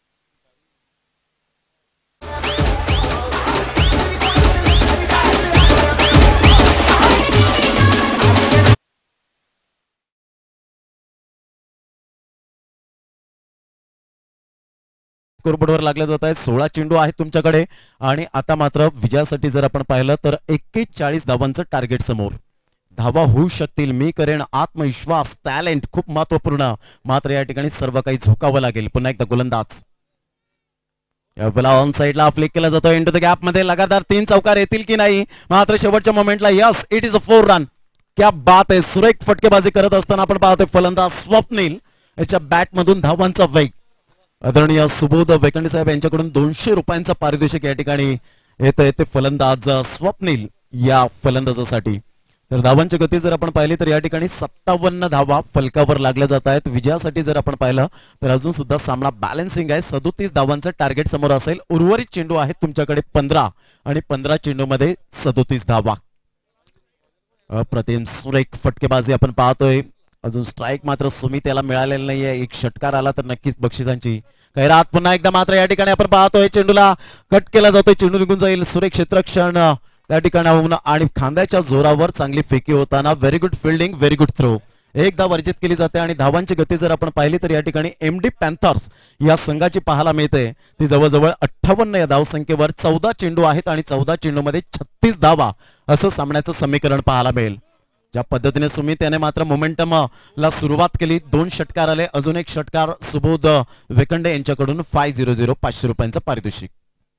स्कोरबोर्डवर लागले जात आहेत. 16 चेंडू आहेत तुमच्याकडे आणि आता मात्र विजयासाठी जर आपण पाहिलं तर 41 धावांचं टार्गेट समोर. धावा होऊ शकतील, मी करेन, आत्मविश्वास, टॅलेंट खूप महत्वपूर्ण. मात्र या ठिकाणी सर्व काही झुकावं लागेल. पुन्हा एकदा गोलंदाज यावेळेला ऑन साइडला फ्लिक केला जातो. इंटू द गॅप मध्ये लगातार 3 चौकार येतील की नाही. मात्र शेवटच्या मोमेंटला yes, it is a 4 run. क्या बात आहे. सुरेख फटकेबाजी करत असताना आपण पाहतोय फलंदाज स्वप्नील याच्या बॅट मधून धावांचा वेग. आदरणीय सुबोध वेखंडे साहेब यांच्याकडून 200 रुपयांचा पारितोषिक या ठिकाणी येतंय. ते फलंदाज स्वप्नील या फलंदाजासाठी. तर धावांची गती जर आपण पाहिली तर या ठिकाणी 57 धावा फलकावर लागल्या जात आहेत. विजयासाठी जर आपण पाहिलं तर अजून सुद्धा सामना बॅलन्सिंग आहे. 37 धावांचं टार्गेट समोर असेल. उर्वरित चेंडू आहेत तुमच्याकडे 15 आणि 15 चेंडू मध्ये 37 धावा. अप्रतिम सुरेख फटकेबाजी आपण पाहतोय. अजून स्ट्राईक मात्र सुमित याला मिळालेला नाहीये. एक षटकार आला तर नक्कीच बक्षिसांची कैरात. पुन्हा एकदा मात्र या ठिकाणी आपण पाहतोय चेंडूला कट केला जातोय. चेंडू निघून जाईल. सुरेख क्षेत्रक्षण त्या ठिकाणाहून आणि खांद्याच्या जोरावर चांगली फेकी होताना very good fielding, very good throw. एकदा वर्जित केली जाते. आणि धावांची गती जर आपण पाहिली तर या ठिकाणी MD पॅन्थर्स या संघाची पाहायला मिळते. ती जवळजवळ 58 या धावसंख्येवर 14 चेंडू आहेत आणि 14 चेंडूमध्ये 36 धावा असं सामन्याचं समीकरण पाहायला मिळेल. ज्या पद्धतीने सुमित याने मात्र मोमेंटम ला सुरुवात केली. 2 षटकार आले. अजून एक षटकार सुबोध वेखंडे यांच्याकडून 500 500 रुपयांचं पारितोषिक.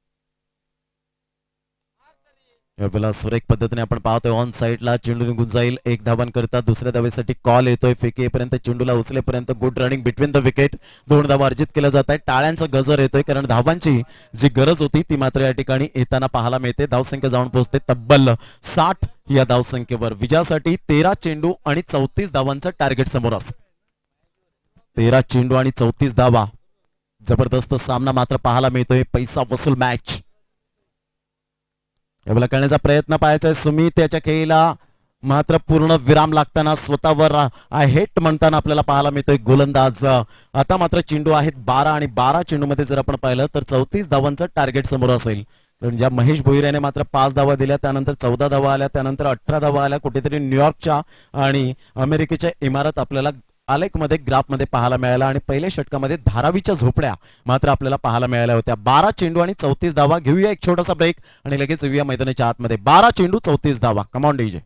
यावेळेला सुरेख पद्धतीने आपण पाहतोय ऑन साइडला चेंडू निघून जाईल. 1 धावन करता दुसऱ्या धावेसाठी कॉल येतोय. फेकी येईपर्यंत चेंडूला उचलेपर्यंत good running between the wicket. 2 धावा अर्जित केल्या जात आहेत. टाळ्यांचा गजर येतोय, कारण धावांची जी गरज होती ती मात्र या ठिकाणी येताना पाहायला मिळते. धावसंख्या जाऊन पोहोचते तब्बल 60 या धावसंख्येवर. विजयासाठी 13 चेंडू आणि 34 धावांचं टार्गेट समोर असतं. 13 चेंडू आणि 34 धावा. जबरदस्त सामना मात्र पाहायला मिळतोय. पैसा वसूल मॅच यावेळेला करण्याचा प्रयत्न पाहायचा आहे. सुमित याच्या खेळीला मात्र पूर्ण विराम लागताना स्वतःवर हेट म्हणताना आपल्याला पाहायला मिळतोय गोलंदाज. आता मात्र चेंडू आहेत 12 आणि 12 चेंडूमध्ये जर आपण पाहिलं तर 34 धावांचं टार्गेट समोर असेल. कारण ज्या महेश भोईर याने मात्र 5 धावा दिल्या, त्यानंतर 14 धावा आल्या, त्यानंतर 18 धावा आल्या. कुठेतरी न्यूयॉर्कच्या आणि अमेरिकेच्या इमारत आपल्याला आलेखमध्ये ग्राफमध्ये पाहायला मिळाला आणि पहिल्या षटकामध्ये धारावीच्या झोपड्या मात्र आपल्याला पाहायला मिळाल्या होत्या. 12 चेंडू आणि 34 धावा. घेऊया एक छोटासा ब्रेक आणि लगेच येऊया मैदानाच्या आतमध्ये. 12 चेंडू 34 धावा. Come on DJ.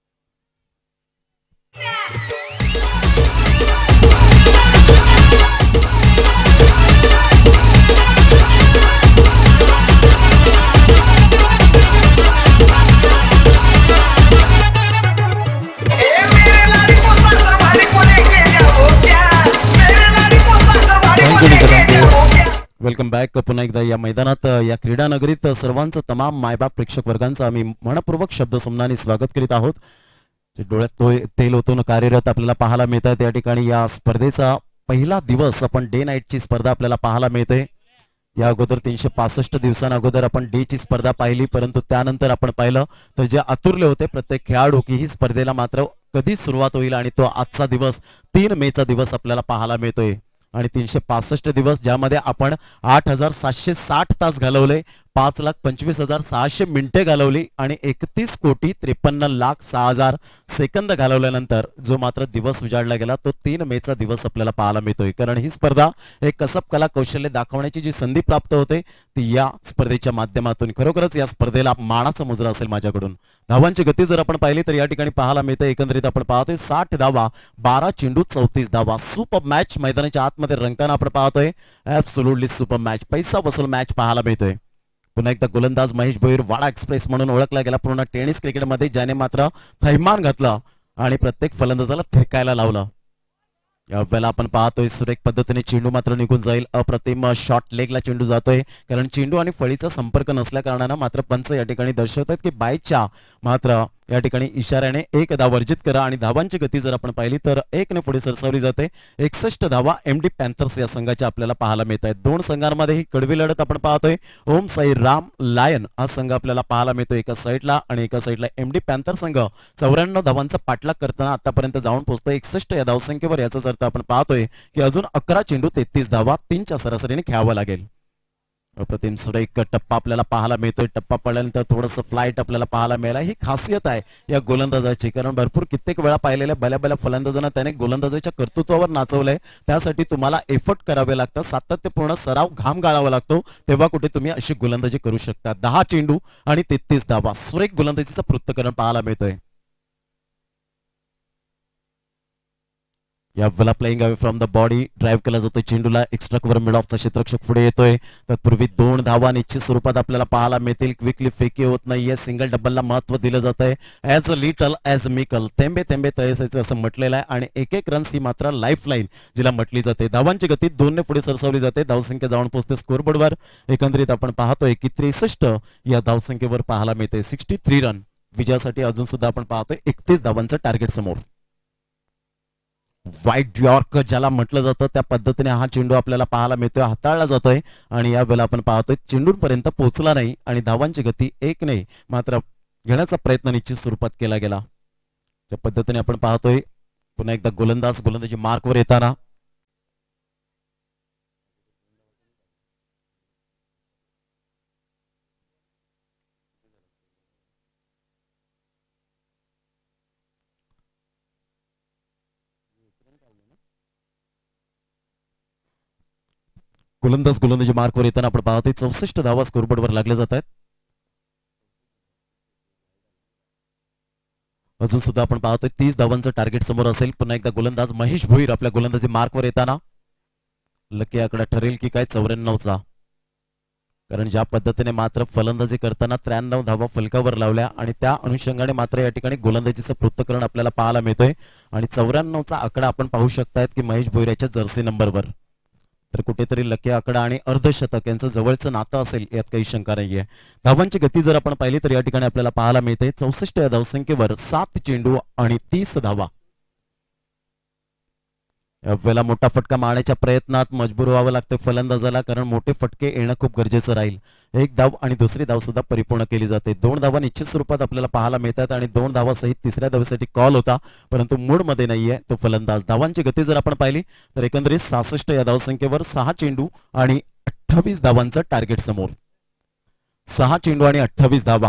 Welcome back. पुन्हा एकदा या मैदानात या क्रीडा नगरीत सर्वांचं तमाम मायबाप प्रेक्षक वर्गांचं आम्ही मनपूर्वक शब्दसंमनाने स्वागत करीत आहोत. डोळ्यात तेल ओतून कार्यरत आपल्याला पाहायला मिळतात. या ठिकाणी या स्पर्धेचा पहिला दिवस आपण डे नाईटची स्पर्धा आपल्याला पाहायला मिळते. या अगोदर 365 दिवसांअगोदर आपण डे ची स्पर्धा पाहिली, परंतु त्यानंतर आपण पाहिलं तर जे आतुरले होते प्रत्येक खेळाडू की ही स्पर्धेला मात्र कधी सुरुवात होईल आणि तो आजचा दिवस 3 मेचा दिवस आपल्याला पाहायला मिळतोय. आणि 365 दिवस ज्यामध्ये आपण 8760 तास घालवले, 5,25,600 मिनिटे घालवली आणि 31,53,06,000 सेकंद घालवल्यानंतर जो मात्र दिवस उजाडला गेला तो 3 मेचा दिवस आपल्याला पाहायला मिळतोय. कारण ही स्पर्धा एक कसब कला कौशल्य दाखवण्याची जी संधी प्राप्त होते ती या स्पर्धेच्या माध्यमातून. खरोखरच या स्पर्धेला मानाचा मुजरा असेल माझ्याकडून. धावांची गती जर आपण पाहिली तर या ठिकाणी पाहायला मिळते एकंदरीत आपण पाहतोय 60 धावा, 12 चेंडू 34 धावा. सुपर मॅच मैदानाच्या आतमध्ये रंगताना आपण पाहतोय. ऍब्सोल्युटली सुपर मॅच, पैसा वसूल मॅच पाहायला मिळतोय. पुन्हा एकदा गोलंदाज महेश भोईर वाडा एक्सप्रेस म्हणून ओळखला गेला पूर्ण टेनिस क्रिकेटमध्ये, ज्याने मात्र थैमान घातला आणि प्रत्येक फलंदाजाला थिरकायला लावलं. यावेळेला आपण पाहतोय सुरेख पद्धतीने चेंडू मात्र निघून जाईल. अप्रतिम शॉर्ट लेगला चेंडू जातोय, कारण चेंडू आणि फळीचा संपर्क नसल्या कारणानं मात्र पंच या ठिकाणी दर्शवतात की बायच्या मात्र या ठिकाणी इशाऱ्याने 1 धाव वर्जित करा. आणि धावांची गती जर आपण पाहिली तर 1 ने पुढे सरसावली जाते. 61 धावा एमडी पॅन्थर्स या संघाच्या आपल्याला पाहायला मिळत आहेत. 2 संघांमध्ये ही कडवी लढत आपण पाहतोय. ओम साई राम लायन हा संघ आपल्याला पाहायला मिळतो एका साईडला आणि एका साईडला एमडी पॅन्थर संघ 94 धावांचा पाठलाग करताना आतापर्यंत जाऊन पोहोचतोय 61 या धावसंख्येवर. याचाच अर्थ आपण पाहतोय की अजून 11 चेंडू 33 धावा 3च्या सरासरीने खेळावं लागेल. अप्रतिम सुरेख टप्पा आपल्याला पाहायला मिळतोय. टप्पा पडल्यानंतर थोडंसं फ्लाईट आपल्याला पाहायला मिळाला. ही खासियत आहे या गोलंदाजाची, कारण भरपूर कित्येक वेळा पाहिलेल्या भल्या फलंदाजांना त्याने गोलंदाजाच्या कर्तृत्वावर नाचवलंय. त्यासाठी तुम्हाला एफर्ट करावे लागतात, सातत्यपूर्ण सराव, घाम गाळावा लागतो, तेव्हा कुठे तुम्ही अशी गोलंदाजी करू शकता. 10 चेंडू आणि 33 धावा. सुरेख गोलंदाजीचं पृथक्करण पाहायला मिळतोय. या वेळेला playing away from the body drive केला जातोय चेंडूला. एक्स्ट्रा कव्हर मिड ऑफचा क्षेत्ररक्षक पुढे येतोय. तत्पूर्वी 2 धावा निश्चित स्वरूपात आपल्याला पाहायला मिळतील. क्विकली फेकी होत नाहीये. सिंगल डबलला महत्व दिलं जात आहे. As a little as mickle, थेंबे थेंबे तळेसायचं असं म्हटलेलं आहे. आणि एक रन्स ही मात्र लाईफ लाईन जिला म्हटली जाते. धावांची गती 2 ने पुढे सरसावली जाते. धावसंख्या जाऊन पोहोचते स्कोरबोर्डवर. एकंदरीत आपण पाहतोय की 63 या धावसंख्येवर पाहायला मिळते. 63 रन विजयासाठी अजून सुद्धा आपण पाहतोय 31 धावांचं टार्गेट समोर. व्हाईट यॉर्क ज्याला म्हटलं जातं त्या पद्धतीने हा चेंडू आपल्याला पाहायला मिळतोय, हाताळला जातोय. आणि या वेळेला आपण पाहतोय चेंडूपर्यंत पोहोचला नाही आणि धावांची गती 1 नाही मात्र घेण्याचा प्रयत्न निश्चित स्वरूपात केला गेला. त्या पद्धतीने आपण पाहतोय पुन्हा एकदा गोलंदाजी मार्कवर येताना. गोलंदाजी मार्कवर येताना आपण पाहतोय 64 धावा स्कोरबोर्डवर लागल्या जात आहेत. अजून सुद्धा आपण पाहतोय 30 धावांचं टार्गेट समोर असेल. पुन्हा एकदा गोलंदाज महेश भोईर आपल्या गोलंदाजी मार्कवर येताना. लकी आकडा ठरेल की काय 94चा, कारण ज्या पद्धतीने मात्र फलंदाजी करताना 93 धावा फलकावर लावल्या आणि त्या अनुषंगाने मात्र या ठिकाणी गोलंदाजीचं पृथक्करण आपल्याला पाहायला मिळतोय. आणि 94चा आकडा आपण पाहू शकतायत की महेश भोईरच्या जर्सी नंबरवर. तर कुठेतरी लकी आकडा आणि अर्धशतक यांचं जवळचं नातं असेल यात काही शंका नाहीये. धावांची गती जर आपण पाहिली तर या ठिकाणी आपल्याला पाहायला मिळते 64 या धावसंख्येवर 7 चेंडू आणि 30 धावा. यावेळेला मोठा फटका मारण्याच्या प्रयत्नात मजबूर व्हावं लागतं फलंदाजाला, कारण मोठे फटके येणं खूप गरजेचं राहील. 1 धाव आणि दुसरी धाव सुद्धा परिपूर्ण केली जाते. 2 धावा निश्चित स्वरूपात आपल्याला पाहायला मिळतात आणि 2 धावासहित तिसऱ्या धावेसाठी कॉल होता, परंतु मूड मध्ये नाहीये तो फलंदाज. धावांची गती जर आपण पाहिली तर एकंदरीत 66 या धावसंख्येवर 6 चेंडू आणि 28 धावांचं टार्गेट समोर. 6 चेंडू आणि 28 धावा.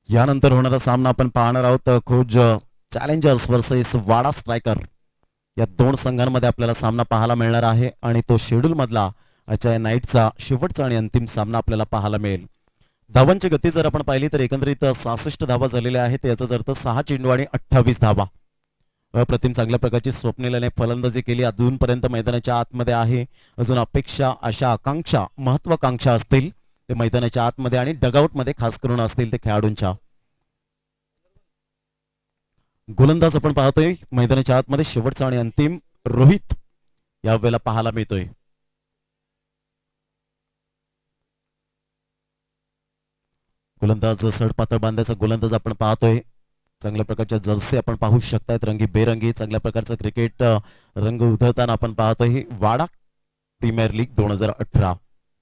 यानंतर होणारा सामना आपण पाहणार आहोत खोज चॅलेंजर्स वर्सेस वाडा स्ट्रायकर या दोन संघांमध्ये आपल्याला सामना पाहायला मिळणार आहे आणि तो शेड्यूल मधला आजच्या नाईटचा शेवटचा आणि अंतिम सामना आपल्याला पाहायला मिळेल. धावांची गती जर आपण पाहिली तर एकंदरीत 66 धावा झालेल्या आहेत. याचाच अर्थ 6 चेंडू आणि 28 धावा. अप्रतिम चांगल्या प्रकारची स्वप्नीलने फलंदाजी केली. अजूनपर्यंत मैदानाच्या आतमध्ये आहे. अजून अपेक्षा, आशा, आकांक्षा, महत्वाकांक्षा असतील ते मैदानाच्या आतमध्ये आणि डगआउट मध्ये खास करून असतील ते खेळाडूंच्या. गोलंदाज आपण पाहतोय मैदानाच्या आतमध्ये शेवटचा आणि अंतिम रोहित यावेळेला पाहायला मिळतोय. गोलंदाज सडपातळ बांधायचा गोलंदाज आपण पाहतोय. चांगल्या प्रकारच्या जर्सी आपण पाहू शकतायत. रंगी बेरंगी चांगल्या प्रकारचं क्रिकेट रंग उधळताना आपण पाहतोय. वाडा प्रीमियर लीग 2018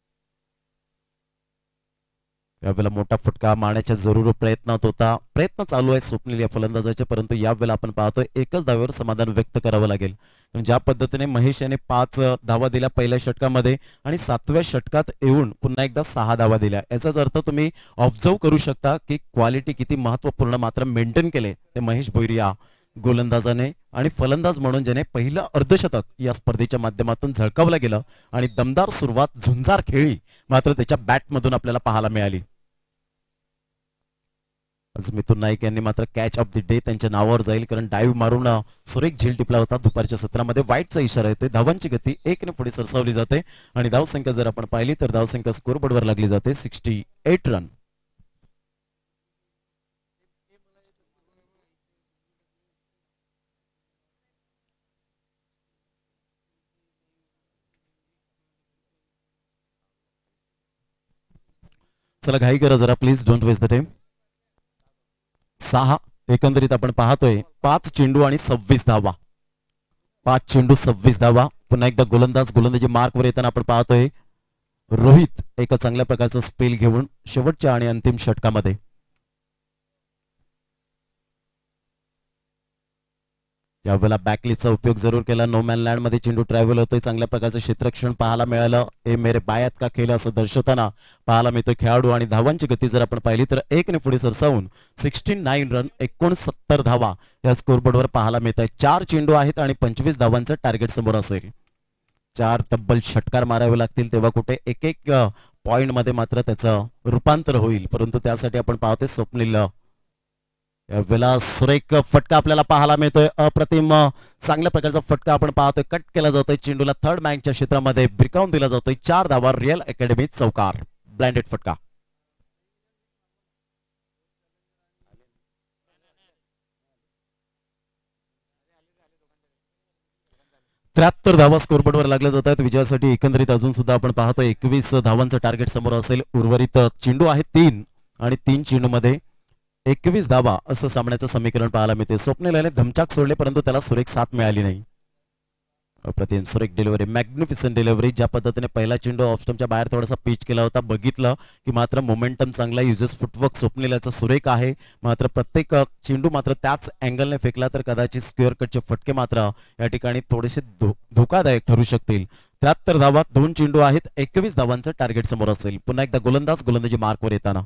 यावेळेला मोठा फटका मारण्याच्या जरूर प्रयत्नात होता. प्रयत्न चालू आहे स्वप्नील या फलंदाजाचे, परंतु यावेळेला आपण पाहतोय एकच धावेवर समाधान व्यक्त करावं लागेल. ज्या पद्धतीने महेश याने 5 धावा दिल्या पहिल्या षटकामध्ये आणि 7व्या षटकात येऊन पुन्हा एकदा 6 धावा दिल्या, याचाच अर्थ तुम्ही ऑब्झर्व करू शकता की क्वालिटी किती महत्वपूर्ण मात्र मेंटेन केले ते महेश भोईर या गोलंदाजाने. आणि फलंदाज म्हणून ज्याने पहिलं अर्धशतक या स्पर्धेच्या माध्यमातून झळकावलं गेलं आणि दमदार सुरुवात झुंजार खेळी मात्र त्याच्या बॅटमधून आपल्याला पाहायला मिळाली. आज मिथुन नाईक यांनी मात्र कॅच ऑफ द डे त्यांच्या नावावर जाईल, कारण डाईव्ह मारून सुरेख झेल टिपला होता. दुपारच्या सत्रामध्ये वाईटचा इशारा येतोय. धावांची गती 1 ने पुढे सरसावली जाते आणि धावसंख्या जर आपण पाहिली तर धावसंख्या स्कोरबोर्डवर लागली जाते 68 रन. चला घाई करा जरा please, don't waste the time. 6 एकंदरीत आपण पाहतोय 5 चेंडू आणि 26 धावा. 5 चेंडू 26 धावा. पुन्हा एकदा गोलंदाजी मार्कवर येताना आपण पाहतोय रोहित एका चांगल्या प्रकारचा स्पेल घेऊन शेवटच्या आणि अंतिम षटकामध्ये. यावेळेला बॅकलिपचा उपयोग जरूर केला. नोमॅन लँड मध्ये चेंडू ट्रॅव्हल होतोय. चांगल्या प्रकारचं क्षेत्ररक्षण पाहायला मिळालं. ए मेरे बायात का खेळ असं दर्शवताना पाहायला मिळतोय खेळाडू. आणि धावांची गती जर आपण पाहिली तर 1 ने पुढे सरसावून 69 रन 69 धावा या स्कोरबोर्डवर पाहायला मिळत आहे. 4 चेंडू आहेत आणि 25 धावांचं टार्गेट समोर असेल. 4 तब्बल षटकार मारावे लागतील तेव्हा कुठे एक पॉइंट मध्ये मात्र त्याचं रूपांतर होईल, परंतु त्यासाठी आपण पाहतोय स्वप्नील यावेळेला सुरेख फटका आपल्याला पाहायला मिळतोय. अप्रतिम चांगल्या प्रकारचा फटका आपण पाहतोय. कट केला जातोय चेंडूला थर्ड बँकच्या क्षेत्रामध्ये ब्रिकावून दिला जातोय. 4 धावा. रिअल अकॅडमी चौकार. ब्लँडेड फटका. 73 धावा स्कोरबोर्डवर लागल्या जात आहेत विजयासाठी. एकंदरीत अजून सुद्धा आपण पाहतोय 21 धावांचं टार्गेट समोर असेल. उर्वरित चेंडू आहेत 3 आणि 3 चेंडू मध्ये 21 धावा असं सामन्याचं समीकरण पाहायला मिळते. स्वप्नीलने धमचाक सोडले परंतु त्याला सुरेख साथ मिळाली नाही. अप्रतिम सुरेख डिलिव्हरी, मॅग्निफिसंट डिलिव्हरी. ज्या पद्धतीने पहिला चेंडू ऑफ स्टंपच्या बाहेर थोडासा पिच केला होता, बघितलं की मात्र मोमेंटम चांगला, युजेस फुटवर्क स्वप्नीलचा सुरेख आहे. मात्र प्रत्येक चेंडू मात्र त्याच अँगलने फेकला तर कदाचित स्क्वेअर कटचे फटके मात्र या ठिकाणी थोडेसे धोकादायक ठरू शकतील. 73 धावा, 2 चेंडू आहेत, 21 धावांचं टार्गेट समोर असेल. पुन्हा एकदा गोलंदाजी मार्कवर येताना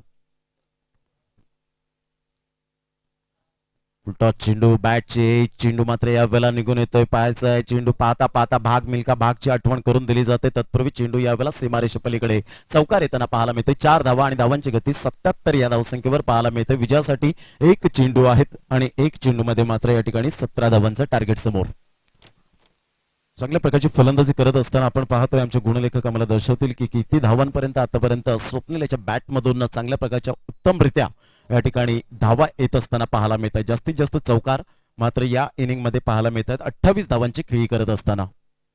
उलटा चेंडू बॅटचे चेंडू मात्र यावेळेला निघून येतोय. पाहायचा आहे चेंडू पाहता पाहता भाग मिल्का भागची आठवण करून दिली जाते. तत्पूर्वी चेंडू यावेळेला सीमारेषे पलीकडे चौकार येताना पाहायला मिळते. 4 धावा आणि धावांची गती 77 या धावसंख्येवर पाहायला मिळते. विजयासाठी 1 चेंडू आहेत आणि 1 चेंडू मध्ये मात्र या ठिकाणी 17 धावांचं टार्गेट समोर. चांगल्या प्रकारची फलंदाजी करत असताना आपण पाहतोय आमचे गुणलेखक आम्हाला दर्शवतील की किती धावांपर्यंत आतापर्यंत स्वप्नीलच्या बॅटमधून चांगल्या प्रकारच्या उत्तमरित्या या ठिकाणी धावा येत असताना पाहायला मिळत आहे. जास्तीत जास्त चौकार मात्र या इनिंग मध्ये पाहायला मिळत आहेत 28 धावांची खेळी करत असताना.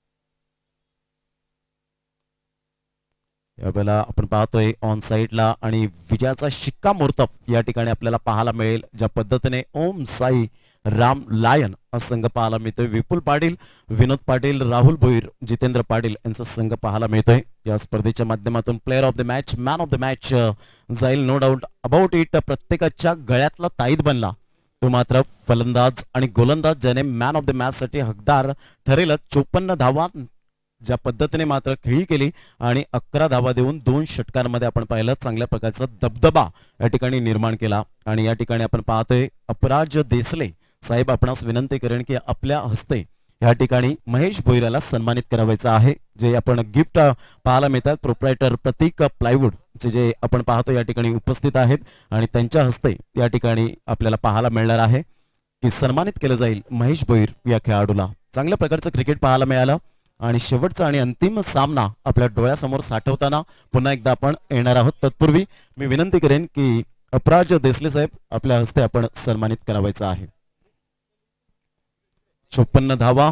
यावेळेला आपण पाहतोय ऑन साईडला आणि विजयाचा शिक्कामोर्तब या ठिकाणी आपल्याला पाहायला मिळेल. ज्या पद्धतीने ओम साई राम लायन हा संघ पाहायला मिळतोय. विपुल पाटील, विनोद पाटील, राहुल भोईर, जितेंद्र पाटील यांचा संघ पाहायला मिळतोय. या स्पर्धेच्या माध्यमातून player of the match, man of the match जाईल, नो डाऊट अबाउट इट. प्रत्येकाच्या गळ्यातला ताईत बनला तो मात्र फलंदाज आणि गोलंदाज ज्याने मॅन ऑफ द मॅच साठी हकदार ठरेल. 54 धावा ज्या पद्धतीने मात्र खेळी केली आणि 11 धावा देऊन 2 षटकांमध्ये आपण पाहिलं चांगल्या प्रकारचा दबदबा या ठिकाणी निर्माण केला. आणि या ठिकाणी आपण पाहतोय अपराज देसले साहेब आपणास विनंती करेन की आपल्या हस्ते या ठिकाणी महेश भोईराला सन्मानित करावायचं आहे. जे आपण गिफ्ट पाहायला मिळतात प्रोप्रायटर प्रतीक प्लायवूड जे आपण पाहतो या ठिकाणी उपस्थित आहेत आणि त्यांच्या हस्ते या ठिकाणी आपल्याला पाहायला मिळणार आहे की सन्मानित केलं जाईल महेश भोईर या खेळाडूला. चांगल्या प्रकारचं क्रिकेट पाहायला मिळालं आणि शेवटचा आणि अंतिम सामना आपल्या डोळ्यासमोर साठवताना पुन्हा एकदा आपण येणार आहोत. तत्पूर्वी मी विनंती करेन की अपराज देसले साहेब आपल्या हस्ते आपण सन्मानित करावायचं आहे. 54 धावा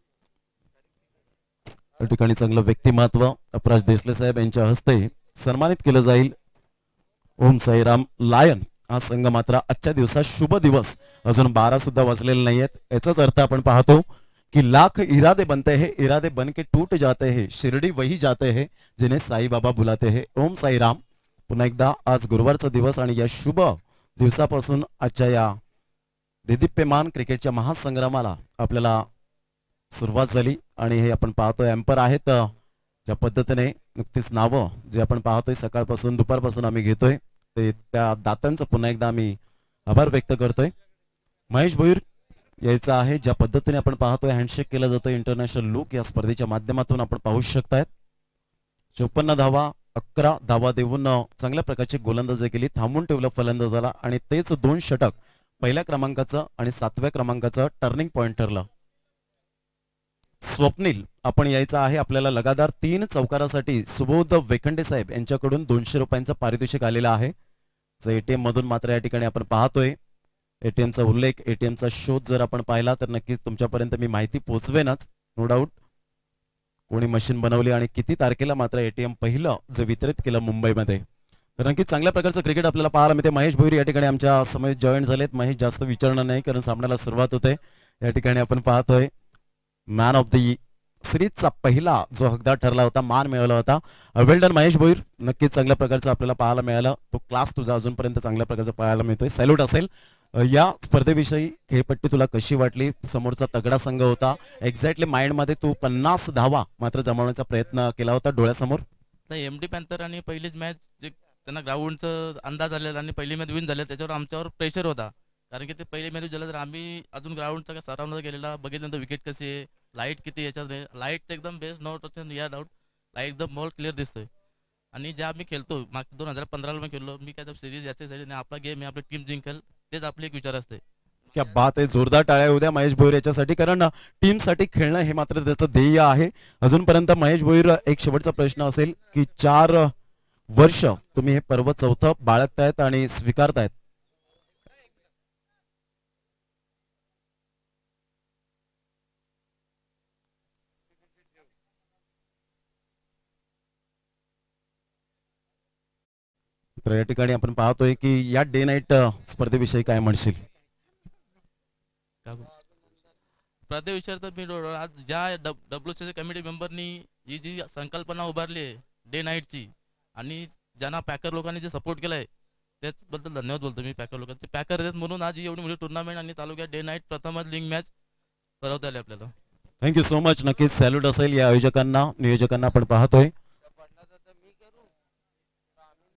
या ठिकाणी चांगलं व्यक्तिमत्व अपराज देसले साहेब यांच्या हस्ते सन्मानित केलं जाईल. ओम साईराम लायन हा संघ मात्र आजच्या दिवसात शुभ दिवस अजून 12 सुद्धा वाजलेले नाहीयेत. याचाच अर्थ आपण पाहतो कि लाख इरादे बनते हैं, इरादे बन के टूट जाते हैं, शिरडी वही जाते हैं जिन्हें साई बाबा बुलाते हैं. ओम साईराम. पुन्हा एकदा आज गुरुवारचा दिवस आणि या शुभ दिवसापासून आजच्या या देदीप्यमान क्रिकेटच्या महासंग्रामाला आपल्याला सुरुवात झाली. आणि हे आपण पाहतोय एम्पर आहेत ज्या पद्धतीने नुकतीच नावं जे आपण पाहतोय सकाळपासून दुपारपासून आम्ही घेतोय ते त्या दात्यांचं पुन्हा एकदा आम्ही आभार व्यक्त करतोय. महेश भोईर यायचा आहे ज्या पद्धतीने आपण पाहतोय हँडशेक केला जातोय इंटरनॅशनल लुक या स्पर्धेच्या माध्यमातून आपण पाहू शकतायत. 54 धावा 11 धावा देऊन चांगल्या प्रकारची गोलंदाजी केली, थांबून ठेवलं फलंदाजाला आणि तेच 2 षटक पहिल्या क्रमांकाचं आणि 7व्या क्रमांकाचं टर्निंग पॉइंट ठरलं. स्वप्नील आपण यायचं आहे आपल्याला लगातार 3 चौकारासाठी सुबोध वेखंडे साहेब यांच्याकडून 200 रुपयांचं पारितोषिक आलेलं आहे. एटीएम मधून मात्र या ठिकाणी आपण पाहतोय एटीएमचा उल्लेख एटीएमचा शोध जर आपण पाहिला तर नक्कीच तुमच्यापर्यंत मी माहिती पोहोचवेनच नो डाऊट. कोणी मशीन बनवली आणि किती तारखेला मात्र एटीएम पहिलं जे वितरित केलं मुंबईमध्ये. तर नक्कीच चांगल्या प्रकारचं क्रिकेट आपल्याला पाहायला मिळते. महेश भोईर या ठिकाणी आमच्या समोर जॉईन झालेत. महेश जास्त विचारणार नाही कारण सामन्याला सुरुवात होते. या ठिकाणी आपण पाहतोय मॅन ऑफ द सिरीजचा पहिला जो हकदार ठरला होता मान मिळवला होता. वेल्डन महेश भोईर. नक्कीच चांगल्या प्रकारचं आपल्याला पाहायला मिळालं. तो क्लास तुझा अजूनपर्यंत चांगल्या प्रकारचं पाहायला मिळतोय. सॅल्यूट असेल. या स्पर्धेविषयी खेळपट्टी तुला कशी वाटली? समोरचा तगडा संघ होता. एक्झॅक्टली माइंड मध्ये तू 50 धावा मात्र जमवण्याचा प्रयत्न केला होता डोळ्यासमोर. नाही एमडी पॅन्थर आणि पहिलीच मॅच जे त्यांना ग्राउंडचं अंदाज आलेला आणि पहिली मॅच विन झाले त्याच्यावर आमच्यावर प्रेशर होता कारण की ते पहिली मॅच झालं तर आम्ही अजून ग्राउंडचा काय सराव गेलेला बघितल्यानंतर विकेट कशी आहे लाईट किती याच्यात लाईट एकदम बेस्ट नो या डाऊट लाईट एकदम बॉल क्लिअर दिसतोय आणि ज्या आम्ही खेळतो माग 2015ला मी खेळलो मी काय सिरीज याच्यासाठी नाही आपला गेम आहे आपली टीम जिंकेल तेच आपले एक विचार असते. क्या बात आहे. जोरदार टाळ्या उद्या महेश भोईर याच्यासाठी कारण टीम साठी खेळणं हे मात्र त्याचं ध्येय आहे. अजूनपर्यंत महेश भोईर एक शेवटचा प्रश्न असेल की 4 वर्ष तुम्ही हे पर्व चौथं बाळगतायत आणि स्वीकारतायत. तर या ठिकाणी आपण पाहतोय की या डे नाईट स्पर्धेविषयी काय म्हणशील? स्पर्धेविषयी तर मी आज ज्या WCC कमिटी मेंबरनी ही जी संकल्पना उभारली आहे डे नाईटची आणि ज्यांना पॅकर लोकांनी जे सपोर्ट केलाय त्याचबद्दल धन्यवाद बोलतो मी पॅकर लोकांचे. पॅकर आहेत म्हणून आज एवढी मोठी टुर्नामेंट आणि तालुक्यात डे नाईट प्रथमच लिंग मॅच भरवता आली आपल्याला. Thank you so much. नक्कीच सॅल्यूट असेल या आयोजकांना नियोजकांना आपण पाहतोय